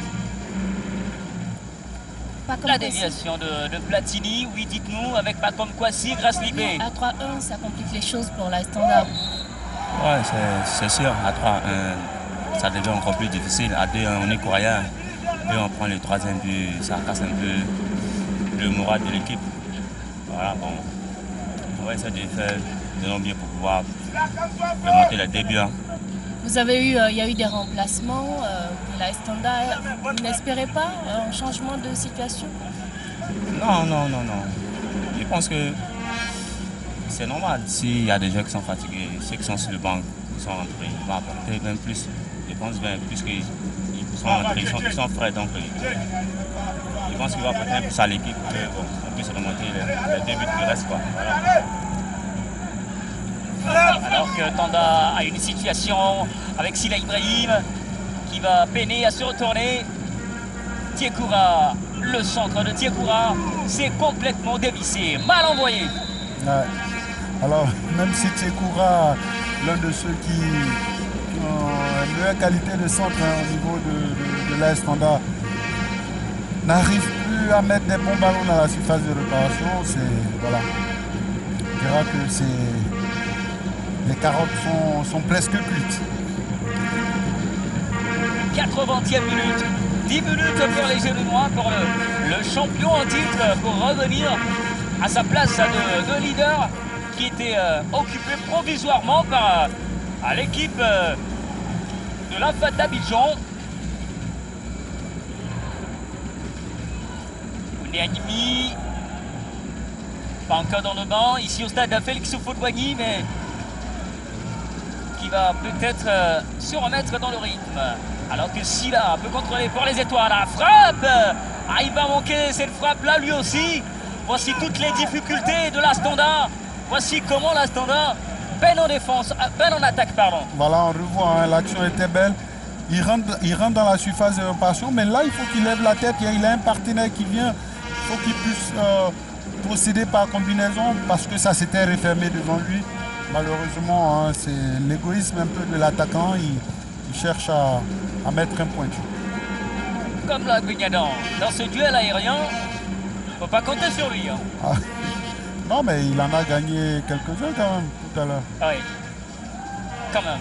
La déviation de Platini, oui, dites-nous, avec Pacom Kwasi, grâce Libé. À 3-1, ça complique les choses pour la Standard. Ouais, c'est sûr. À 3-1, ça devient encore plus difficile. À 2-1, on est croyant. Et on prend le troisième but, ça casse un peu le moral de l'équipe. Voilà, bon. On va essayer de faire de nos mieux pour pouvoir remonter le début. Vous avez eu, il y a eu des remplacements de la Standard. Vous n'espérez pas un changement de situation? Non. Je pense que c'est normal. S'il y a des gens qui sont fatigués, ceux qui sont sur le banc, qui sont rentrés, ils vont apporter même plus. Je pense bien, puisqu'ils sont rentrés, ils sont frais. Donc, je pense qu'il va apporter un peu ça à l'équipe pour qu'on puisse remonter le début du reste. Quoi. Voilà. Alors que Tanda a une situation avec Sila Ibrahim qui va peiner à se retourner. Tiekoura, le centre de Tiekoura, c'est complètement dévissé, mal envoyé. Ouais. Alors, même si Tiekoura, l'un de ceux qui ont une meilleure qualité de centre au niveau de l'AS Standard, n'arrive plus à mettre des bons ballons dans la surface de réparation, voilà. On dira que les carottes sont presque cuites. 80e minute, 10 minutes pour les Génois, pour le champion en titre, pour revenir à sa place de leader qui était occupée provisoirement par l'équipe de l'Infat d'Abidjan. Ounéanimi, pas encore dans le banc, ici au stade Félix Houphouët-Boigny, mais qui va peut-être se remettre dans le rythme. Alors que Sila peut contrôler pour les étoiles. La frappe! Il va manquer cette frappe-là lui aussi. Voici toutes les difficultés de la Standard. Voici comment la Standard peine en défense, peine en attaque, pardon. Voilà, on revoit, l'action était belle. Il rentre dans la surface de réparation, mais là, il faut qu'il lève la tête. Il a un partenaire qui vient. Il faut qu'il puisse procéder par combinaison parce que ça s'était refermé devant lui. Malheureusement, c'est l'égoïsme un peu de l'attaquant. Il cherche à mettre un point. Comme la Guignadan, dans ce duel aérien, il ne faut pas compter sur lui. Ah. Non, mais il en a gagné quelques-uns quand même tout à l'heure. Ah oui, quand même.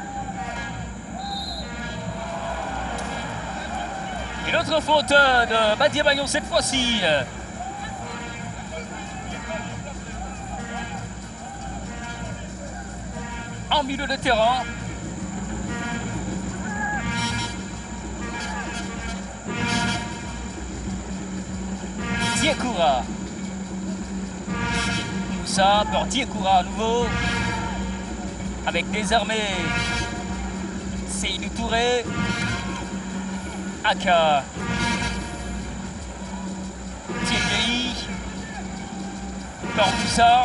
Une autre faute de Badié Bagnon cette fois-ci. En milieu de terrain. Tiekoura. Moussa pour Tiekoura à nouveau. Avec désormais Seydou Touré. Aka. Thierry. Pour Moussa.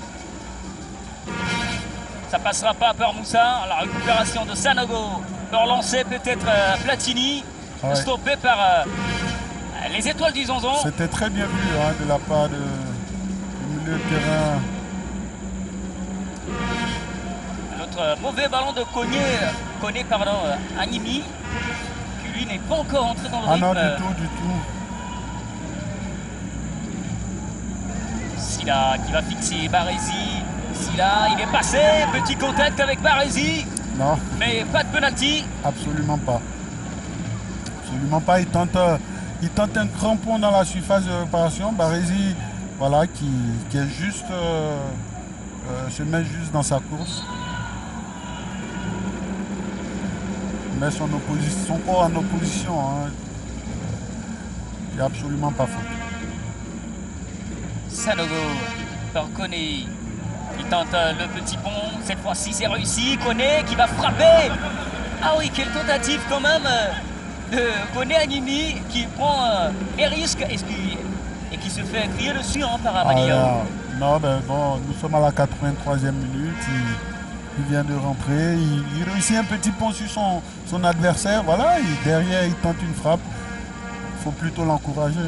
Ça passera pas par Moussa. La récupération de Sanogo pour lancer peut-être Platini. Ouais. Stoppé par les étoiles du Zonzon. C'était très bien vu de la part du milieu de terrain. Notre mauvais ballon de Koné pardon, Animi, qui lui n'est pas encore entré dans le rythme. Ah non, du tout. Sila qui va fixer Barési. Sila, il est passé, petit contact avec Barési. Non. Mais pas de penalty. Absolument pas. Absolument pas. Il tente un crampon dans la surface de réparation. Barési, voilà, qui est juste, se met juste dans sa course. Met son corps en opposition. Il n'est absolument pas faux. Sanogo par Kone. Il tente le petit pont. Cette fois-ci, c'est réussi. Kone qui va frapper. Ah oui, quelle tentative quand même de Kone Animi qui prend les risques et qui se fait crier dessus par Amadio. Non, ben bon, nous sommes à la 83e minute. Il vient de rentrer. Il réussit un petit pont sur son adversaire. Voilà, derrière, il tente une frappe. Il faut plutôt l'encourager.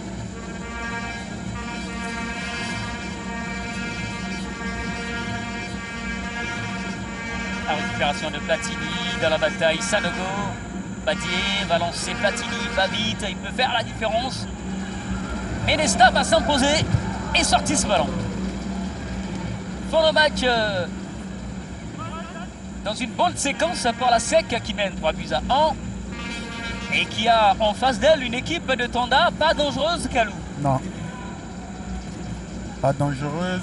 La récupération de Platini dans la bataille. Sanogo. Badier va lancer Platini. Va vite. Il peut faire la différence. Mais Nesta va s'imposer et sortir ce ballon. Fonomac dans une bonne séquence pour la SEC qui mène 3-1 et qui a en face d'elle une équipe de Tanda pas dangereuse, Kalou. Non. Pas dangereuse.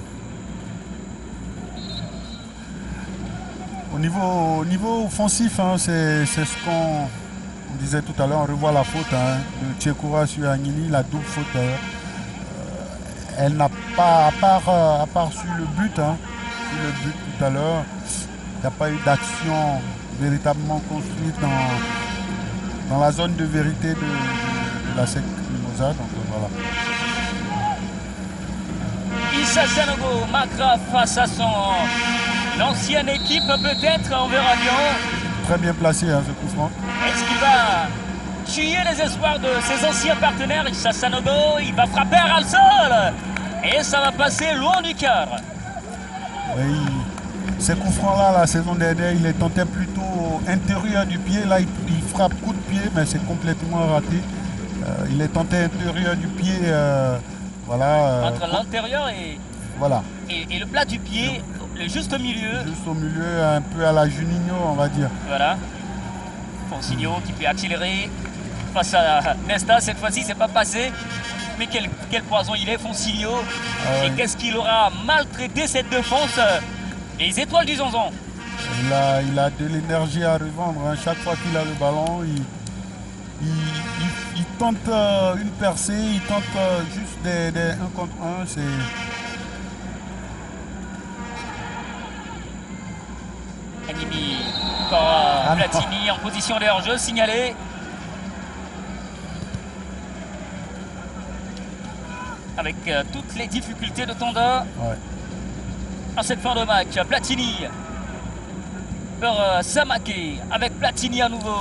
Au niveau offensif, hein, c'est ce qu'on disait tout à l'heure, on revoit la faute de Tchekoura sur Agnini, la double faute d'ailleurs. Elle n'a pas, à part sur le but tout à l'heure, il n'y a pas eu d'action véritablement construite dans la zone de vérité de la SEC Mimosa. Donc voilà. Issa Sanogo marquera face à son ancienne équipe, peut-être, on verra bien. Très bien placé ce coup franc. Est-ce qu'il va tuer les espoirs de ses anciens partenaires? Issa Sanogo, il va frapper à le sol et ça va passer loin du cadre. Oui, ces coups francs-là, la saison dernière, il les tentait plutôt intérieur du pied. Là, il frappe coup de pied, mais c'est complètement raté. Il est tenté intérieur du pied. Voilà. Entre l'intérieur et le plat du pied, le juste milieu. Juste au milieu, un peu à la Juninho, on va dire. Voilà. Fonsigno qui peut accélérer face à Nesta. Cette fois-ci, c'est pas passé. Mais quel poison il est, Fonsigno. Et qu'est-ce qu'il aura maltraité cette défense. Les étoiles du Zonzon. Il a de l'énergie à revendre. Chaque fois qu'il a le ballon, il tente une percée, il tente juste des 1 contre 1. Animi, encore Platini en position de hors-jeu, signalé. Avec toutes les difficultés de Tanda. À cette fin de match, Platini pour Samake, avec Platini à nouveau.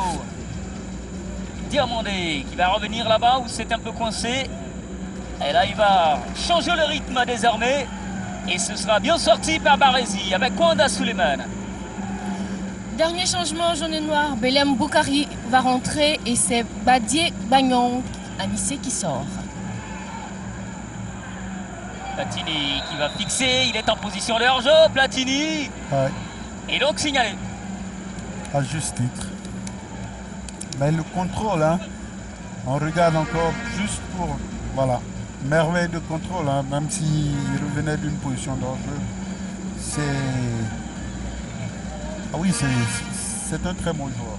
Diamandé qui va revenir là-bas où c'est un peu coincé. Et là, il va changer le rythme désormais. Et ce sera bien sorti par Baresi avec Kwanda Suleiman. Dernier changement, jaune et noir. Belem Boukari va rentrer et c'est Badier Bagnon, Anissé, qui sort. Platini qui va fixer, il est en position de hors-jeu, Platini. Et donc signalé. À juste titre. Mais le contrôle, on regarde encore juste pour, voilà, merveille de contrôle, même s'il revenait d'une position d'hors-jeu. C'est un très bon joueur.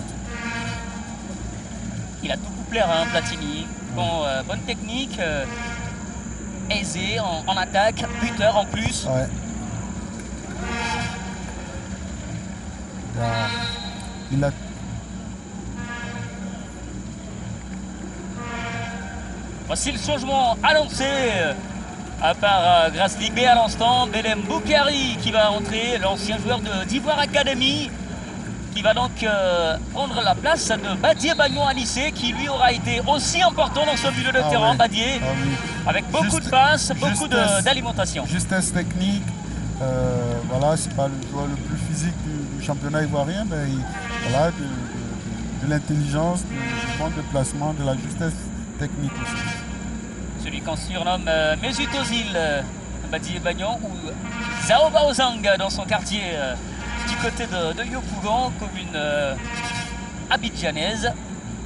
Il a tout pour plaire, Platini. Bonne technique. Aisé en attaque, buteur en plus. Il a... Voici le changement annoncé par Grassley B à l'instant. Belem Boukari qui va entrer, l'ancien joueur d'Ivoire Academy, qui va donc prendre la place de Badier Bagnon Anissé, qui lui aura été aussi important dans ce milieu de terrain, Badier, avec beaucoup de passes, beaucoup d'alimentation. Justesse technique, voilà, c'est pas le joueur le plus physique du championnat ivoirien, mais voilà, de l'intelligence, du bon déplacement, de la justesse technique aussi. Celui qu'on surnomme Mesut Ozil, Badier Bagnon, ou Zhao Baozang dans son quartier. Du côté de Yopougon, commune abidjanaise.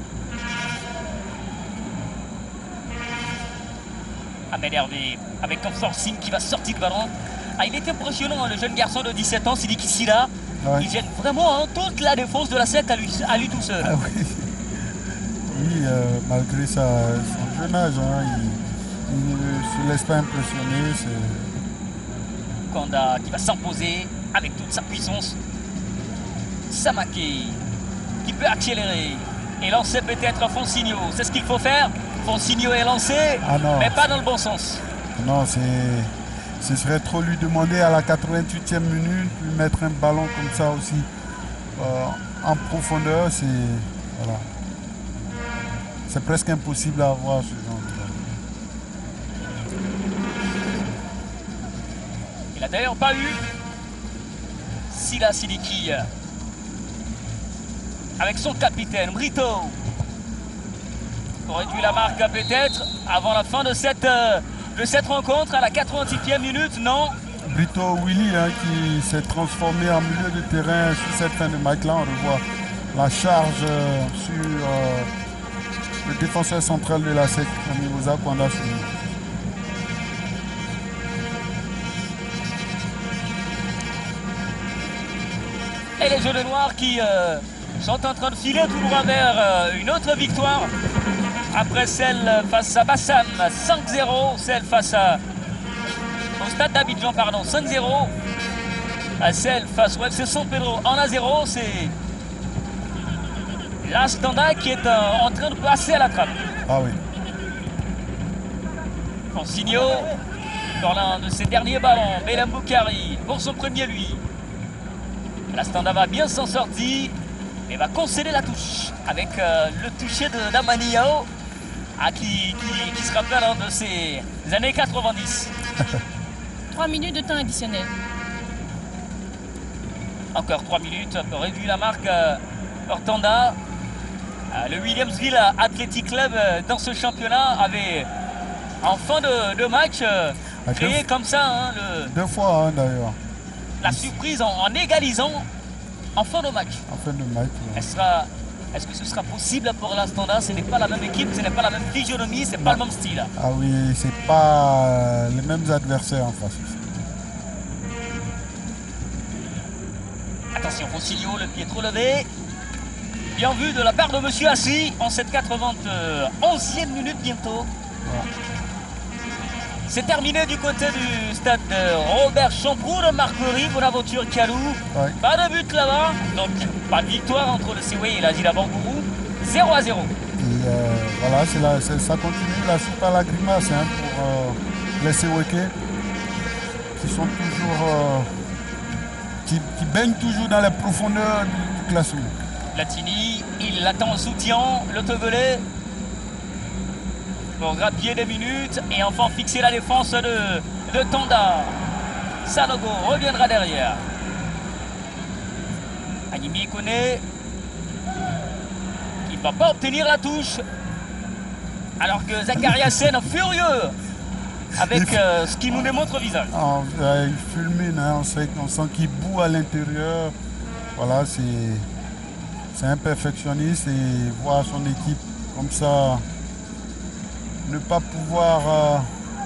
Ahmed Hervé avec un forcing qui va sortir le ballon. Il était impressionnant, le jeune garçon de 17 ans, Sidi Kissila. Il gêne vraiment toute la défense de la SEC à lui tout seul. Oui, malgré son jeune âge, il ne se laisse pas impressionner. Kanda qui va s'imposer avec toute sa puissance. Samake qui peut accélérer et lancer peut-être Fonsigno. C'est ce qu'il faut faire. Fonsigno est lancé, mais pas dans le bon sens. Non, ce serait trop lui demander à la 88e minute, lui mettre un ballon comme ça aussi en profondeur. C'est presque impossible à avoir ce genre de ballon. Il n'a d'ailleurs pas eu Sila Sidiki avec son capitaine Brito. On réduit la marque peut-être avant la fin de cette rencontre à la 88e minute, non? Brito Willy qui s'est transformé en milieu de terrain sur cette fin de match-là. On revoit la charge sur le défenseur central de la SEC, Mimosa Kwanda. Et les Jeunes Noirs qui sont en train de filer tout droit vers une autre victoire. Après celle face à Bassam, 5-0, celle face au Stade d'Abidjan, pardon, 5-0. À celle face au FC San Pedro, 1-0, c'est l'Astanda qui est en train de passer à la trappe. Ah oui. Fonsigno, dans l'un de ses derniers ballons, Belem Boukari, pour son premier lui. L'Astanda va bien s'en sortir et va concéder la touche avec le toucher de Damani Yao. Qui se rappelle de ces années 90. 3 minutes de temps additionnel. Encore 3 minutes, réduit la marque pour Tanda. Le Williamsville Athletic Club dans ce championnat avait en fin de match créé comme ça deux fois d'ailleurs. La surprise en égalisant en fin de match. En fin de match. Est-ce que ce sera possible pour l'Astanda? Ce n'est pas la même équipe, ce n'est pas la même physionomie, ce n'est pas le même style. Ah oui, c'est pas les mêmes adversaires en face. Attention, Fonsilio, le pied trop levé. Bien vu de la part de Monsieur Assis en cette 91e minute bientôt. Ouais. C'est terminé du côté du stade de Robert Champrou de Marcory, Bonaventure Kalou. Ouais. Pas de but là-bas, donc pas de victoire entre le Sewe et la Zila Bangourou. 0-0. Et voilà, ça continue la soupe à la grimace pour les Seweke qui sont toujours qui baignent toujours dans les profondeurs du classement. Platini, il l'attend en soutien, le Togolais. Pour grappiller des minutes et enfin fixer la défense de Tanda. Sanogo reviendra derrière. Animi connaît. Il ne va pas obtenir la touche. Alors que Zachariasen est furieux avec ce qu'il nous démontre au visage. Il fulmine, on sent qu'il boue à l'intérieur. Voilà, c'est un perfectionniste et voir son équipe comme ça. Ne pas pouvoir...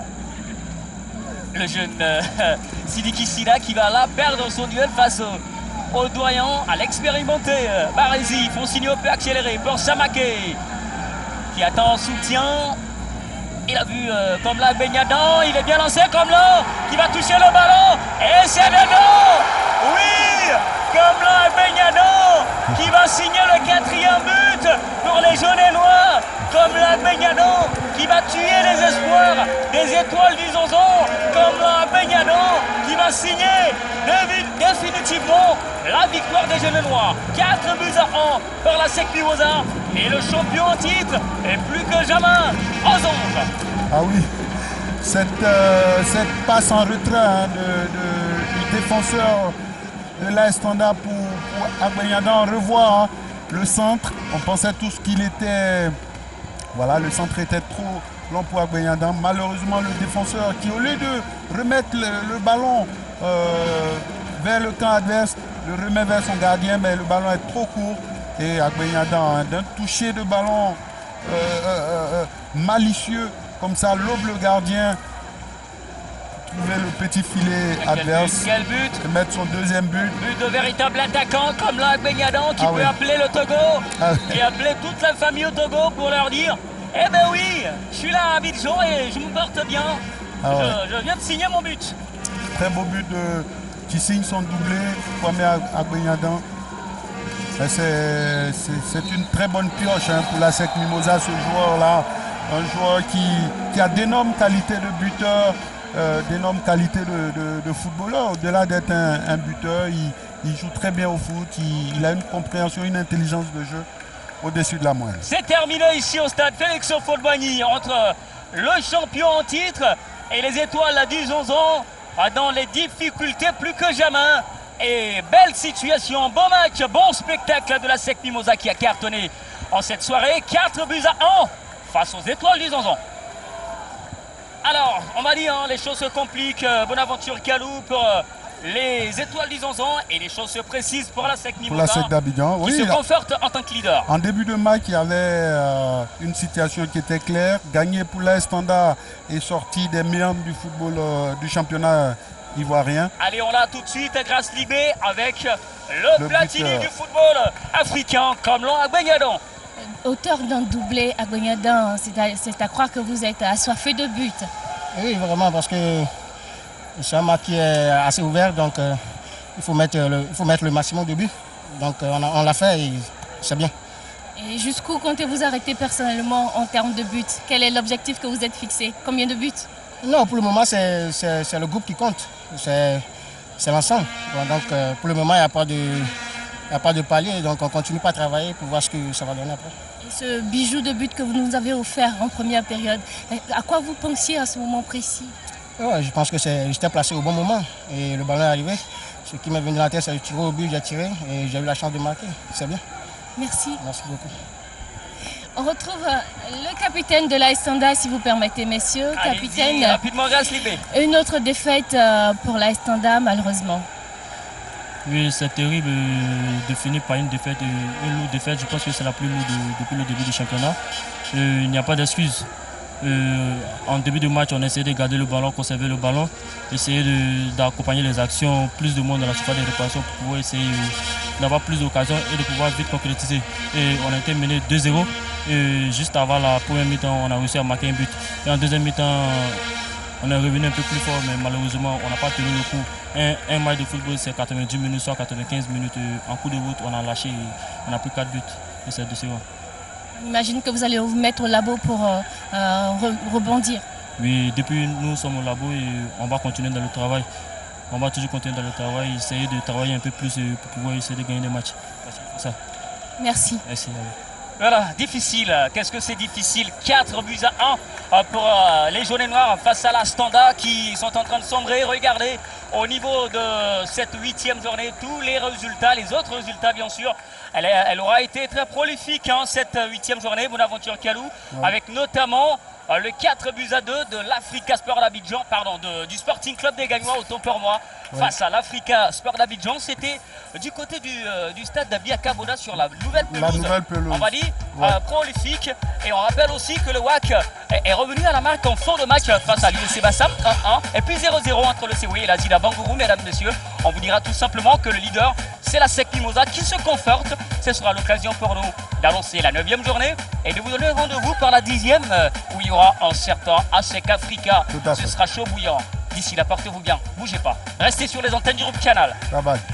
Le jeune Sidiki Sida qui va là perdre son duel face au doyen, à l'expérimenté Baresi. Fonsigno peut accélérer pour Samake qui attend en soutien. Il a vu comme là Beignadan, il est bien lancé comme là, qui va toucher le ballon. Et c'est dedans. Oui, comme là Beignadan qui va signer le 4e but pour les jaunes et noirs. Comme là Beignadan qui va tuer les espoirs des étoiles du Zonzon, comme un Beignadan qui va signer définitivement la victoire des Jeunes Noirs. 4 buts à 1 pour la SEC Mimosa et le champion en titre est plus que jamais aux anges. Ah oui, cette passe en retrait du défenseur de l'Astanda pour Agbenyadan, on revoit le centre. On pensait tous qu'il était... Voilà, le centre était trop long pour Agbenyadan. Malheureusement, le défenseur qui, au lieu de remettre le ballon vers le camp adverse, le remet vers son gardien, mais le ballon est trop court. Et Agbenyadan, d'un toucher de ballon malicieux, comme ça, l'aube le gardien, trouver le petit filet adverse. Quel but, et mettre son 2e but. But de véritable attaquant comme là Agbenyadan qui peut appeler le Togo et appeler toute la famille au Togo pour leur dire Eh ben oui, je suis là à Abidjan et je me porte bien. Je viens de signer mon but. Très beau but qui signe son doublé, premier à Gbenyadan. C'est une très bonne pioche pour la SEC Mimosa, ce joueur-là. Un joueur qui a d'énormes qualités de buteur, d'énormes qualités de footballeur. Au-delà d'être un buteur, il joue très bien au foot, il a une compréhension, une intelligence de jeu au-dessus de la moyenne. C'est terminé ici au stade Félix Houphouët-Boigny entre le champion en titre et les étoiles à 10-11 ans dans les difficultés plus que jamais. Et belle situation, beau match, bon spectacle de la SEC Mimosa qui a cartonné en cette soirée. 4 buts à 1 face aux étoiles du Zonzon. Alors, on m'a dit, les choses se compliquent. Bonaventure Kalou pour les étoiles du Zonzon et les choses se précisent pour la SEC Mimosa. Pour la SEC d'Abidjan, qui se conforte en tant que leader. En début de match, il y avait une situation qui était claire. Gagné pour l'AS Standard et sorti des méandres du football du championnat ivoirien. Allez, on l'a tout de suite, Grâce Libé avec le Platini du football africain, comme l'on a Gbenyadan. Auteur d'un doublé à Gbenyadan, c'est à croire que vous êtes assoiffé de buts. Oui, vraiment, parce que c'est un match qui est assez ouvert, donc il faut mettre le maximum de buts. Donc on l'a fait et c'est bien. Et jusqu'où comptez-vous arrêter personnellement en termes de buts? Quel est l'objectif que vous êtes fixé? Combien de buts? Non, pour le moment, c'est le groupe qui compte. C'est l'ensemble. Donc, pour le moment, il n'y a pas de palier. Donc, on ne continue pas à travailler pour voir ce que ça va donner après. Et ce bijou de but que vous nous avez offert en première période, à quoi vous pensiez à ce moment précis? Ouais, je pense que j'étais placé au bon moment. Et le ballon est arrivé. Ce qui m'est venu dans la tête, c'est de tirer au but, j'ai tiré. Et j'ai eu la chance de marquer. C'est bien. Merci. Merci beaucoup. On retrouve le capitaine de l'AS Standard, si vous permettez, messieurs. Capitaine, rapidement, Grâce Libé. Une autre défaite pour l'AS Standard, malheureusement. Oui, c'est terrible de finir par une défaite, une lourde défaite. Je pense que c'est la plus lourde depuis le début du championnat. Il n'y a pas d'excuse. En début de match, on a essayé de garder le ballon, conserver le ballon, essayer d'accompagner les actions, plus de monde dans la surface de réparation pour pouvoir essayer d'avoir plus d'occasions et de pouvoir vite concrétiser. Et on a été mené 2-0. Et juste avant la première mi-temps, on a réussi à marquer un but. Et en deuxième mi-temps, on est revenu un peu plus fort, mais malheureusement, on n'a pas tenu le coup. Un match de football, c'est 90 minutes, soit 95 minutes. En coup de route, on a lâché, on a pris 4 buts. Et c'est 2-0. J'imagine que vous allez vous mettre au labo pour rebondir. Oui, depuis nous sommes au labo et on va continuer dans le travail. On va toujours continuer dans le travail, essayer de travailler un peu plus pour pouvoir essayer de gagner des matchs. C'est ça. Merci. Merci. Voilà, difficile. Qu'est-ce que c'est difficile? 4 buts à 1 pour les jaunes et noirs face à la Standard qui sont en train de sombrer. Regardez, au niveau de cette 8e journée, tous les résultats, les autres résultats bien sûr. Elle aura été très prolifique cette 8e journée, Bonaventure Kalou, avec notamment le 4 buts à 2 de l'Africa Sport d'Abidjan, pardon, du Sporting Club des Gagnois, autant pour moi, face à l'Africa Sport d'Abidjan. C'était du côté du stade d'Abiaka Boda sur la nouvelle pelouse. On va dire prolifique. Et on rappelle aussi que le WAC est revenu à la marque en fond de match face à l'USC Bassam, 1-1. Et puis 0-0 entre le COI et la Zida Bangourou, mesdames et messieurs. On vous dira tout simplement que le leader, c'est la SEC Mimosa qui se conforte. Ce sera l'occasion pour nous d'annoncer la 9e journée et de vous donner rendez-vous par la 10e où il y aura un certain ASEC Africa. Ce sera chaud bouillant. D'ici là, portez-vous bien, bougez pas. Restez sur les antennes du groupe Canal. Bye bye.